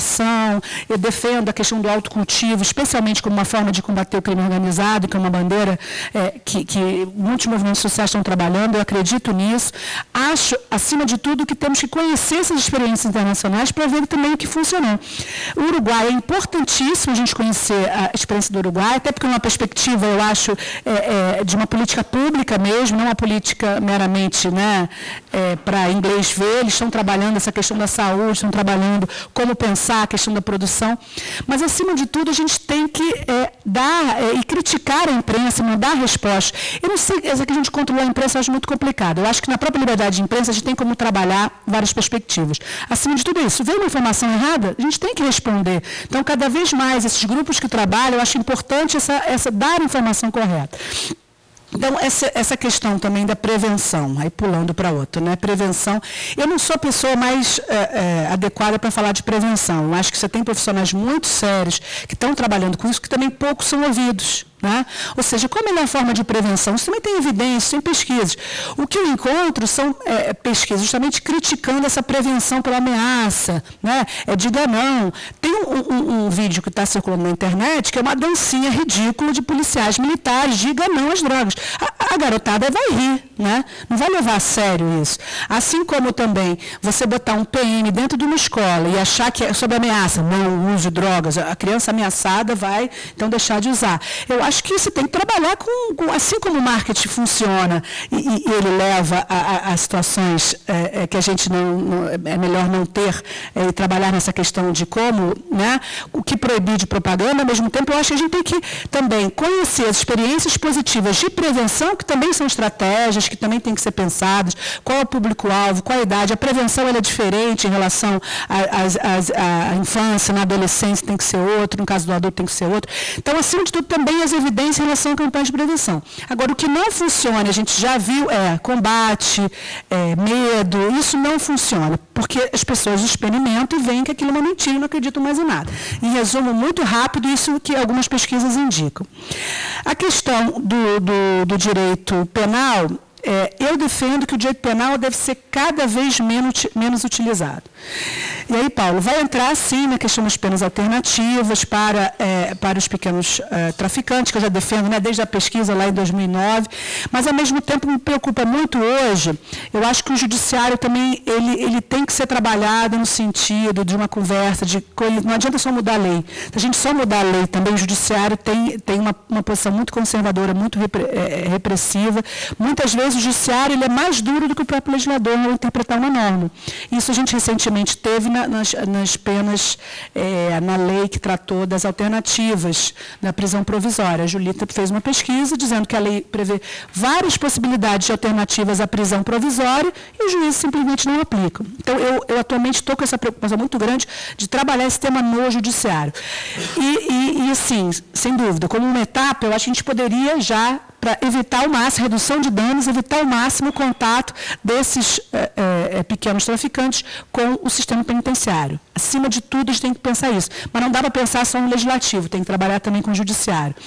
Eu defendo a questão do autocultivo, especialmente como uma forma de combater o crime organizado, que é uma bandeira é, que, que muitos movimentos sociais estão trabalhando, eu acredito nisso. Acho, acima de tudo, que temos que conhecer essas experiências internacionais para ver também o que funcionou. O Uruguai é importantíssimo a gente conhecer a experiência do Uruguai, até porque é uma perspectiva, eu acho, é, é, de uma política pública mesmo, não uma política meramente, né, é, para inglês ver. Eles estão trabalhando essa questão da saúde, estão trabalhando como pensar a questão da produção, mas, acima de tudo, a gente tem que é, dar é, e criticar a imprensa, mandar respostas. Eu não sei, essa que a gente controlar a imprensa eu acho muito complicado. Eu acho que na própria liberdade de imprensa a gente tem como trabalhar várias perspectivas. Acima de tudo isso, veio uma informação errada, a gente tem que responder. Então, cada vez mais, esses grupos que trabalham, eu acho importante essa, essa, dar a informação correta. Então, essa, essa questão também da prevenção, aí pulando para outra, né? Prevenção. Eu não sou a pessoa mais é, é, adequada para falar de prevenção. Eu acho que você tem profissionais muito sérios que estão trabalhando com isso, que também poucos são ouvidos. Né? Ou seja, qual a melhor forma de prevenção? Isso também tem evidências, tem pesquisas. O que eu encontro são é, pesquisas justamente criticando essa prevenção pela ameaça, né? É, diga não. Tem um, um, um vídeo que está circulando na internet que é uma dancinha ridícula de policiais militares, diga não às drogas. A, a garotada vai rir, né? Não vai levar a sério isso. Assim como também você botar um P M dentro de uma escola e achar que é sob ameaça, não use drogas, a criança ameaçada vai então deixar de usar. Eu acho que você tem que trabalhar com, com assim como o marketing funciona e, e ele leva a, a, a situações é, é, que a gente não, não é melhor não ter é, e trabalhar nessa questão de como, né, o que proibir de propaganda. Ao mesmo tempo, eu acho que a gente tem que também conhecer as experiências positivas de prevenção, que também são estratégias, que também têm que ser pensadas, qual é o público-alvo, qual a idade. A prevenção ela é diferente em relação à infância, na adolescência tem que ser outro, no caso do adulto tem que ser outro. Então, acima de tudo, também as evidência em relação à campanha de prevenção. Agora, o que não funciona, a gente já viu, é combate, é, medo, isso não funciona, porque as pessoas experimentam e veem que aquilo é uma mentira e não acreditam mais em nada. Em resumo, muito rápido, isso que algumas pesquisas indicam. A questão do, do, do direito penal, é, eu defendo que o direito penal deve ser cada vez menos, menos utilizado. E aí, Paulo, vai entrar, sim, na questão das penas alternativas para, é, para os pequenos é, traficantes, que eu já defendo, né, desde a pesquisa lá em dois mil e nove, mas, ao mesmo tempo, me preocupa muito hoje, eu acho que o judiciário também, ele, ele tem que ser trabalhado no sentido de uma conversa, de não adianta só mudar a lei. Se a gente só mudar a lei também, o judiciário tem, tem uma, uma posição muito conservadora, muito repre, é, repressiva. Muitas vezes o judiciário ele é mais duro do que o próprio legislador ao interpretar uma norma. Isso a gente recentemente teve na, nas, nas penas, é, na lei que tratou das alternativas na prisão provisória. A Julita fez uma pesquisa dizendo que a lei prevê várias possibilidades de alternativas à prisão provisória e os juízes simplesmente não aplicam. Então, eu, eu atualmente estou com essa preocupação muito grande de trabalhar esse tema no judiciário. E, e, e assim, sem dúvida, como uma etapa, eu acho que a gente poderia já, para evitar o máximo, redução de danos, evitar o máximo o contato desses é, é, pequenos traficantes com o sistema penitenciário. Acima de tudo, a gente tem que pensar isso. Mas não dá para pensar só no legislativo, tem que trabalhar também com o judiciário.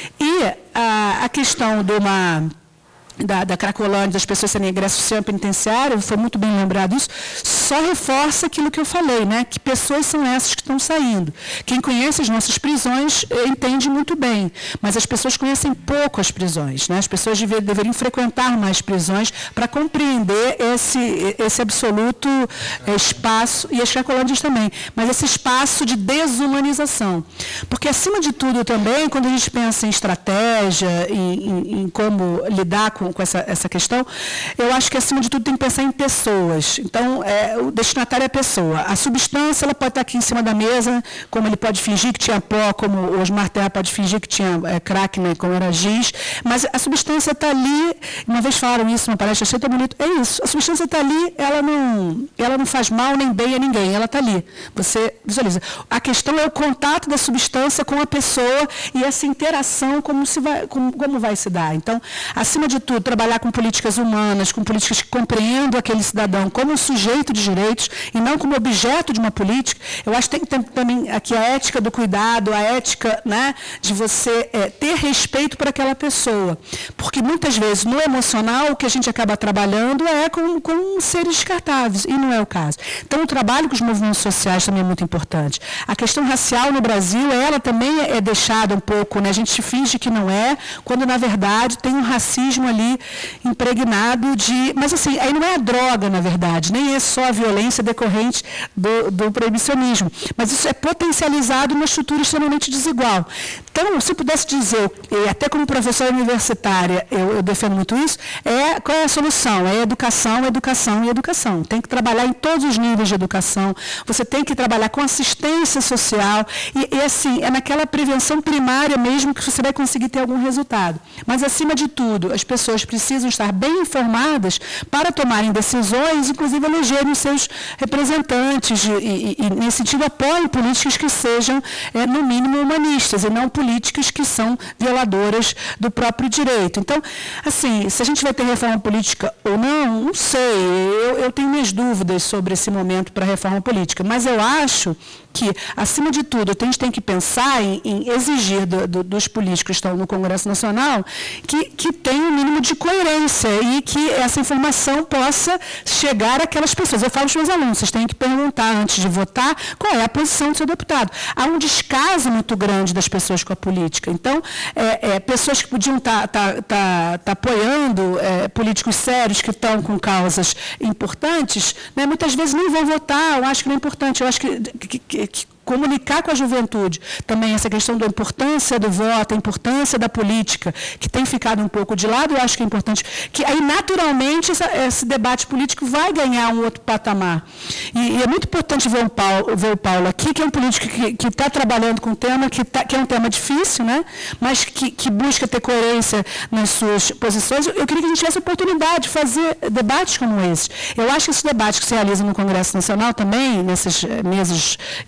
E a, a questão de uma... Da, da Cracolândia, das pessoas serem ingresso ao sistema penitenciário, foi muito bem lembrado isso, só reforça aquilo que eu falei, né? Que pessoas são essas que estão saindo. Quem conhece as nossas prisões entende muito bem, mas as pessoas conhecem pouco as prisões, né? As pessoas dever, deveriam frequentar mais prisões para compreender esse, esse absoluto espaço, e as Cracolândias também, mas esse espaço de desumanização. Porque, acima de tudo, também, quando a gente pensa em estratégia, em, em, em como lidar com com essa, essa questão, eu acho que, acima de tudo, tem que pensar em pessoas. Então, é, o destinatário é a pessoa. A substância, ela pode estar aqui em cima da mesa, como ele pode fingir que tinha pó, como o Osmar Terra pode fingir que tinha é, crack, né, como era giz, mas a substância está ali, uma vez falaram isso numa palestra, achei tão bonito, é isso, a substância está ali, ela não, ela não faz mal nem bem a ninguém, ela está ali, você visualiza. A questão é o contato da substância com a pessoa e essa interação, como, se vai, como, como vai se dar. Então, acima de tudo, trabalhar com políticas humanas, com políticas que compreendam aquele cidadão como um sujeito de direitos e não como objeto de uma política. Eu acho que tem que ter também aqui a ética do cuidado, a ética, né, de você é, ter respeito por aquela pessoa. Porque muitas vezes no emocional o que a gente acaba trabalhando é com, com seres descartáveis, e não é o caso. Então o trabalho com os movimentos sociais também é muito importante. A questão racial no Brasil, ela também é deixada um pouco, né, a gente finge que não é, quando na verdade tem um racismo ali impregnado de... Mas, assim, aí não é a droga, na verdade, nem é só a violência decorrente do, do proibicionismo, mas isso é potencializado numa estrutura extremamente desigual. Então, se eu pudesse dizer, e até como professora universitária, eu, eu defendo muito isso, é, qual é a solução? É educação, educação e educação. Tem que trabalhar em todos os níveis de educação, você tem que trabalhar com assistência social, e, e assim, é naquela prevenção primária mesmo que você vai conseguir ter algum resultado. Mas, acima de tudo, as pessoas precisam estar bem informadas para tomarem decisões, inclusive elegerem os seus representantes, e, e, e nesse sentido, apoiem políticas que sejam, é, no mínimo, humanistas, e não políticas que são violadoras do próprio direito. Então, assim, se a gente vai ter reforma política ou não, não sei, eu, eu tenho minhas dúvidas sobre esse momento para a reforma política, mas eu acho que, acima de tudo, a gente tem que pensar em, em exigir do, do, dos políticos que estão no Congresso Nacional que, que tenham um mínimo de coerência e que essa informação possa chegar àquelas pessoas. Eu falo para os meus alunos, vocês têm que perguntar antes de votar qual é a posição do seu deputado. Há um descaso muito grande das pessoas com a política. Então, é, é, pessoas que podiam estar tá, tá, tá, tá apoiando é, políticos sérios que estão com causas importantes, né, muitas vezes nem vão votar, eu acho que não é importante, eu acho que, que, que que comunicar com a juventude também essa questão da importância do voto, a importância da política, que tem ficado um pouco de lado, eu acho que é importante, que aí naturalmente essa, esse debate político vai ganhar um outro patamar. E, e é muito importante ver o Paulo, ver o Paulo aqui, que é um político que está trabalhando com um tema que, tá, que é um tema difícil, né, mas que, que busca ter coerência nas suas posições. Eu queria que a gente tivesse a oportunidade de fazer debates como esse. Eu acho que esses debates que se realizam no Congresso Nacional também, nesses meses, e não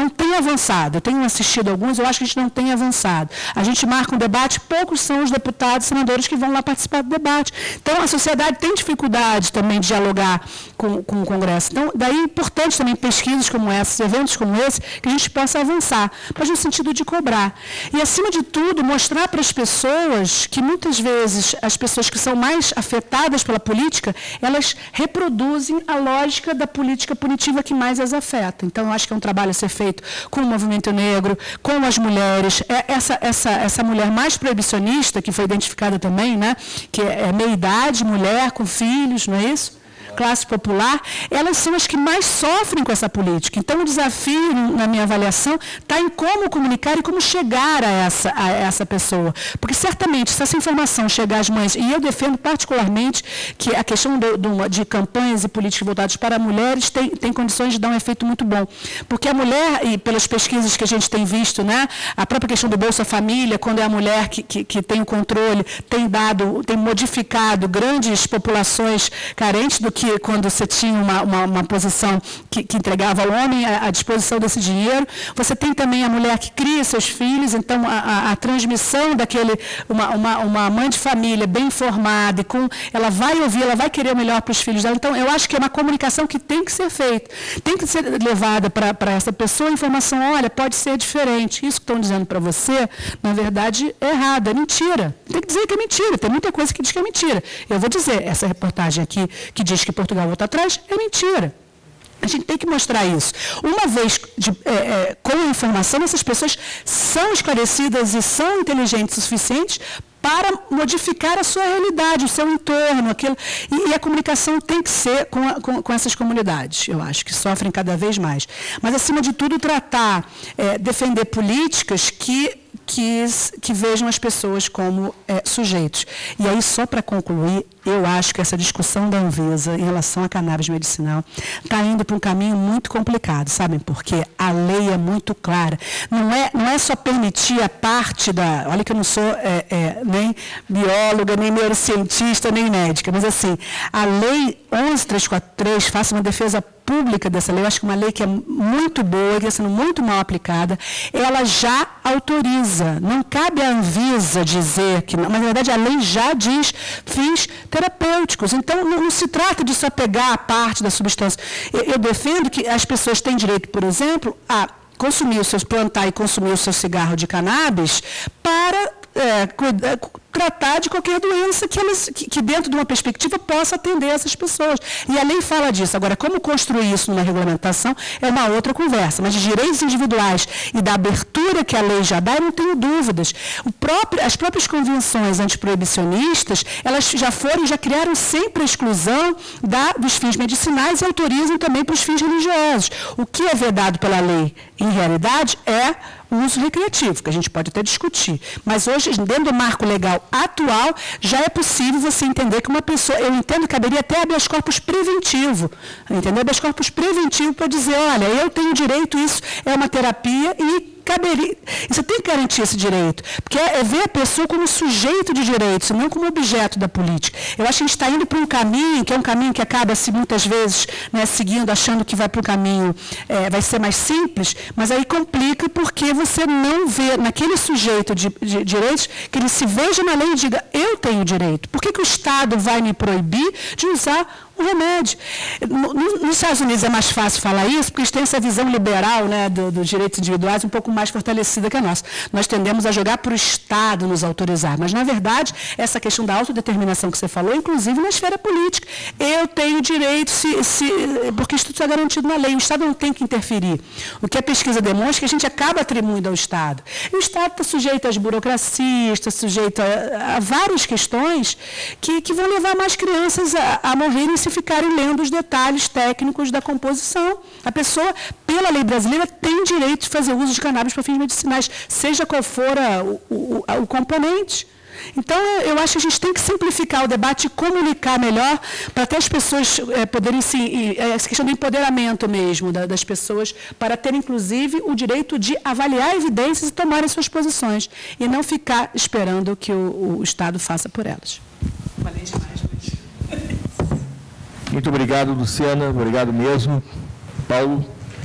não tem avançado. Eu tenho assistido alguns, eu acho que a gente não tem avançado. A gente marca um debate, poucos são os deputados e senadores que vão lá participar do debate. Então, a sociedade tem dificuldade também de dialogar com, com o Congresso. Então, daí é importante também pesquisas como essas, eventos como esse, que a gente possa avançar, mas no sentido de cobrar. E, acima de tudo, mostrar para as pessoas que, muitas vezes, as pessoas que são mais afetadas pela política, elas reproduzem a lógica da política punitiva que mais as afeta. Então, eu acho que é um trabalho a ser feito com o movimento negro, com as mulheres. É essa, essa, essa mulher mais proibicionista, que foi identificada também, né, que é meia-idade, mulher com filhos, não é isso? Classe popular, elas são as que mais sofrem com essa política. Então, o desafio, na minha avaliação, está em como comunicar e como chegar a essa, a essa pessoa. Porque, certamente, se essa informação chegar às mães, e eu defendo particularmente que a questão do, do, de campanhas e políticas voltadas para mulheres tem, tem condições de dar um efeito muito bom. Porque a mulher, e pelas pesquisas que a gente tem visto, né, a própria questão do Bolsa Família, quando é a mulher que, que, que tem o controle, tem dado, tem modificado grandes populações carentes do que quando você tinha uma, uma, uma posição que, que entregava ao homem à disposição desse dinheiro. Você tem também a mulher que cria seus filhos, então a, a, a transmissão daquele, uma, uma, uma mãe de família bem informada, e com, ela vai ouvir, ela vai querer o melhor para os filhos dela. Então, eu acho que é uma comunicação que tem que ser feita, tem que ser levada para essa pessoa a informação, olha, pode ser diferente, isso que estão dizendo para você, na verdade, é errado, é mentira. Tem que dizer que é mentira, tem muita coisa que diz que é mentira. Eu vou dizer, essa reportagem aqui, que diz que Portugal volta atrás, é mentira. A gente tem que mostrar isso. Uma vez de, é, é, com a informação, essas pessoas são esclarecidas e são inteligentes o suficiente para modificar a sua realidade, o seu entorno, aquilo. E, e a comunicação tem que ser com, a, com, com essas comunidades, eu acho, que sofrem cada vez mais. Mas, acima de tudo, tratar, é, defender políticas que Que, que vejam as pessoas como é, sujeitos. E aí, só para concluir, eu acho que essa discussão da Anvisa em relação à cannabis medicinal está indo para um caminho muito complicado, sabem por quê? A lei é muito clara. Não é, não é só permitir a parte da... Olha que eu não sou é, é, nem bióloga, nem neurocientista, nem médica, mas assim, a lei onze mil trezentos e quarenta e três, faça uma defesa pública dessa lei, eu acho que uma lei que é muito boa, que está sendo muito mal aplicada, ela já autoriza. Não cabe à Anvisa dizer que não, mas, na verdade, a lei já diz fins terapêuticos. Então, não, não se trata de só pegar a parte da substância. Eu, eu defendo que as pessoas têm direito, por exemplo, a consumir o seu, plantar e consumir o seu cigarro de cannabis para é, cuidar, tratar de qualquer doença que, elas, que, que dentro de uma perspectiva possa atender essas pessoas. E a lei fala disso. Agora, como construir isso numa regulamentação é uma outra conversa. Mas de direitos individuais e da abertura que a lei já dá, eu não tenho dúvidas. O próprio, as próprias convenções antiproibicionistas, elas já foram, já criaram sempre a exclusão da, dos fins medicinais e autorizam também para os fins religiosos. O que é vedado pela lei, em realidade, é o uso recreativo, que a gente pode até discutir. Mas hoje, dentro do marco legal atual, já é possível você entender que uma pessoa, eu entendo que caberia até habeas corpus preventivo, entendeu? Habeas corpus preventivo para dizer, olha, eu tenho direito, isso é uma terapia e caberia. E você tem que garantir esse direito, porque é, é ver a pessoa como sujeito de direitos, não como objeto da política. Eu acho que a gente está indo para um caminho, que é um caminho que acaba-se muitas vezes, né, seguindo, achando que vai para um caminho, é, vai ser mais simples, mas aí complica porque você não vê naquele sujeito de, de direitos que ele se veja na lei e diga, eu tenho direito. Por que, que o Estado vai me proibir de usar o remédio? No, no, nos Estados Unidos é mais fácil falar isso, porque eles têm essa visão liberal, né, do, dos direitos individuais um pouco mais fortalecida que a nossa. Nós tendemos a jogar para o Estado nos autorizar, mas, na verdade, essa questão da autodeterminação que você falou, inclusive na esfera política. Eu tenho direito, se, se, porque isso está garantido na lei, o Estado não tem que interferir. O que a pesquisa demonstra é que a gente acaba atribuindo ao Estado. E o Estado está sujeito às burocracias, está sujeito a, a várias questões que, que vão levar mais crianças a, a morrerem se ficarem lendo os detalhes técnicos da composição. A pessoa, pela lei brasileira, tem direito de fazer uso de cannabis para fins medicinais, seja qual for a, o, o, o componente. Então, eu acho que a gente tem que simplificar o debate e comunicar melhor para até as pessoas é, poderem se... Essa questão do empoderamento mesmo da, das pessoas, para ter, inclusive, o direito de avaliar evidências e tomarem suas posições, e não ficar esperando que o, o Estado faça por elas. Falei demais, mas... Muito obrigado, Luciana. Obrigado mesmo. Paulo.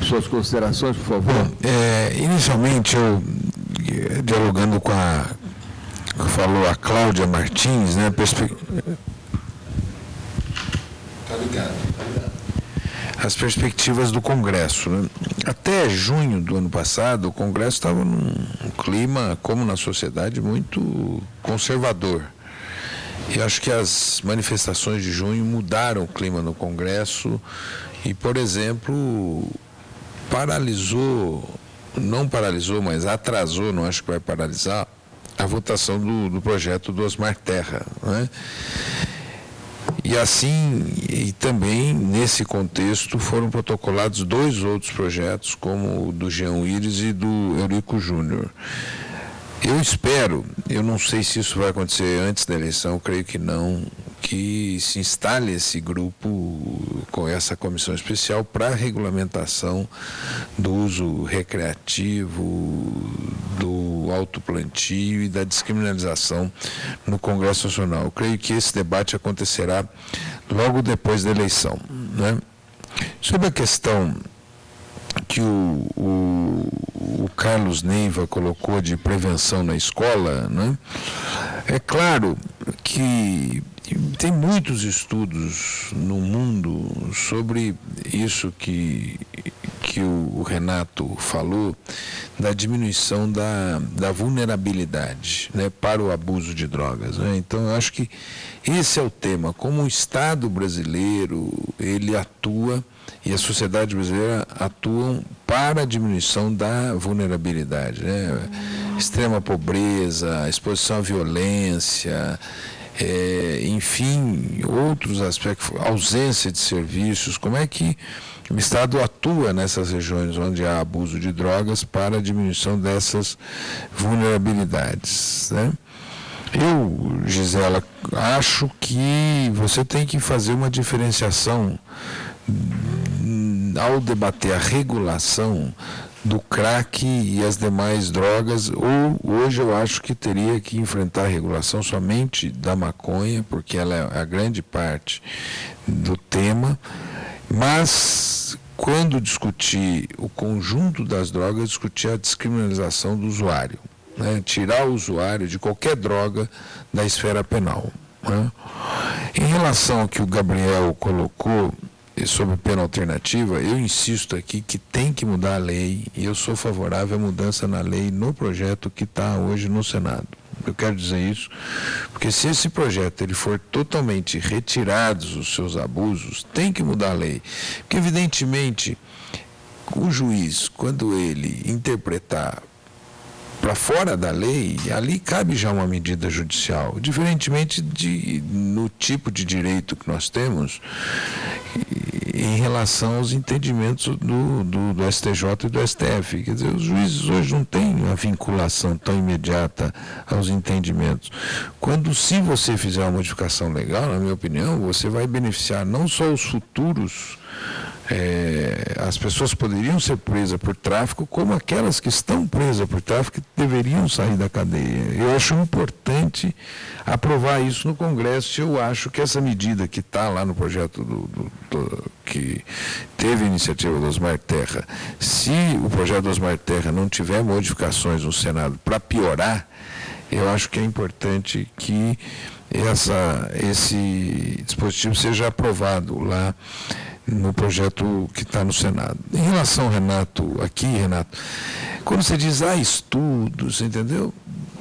suas considerações, por favor. Bom, é, inicialmente, eu, dialogando com a que falou a Cláudia Martins, né, perspe... tá ligado, tá ligado. As perspectivas do Congresso. Né? Até junho do ano passado, o Congresso estava num clima, como na sociedade, muito conservador. E acho que as manifestações de junho mudaram o clima no Congresso e, por exemplo, paralisou, não paralisou, mas atrasou, não acho que vai paralisar, a votação do, do projeto do Osmar Terra. Né? E assim, e também nesse contexto, foram protocolados dois outros projetos, como o do Jean Willis e do Eurico Júnior. Eu espero, eu não sei se isso vai acontecer antes da eleição, creio que não, que se instale esse grupo com essa comissão especial para a regulamentação do uso recreativo, do autoplantio e da descriminalização no Congresso Nacional. Eu creio que esse debate acontecerá logo depois da eleição. Né? Sobre a questão que o, o, o Carlos Neiva colocou de prevenção na escola, né? É claro que tem muitos estudos no mundo sobre isso que, que o Renato falou, da diminuição da, da vulnerabilidade, né, para o abuso de drogas. Né? Então, eu acho que esse é o tema, como o Estado brasileiro ele atua e a sociedade brasileira atuam para a diminuição da vulnerabilidade. Né? Extrema pobreza, exposição à violência, é, enfim, outros aspectos, ausência de serviços, como é que o Estado atua nessas regiões onde há abuso de drogas para a diminuição dessas vulnerabilidades, né? Eu, Gisela, acho que você tem que fazer uma diferenciação ao debater a regulação do crack e as demais drogas, ou hoje eu acho que teria que enfrentar a regulação somente da maconha, porque ela é a grande parte do tema, mas quando discutir o conjunto das drogas, discutir a descriminalização do usuário, né? Tirar o usuário de qualquer droga da esfera penal. Né? Em relação ao que o Gabriel colocou sobre pena alternativa, eu insisto aqui que tem que mudar a lei, e eu sou favorável à mudança na lei no projeto que está hoje no Senado. Eu quero dizer isso, porque se esse projeto ele for totalmente retirados os seus abusos, tem que mudar a lei. Porque, evidentemente, o juiz, quando ele interpretar para fora da lei, ali cabe já uma medida judicial, diferentemente de, no tipo de direito que nós temos em relação aos entendimentos do, do, do S T J e do S T F. Quer dizer, os juízes hoje não têm uma vinculação tão imediata aos entendimentos. Quando, se você fizer uma modificação legal, na minha opinião, você vai beneficiar não só os futuros, É, as pessoas poderiam ser presas por tráfico, como aquelas que estão presas por tráfico deveriam sair da cadeia. Eu acho importante aprovar isso no Congresso. Eu acho que essa medida que está lá no projeto do, do, do, que teve a iniciativa do Osmar Terra, se o projeto do Osmar Terra não tiver modificações no Senado para piorar, eu acho que é importante que essa, esse dispositivo seja aprovado lá no projeto que está no Senado. Em relação, Renato, aqui, Renato, quando você diz, ah, estudos, entendeu?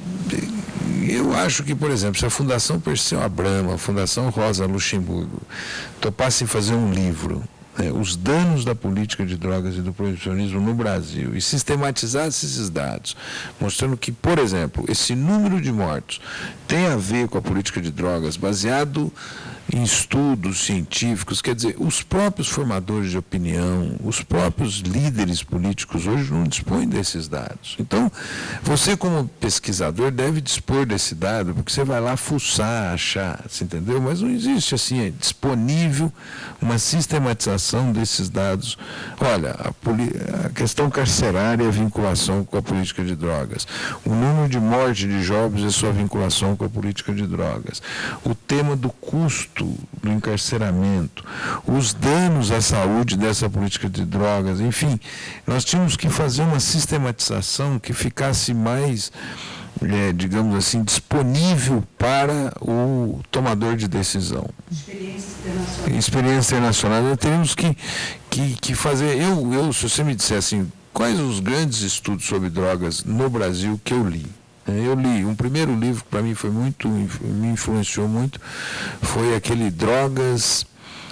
Eu acho que, por exemplo, se a Fundação Perseu Abramo, a Fundação Rosa Luxemburgo, topassem fazer um livro, né, os danos da política de drogas e do proibicionismo no Brasil, e sistematizasse esses dados, mostrando que, por exemplo, esse número de mortos tem a ver com a política de drogas, baseado em estudos científicos, quer dizer, os próprios formadores de opinião, os próprios líderes políticos hoje não dispõem desses dados. Então, você como pesquisador deve dispor desse dado, porque você vai lá fuçar, achar, você entendeu? Mas não existe assim, é disponível uma sistematização desses dados. Olha, a, a questão carcerária é a vinculação com a política de drogas. O número de mortes de jovens é sua vinculação com a política de drogas. O tema do custo custo do encarceramento, os danos à saúde dessa política de drogas, enfim, nós tínhamos que fazer uma sistematização que ficasse mais, é, digamos assim, disponível para o tomador de decisão. Experiência internacional. Experiência internacional. Nós teríamos que, que, que fazer... Eu, eu, se você me dissesse assim, quais os grandes estudos sobre drogas no Brasil que eu li? Eu li, um primeiro livro que para mim foi muito, me influenciou muito, foi aquele Drogas,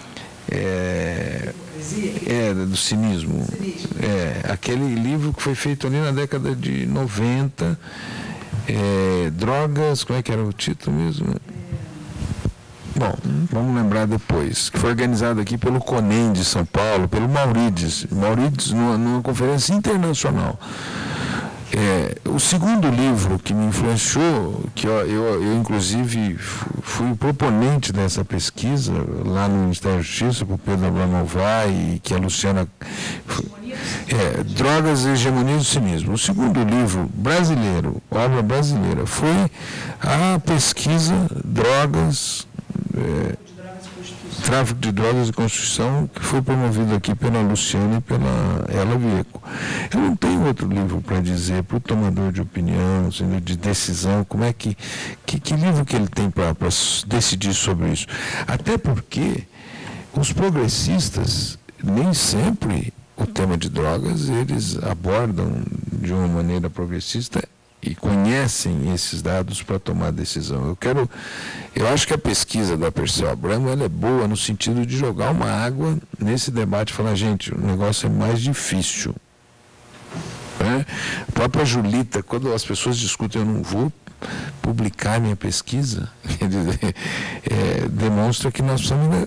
é, é, do cinismo. É, aquele livro que foi feito ali na década de noventa, é, Drogas, como é que era o título mesmo? Bom, vamos lembrar depois, que foi organizado aqui pelo CONEM de São Paulo, pelo Maurides, Maurides numa, numa conferência internacional. É, o segundo livro que me influenciou, que eu, eu, eu inclusive fui proponente dessa pesquisa lá no Ministério da Justiça, com o Pedro Abramovay e que a Luciana... É, Drogas, Hegemonia do Cinismo. O segundo livro brasileiro, obra brasileira, foi a pesquisa Drogas... É, Tráfico de Drogas e Constituição, que foi promovido aqui pela Luciana e pela Ela Vieco. Eu não tenho outro livro para dizer para o tomador de opinião, de decisão, como é que, que, que livro que ele tem para decidir sobre isso. Até porque os progressistas, nem sempre o tema de drogas, eles abordam de uma maneira progressista e conhecem esses dados para tomar decisão. Eu quero, eu acho que a pesquisa da Perseu Abramo, ela é boa no sentido de jogar uma água nesse debate e falar, gente, o negócio é mais difícil. É? A própria Julita, quando as pessoas discutem, eu não vou publicar minha pesquisa, é, demonstra que nós precisamos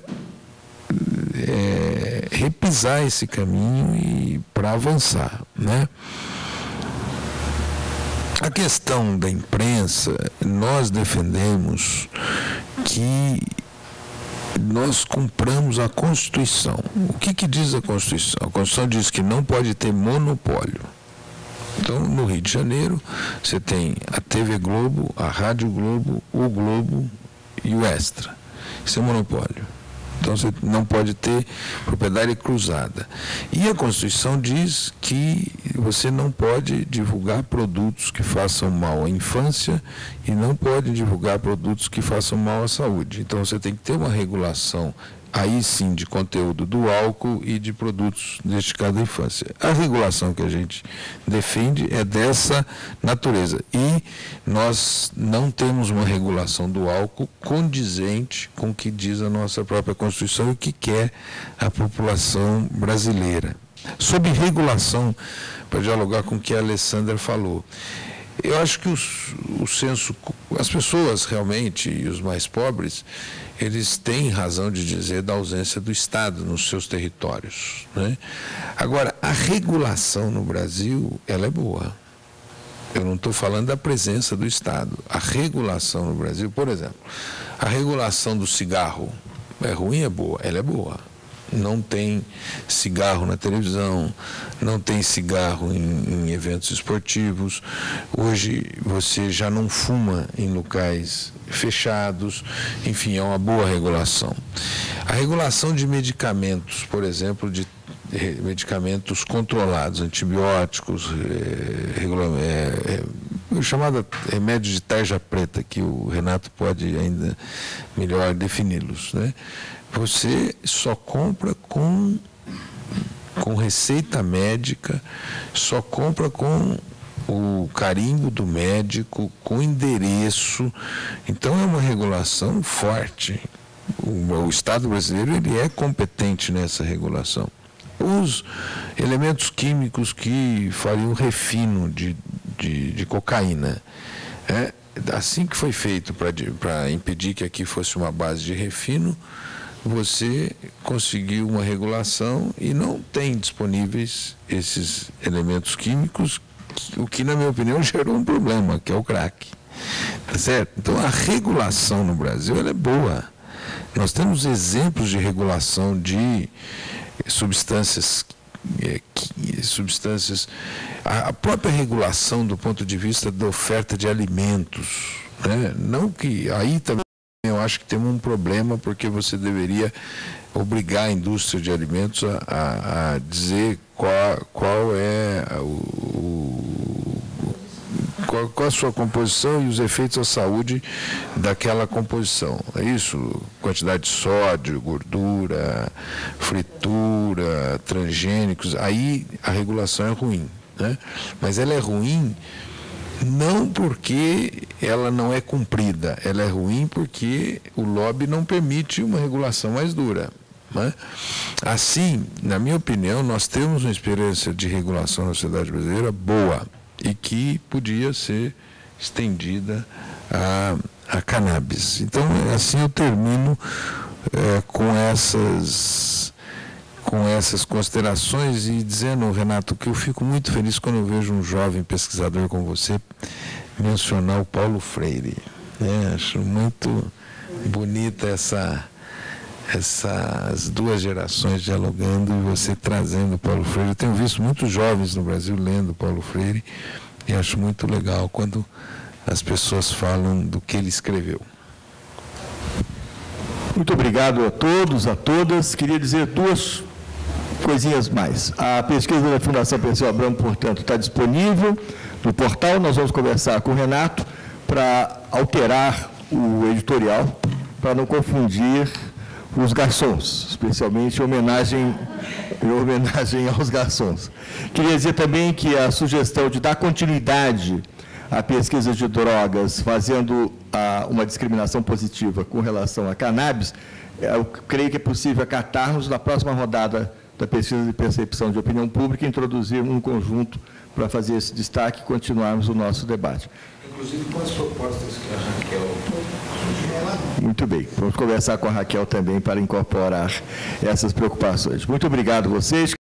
é, repisar esse caminho e para avançar, né? A questão da imprensa, nós defendemos que nós cumpramos a Constituição. O que, que diz a Constituição? A Constituição diz que não pode ter monopólio. Então, no Rio de Janeiro, você tem a T V Globo, a Rádio Globo, o Globo e o Extra. Isso é monopólio. Então, você não pode ter propriedade cruzada. E a Constituição diz que você não pode divulgar produtos que façam mal à infância e não pode divulgar produtos que façam mal à saúde. Então, você tem que ter uma regulação, aí sim, de conteúdo do álcool e de produtos destinados à infância. A regulação que a gente defende é dessa natureza. E nós não temos uma regulação do álcool condizente com o que diz a nossa própria Constituição e o que quer a população brasileira. Sobre regulação, para dialogar com o que a Alessandra falou, eu acho que os, o senso, as pessoas realmente, e os mais pobres, eles têm razão de dizer da ausência do Estado nos seus territórios, né? Agora, a regulação no Brasil, ela é boa. Eu não estou falando da presença do Estado. A regulação no Brasil, por exemplo, a regulação do cigarro é ruim, é boa? Ela é boa. Não tem cigarro na televisão, não tem cigarro em, em eventos esportivos. Hoje você já não fuma em locais fechados, enfim, é uma boa regulação. A regulação de medicamentos, por exemplo, de medicamentos controlados, antibióticos, é, regula, é, é, o chamado remédio de tarja preta, que o Renato pode ainda melhor defini-los, né? Você só compra com, com receita médica, só compra com o carimbo do médico, com endereço. Então, é uma regulação forte. O, o Estado brasileiro ele é competente nessa regulação. Os elementos químicos que fariam refino de, de, de cocaína, é, assim que foi feito para impedir que aqui fosse uma base de refino, você conseguiu uma regulação e não tem disponíveis esses elementos químicos, o que, na minha opinião, gerou um problema, que é o crack. Tá certo? Então, a regulação no Brasil ela é boa. Nós temos exemplos de regulação de substâncias, é, substâncias a própria regulação do ponto de vista da oferta de alimentos, né? Não que aí também é eu acho que temos um problema, porque você deveria obrigar a indústria de alimentos a, a, a dizer qual, qual é o, o qual, qual a sua composição e os efeitos à saúde daquela composição. É isso? Quantidade de sódio, gordura, fritura, transgênicos. Aí a regulação é ruim, né? Mas ela é ruim não porque ela não é cumprida, ela é ruim porque o lobby não permite uma regulação mais dura, né? Assim, na minha opinião, nós temos uma experiência de regulação na sociedade brasileira boa e que podia ser estendida a, a cannabis. Então, assim eu termino é, com essas com essas considerações e dizendo, Renato, que eu fico muito feliz quando eu vejo um jovem pesquisador como você mencionar o Paulo Freire, né? Acho muito bonita essa, essas duas gerações dialogando e você trazendo o Paulo Freire. Eu tenho visto muitos jovens no Brasil lendo o Paulo Freire e acho muito legal quando as pessoas falam do que ele escreveu. Muito obrigado a todos, a todas. Queria dizer duas coisinhas mais. A pesquisa da Fundação Perseu Abramo, portanto, está disponível no portal. Nós vamos conversar com o Renato para alterar o editorial, para não confundir os garçons, especialmente em homenagem, em homenagem aos garçons. Queria dizer também que a sugestão de dar continuidade à pesquisa de drogas, fazendo a, uma discriminação positiva com relação a cannabis, eu creio que é possível acatarmos na próxima rodada da pesquisa de percepção de opinião pública, introduzir um conjunto para fazer esse destaque e continuarmos o nosso debate. Inclusive com as propostas que a Raquel... Muito bem, vamos conversar com a Raquel também para incorporar essas preocupações. Muito obrigado a vocês.